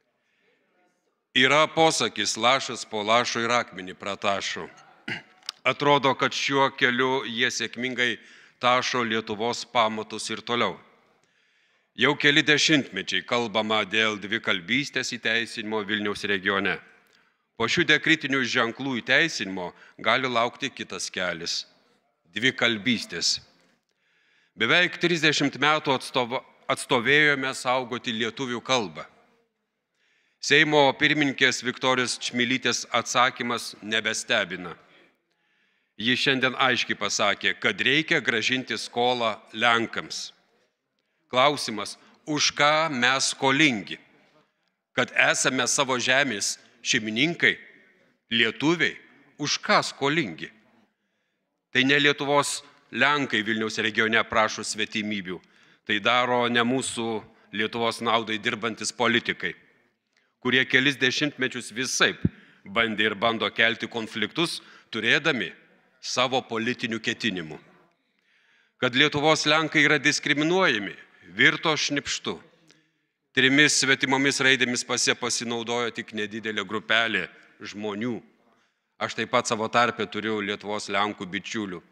Yra posakis, lašas po lašo ir akmenį pratašo. Atrodo, kad šiuo keliu jie sėkmingai tašo Lietuvos pamatus ir toliau. Jau keli dešimtmečiai kalbama dėl dvikalbystės įteisinimo Vilniaus regione. Po šių diakritinių ženklų įteisinimo gali laukti kitas kelias – dvikalbystės. Beveik trisdešimt metų atstovo, atstovėjome saugoti lietuvių kalbą. Seimo pirmininkės Viktorijos Čmilytės atsakymas nebestebina. Ji šiandien aiškiai pasakė, kad reikia grąžinti skolą Lenkams. Klausimas, už ką mes skolingi? Kad esame savo žemės šeimininkai, lietuviai, už ką skolingi? Tai ne Lietuvos Lenkai Vilniaus regione prašo svetimybių, tai daro ne mūsų Lietuvos naudai dirbantis politikai, kurie kelis dešimtmečius visaip bandė ir bando kelti konfliktus, turėdami savo politinių ketinimų. Kad Lietuvos Lenkai yra diskriminuojami, virto šnipštu. Trimis svetimomis raidėmis pase pasinaudojo tik nedidelė grupelė žmonių. Aš taip pat savo tarpe turiu Lietuvos Lenkų bičiulių,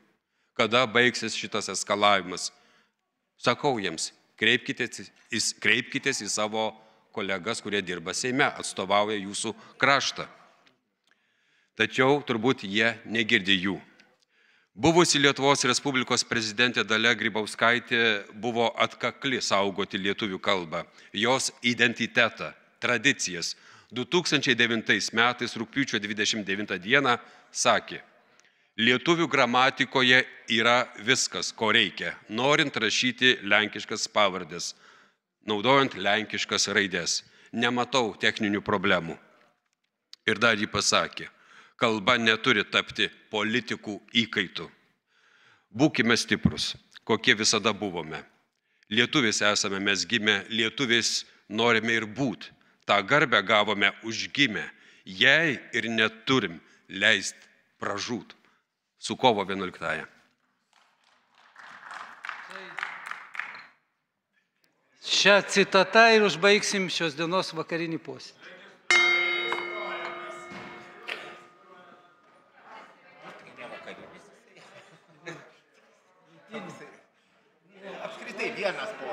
kada baigsis šitas eskalavimas. Sakau jiems, kreipkitės, kreipkitės į savo kolegas, kurie dirba Seime, atstovauja jūsų kraštą. Tačiau turbūt jie negirdi jų. Buvusi Lietuvos Respublikos prezidentė Dalia Grybauskaitė buvo atkakli saugoti lietuvių kalbą, jos identitetą, tradicijas. du tūkstančiai devintais metais rugpjūčio dvidešimt devintą dieną sakė, lietuvių gramatikoje yra viskas, ko reikia, norint rašyti lenkiškas pavardės, naudojant lenkiškas raidės. Nematau techninių problemų. Ir dar jį pasakė, kalba neturi tapti politikų įkaitų. Būkime stiprus, kokie visada buvome. Lietuvis esame mes gimę, lietuvis norime ir būti. tą garbę gavome užgimę, jei ir neturim leist pražūt. Su kovo vienuoliktąja. Šią citatą ir užbaigsim šios dienos vakarinį posėdį. Apskritai vienas posėdis.